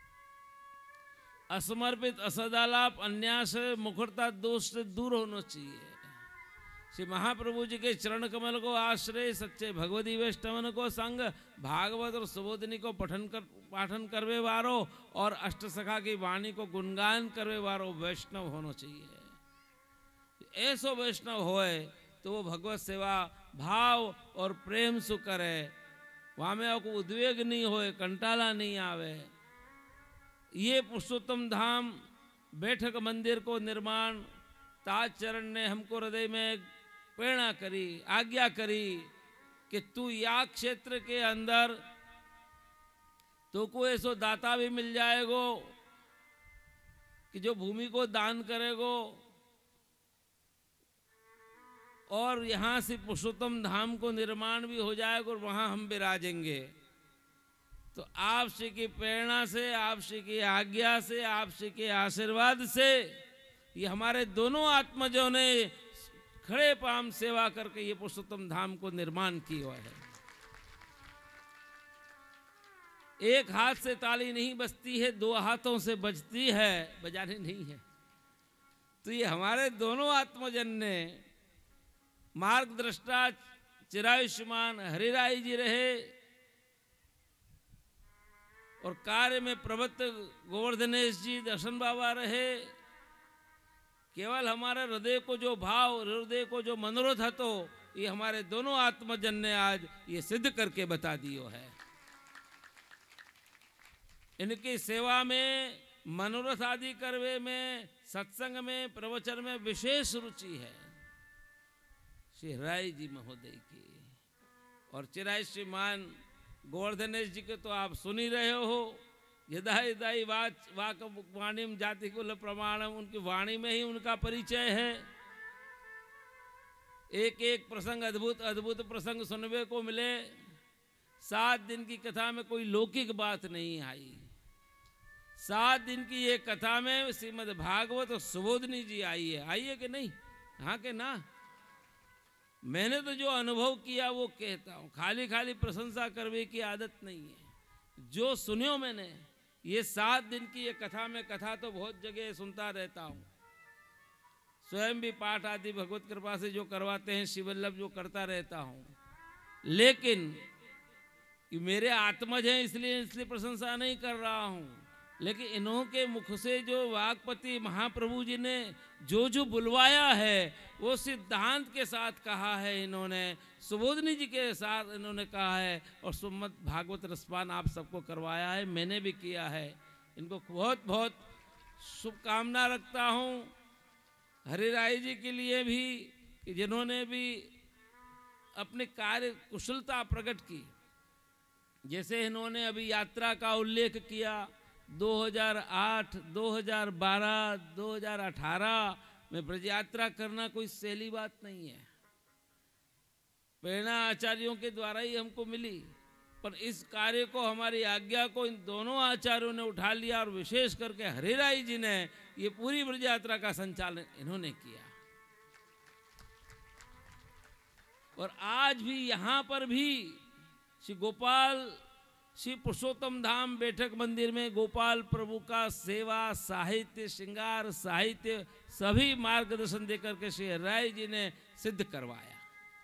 असमर्पित असदालाप अन्यास मुखरता दोष से दूर होना चाहिए। श्री महाप्रभु जी के चरण कमल को आश्रय, सच्चे भगवती वैष्णवन को संग, भागवत और सुबोधनी को पठन कर पाठन करवे वारो और अष्ट सखा की वाणी को गुणगान करवे वारो वैष्णव होना चाहिए। ऐसो वैष्णव होए तो वो भगवत सेवा भाव और प्रेम से करे, वहाँ में आपको उद्वेग नहीं होए, कंटाला नहीं आवे। ये पुरुषोत्तम धाम बैठक मंदिर को निर्माण ताज चरण ने हमको हृदय में प्रेरणा करी, आज्ञा करी कि तू या क्षेत्र के अंदर तो को ऐसो दाता भी मिल जाएगो कि जो भूमि को दान करेगो और यहाँ से पुरुषोत्तम धाम को निर्माण भी हो जाएगा और वहाँ हम विराजेंगे। तो आप श्री की प्रेरणा से, आप श्री की आज्ञा से, आप श्री के आशीर्वाद से ये हमारे दोनों आत्मजों ने खड़े पाम सेवा करके ये पुरुषोत्तम धाम को निर्माण किया है। एक हाथ से ताली नहीं बजती है, दो हाथों से बजती है, बजानी नहीं है। तो ये हमारे दोनों आत्मजन ने मार्गदृष्टा चिरायुष्मान हरिराय जी रहे और कार्य में प्रवृत्त गोवर्धनेश जी दर्शन बाबा रहे। केवल हमारे हृदय को जो भाव, हृदय को जो मनोरथ तो ये हमारे दोनों आत्मजन ने आज ये सिद्ध करके बता दियो है। इनकी सेवा में, मनोरथ आदि करवे में, सत्संग में, प्रवचन में विशेष रुचि है श्री हराय जी महोदय की। और चिराय श्रीमान गोवर्धनेश जी के तो आप सुन ही रहे हो। यदा यदाई वाच वाक वाणीम जाति कुल प्रमाणम, उनकी वाणी में ही उनका परिचय है। एक एक प्रसंग अद्भुत अद्भुत प्रसंग सुनने को मिले। सात दिन की कथा में कोई लौकिक बात नहीं आई। सात दिन की ये कथा में श्रीमद् भागवत और सुबोधनी जी आई है। आई है कि नहीं? हाँ के ना? मैंने तो जो अनुभव किया वो कहता हूँ, खाली खाली प्रशंसा करने की आदत नहीं है। जो सुनियो मैंने ये सात दिन की ये कथा में, कथा तो बहुत जगह सुनता रहता हूँ, स्वयं भी पाठ आदि भगवत कृपा से जो करवाते हैं शिवल्लभ जो करता रहता हूँ। लेकिन ये मेरे आत्मज हैं इसलिए इसलिए प्रशंसा नहीं कर रहा हूँ। लेकिन इन्हों के मुख से जो वागपति महाप्रभु जी ने जो जो बुलवाया है वो सिद्धांत के साथ कहा है इन्होंने, सुबोधनी जी के साथ इन्होंने कहा है और सुमत भागवत रसपान आप सबको करवाया है, मैंने भी किया है। इनको बहुत बहुत शुभकामना रखता हूँ। हरिराय जी के लिए भी कि जिन्होंने भी अपने कार्य कुशलता प्रकट की। जैसे इन्होंने अभी यात्रा का उल्लेख किया, दो हज़ार आठ, दो हज़ार बारह, दो हज़ार अठारह में ब्रज यात्रा करना कोई सहेली बात नहीं है। प्रेरणा आचार्यों के द्वारा ही हमको मिली, पर इस कार्य को, हमारी आज्ञा को इन दोनों आचार्यों ने उठा लिया और विशेष करके हरिराय जी ने ये पूरी ब्रज यात्रा का संचालन इन्होंने किया। और आज भी यहाँ पर भी श्री गोपाल श्री पुरुषोत्तम धाम बैठक मंदिर में गोपाल प्रभु का सेवा, साहित्य, श्रृंगार, साहित्य सभी मार्गदर्शन देकर के श्री राय जी ने सिद्ध करवाया।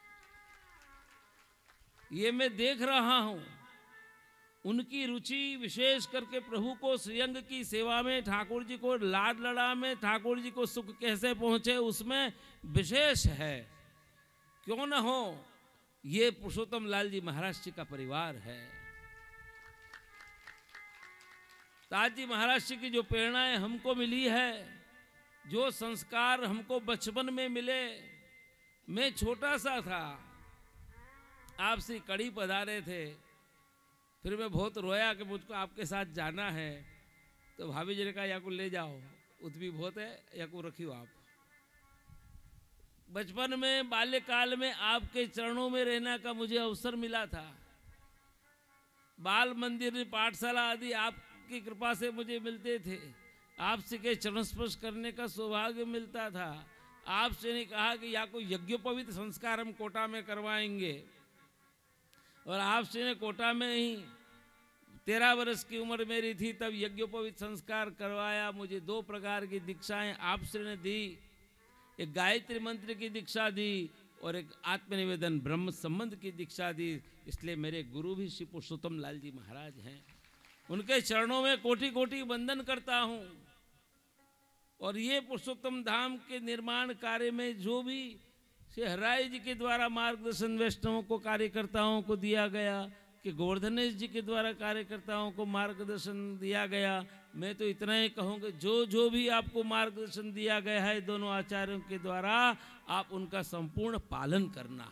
ये मैं देख रहा हूं, उनकी रुचि विशेष करके प्रभु को श्रीअंग की सेवा में, ठाकुर जी को लाड लड़ा में, ठाकुर जी को सुख कैसे पहुंचे उसमें विशेष है। क्यों न हो, ये पुरुषोत्तम लाल जी महाराज जी का परिवार है। ताज जी महाराज जी की जो प्रेरणाएं हमको मिली है, जो संस्कार हमको बचपन में मिले, मैं छोटा सा था, आपसे कड़ी पधारे थे, फिर मैं बहुत रोया कि मुझको आपके साथ जाना है, तो भाभी जी ने कहा या को ले जाओ, उतनी बहुत है, या को रखियो आप। बचपन में, बाल्यकाल में आपके चरणों में रहने का मुझे अवसर मिला था। बाल मंदिर, पाठशाला आदि आपकी कृपा से मुझे मिलते थे। आपसे के चरण स्पर्श करने का सौभाग्य मिलता था। आपसे ने कहा कि या कोई यज्ञोपवीत संस्कार हम कोटा में करवाएंगे, और आपसे ने कोटा में ही तेरह वर्ष की उम्र मेरी थी तब यज्ञोपवीत संस्कार करवाया। मुझे दो प्रकार की दीक्षाएं आपसे ने दी, एक गायत्री मंत्र की दीक्षा दी और एक आत्मनिवेदन ब्रह्म संबंध की दीक्षा दी। इसलिए मेरे गुरु भी श्री पुरुषोत्तम लाल जी महाराज हैं। उनके चरणों में कोटि कोटि वंदन करता हूँ। और ये पुरुषोत्तम धाम के निर्माण कार्य में जो भी श्री हराय जी के द्वारा मार्गदर्शन वैष्णवों को, कार्यकर्ताओं को दिया गया, कि गोवर्धनेश जी के द्वारा कार्यकर्ताओं को मार्गदर्शन दिया गया, मैं तो इतना ही कहूँगा, जो जो भी आपको मार्गदर्शन दिया गया है दोनों आचार्यों के द्वारा, आप उनका संपूर्ण पालन करना,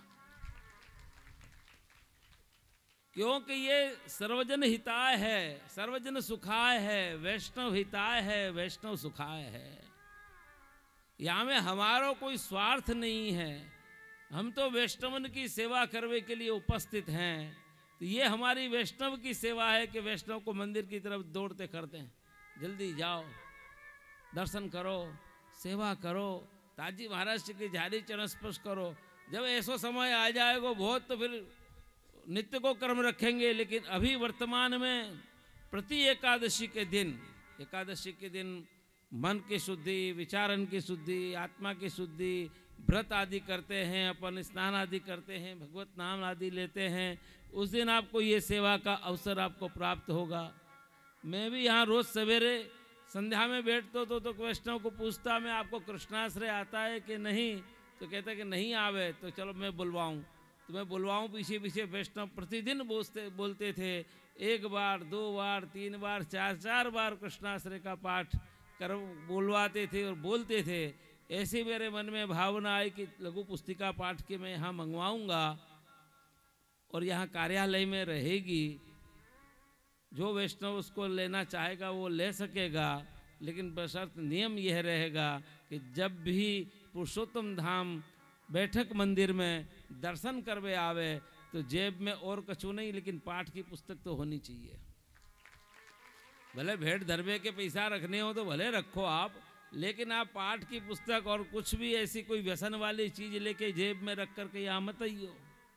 क्योंकि ये सर्वजन हिताय है, सर्वजन सुखाय है, वैष्णव हिताय है, वैष्णव सुखाय है। यहाँ में हमारा कोई स्वार्थ नहीं है, हम तो वैष्णवन की सेवा करने के लिए उपस्थित हैं। तो ये हमारी वैष्णव की सेवा है कि वैष्णव को मंदिर की तरफ दौड़ते करते हैं, जल्दी जाओ, दर्शन करो, सेवा करो, ताजी महाराज की झाड़ी चरण स्पर्श करो। जब ऐसा समय आ जाएगा बहुत, तो फिर नित्य को कर्म रखेंगे। लेकिन अभी वर्तमान में प्रति एकादशी के दिन, एकादशी के दिन मन की शुद्धि, विचारन की शुद्धि, आत्मा की शुद्धि, व्रत आदि करते हैं, अपन स्नान आदि करते हैं, भगवत नाम आदि लेते हैं। उस दिन आपको ये सेवा का अवसर आपको प्राप्त होगा। मैं भी यहाँ रोज सवेरे संध्या में बैठता तो, तो वैष्णव को पूछता मैं, आपको कृष्णाश्रय आता है कि नहीं? तो कहता कि नहीं आवे, तो चलो मैं बुलवाऊँ। तो मैं बुलवाऊँ, पीछे पीछे वैष्णव प्रतिदिन बोलते बोलते थे, एक बार, दो बार, तीन बार, चार चार बार कृष्णाश्रय का पाठ कर बोलवाते थे और बोलते थे। ऐसे मेरे मन में भावना आई कि लघु पुस्तिका पाठ के मैं यहाँ मंगवाऊंगा और यहाँ कार्यालय में रहेगी। जो वैष्णव उसको लेना चाहेगा वो ले सकेगा, लेकिन बशर्त नियम यह रहेगा कि जब भी पुरुषोत्तम धाम बैठक मंदिर में दर्शन करवे आवे तो जेब में और कछु नहीं, लेकिन पाठ की पुस्तक तो होनी चाहिए। भले भेंट धरवे के पैसा रखने हो तो भले रखो आप, लेकिन आप पाठ की पुस्तक और कुछ भी ऐसी कोई व्यसन वाली चीज लेके जेब में रख करके यहाँ मत आइयो।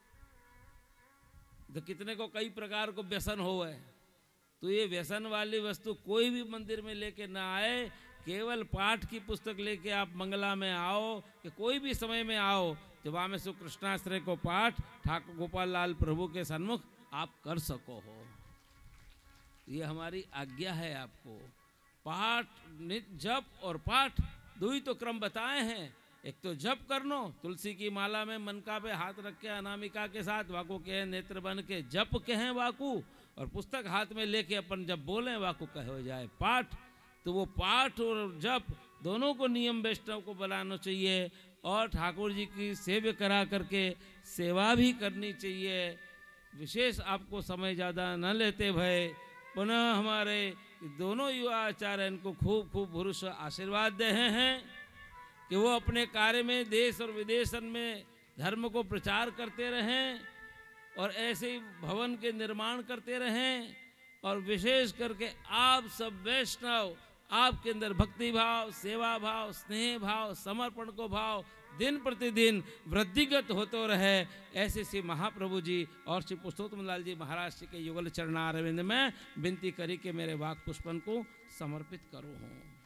तो कितने को कई प्रकार को व्यसन हो है, तो ये व्यसन वाली वस्तु कोई भी मंदिर में लेके ना आए। केवल पाठ की पुस्तक लेके आप मंगला में आओ कि कोई भी समय में आओ, जब वहाँ में कृष्णाश्रय को पाठ ठाकुर गोपाल लाल प्रभु के सन्मुख आप कर सको हो। ये हमारी आज्ञा है आपको। पाठ, नित्य जप और पाठ दो ही तो क्रम बताए हैं। एक तो जप करनो, तुलसी की माला में मनका पे हाथ रख के अनामिका के साथ वाकू कहे नेत्र बन के जप कहें वाकू, और पुस्तक हाथ में लेके अपन जब बोलें वाकू कहे हो जाए पाठ। तो वो पाठ और जप दोनों को नियम वैष्णव को बनाना चाहिए, और ठाकुर जी की सेवा करा करके सेवा भी करनी चाहिए। विशेष आपको समय ज़्यादा न लेते भय, पुनः हमारे दोनों युवा आचार्य इनको खूब खूब पुरुष आशीर्वाद दे हैं कि वो अपने कार्य में देश और विदेशन में धर्म को प्रचार करते रहें, और ऐसे ही भवन के निर्माण करते रहें। और विशेष करके आप सब वैष्णव आपके अंदर भक्ति भाव, सेवा भाव, स्नेह भाव, समर्पण को भाव दिन प्रतिदिन वृद्धिगत होते रहे, ऐसे श्री महाप्रभु जी और श्री पुरुषोत्तम लाल जी महाराज जी के युगल चरणारविंद में विनती करी कि मेरे वाक पुष्पन को समर्पित करो हूँ।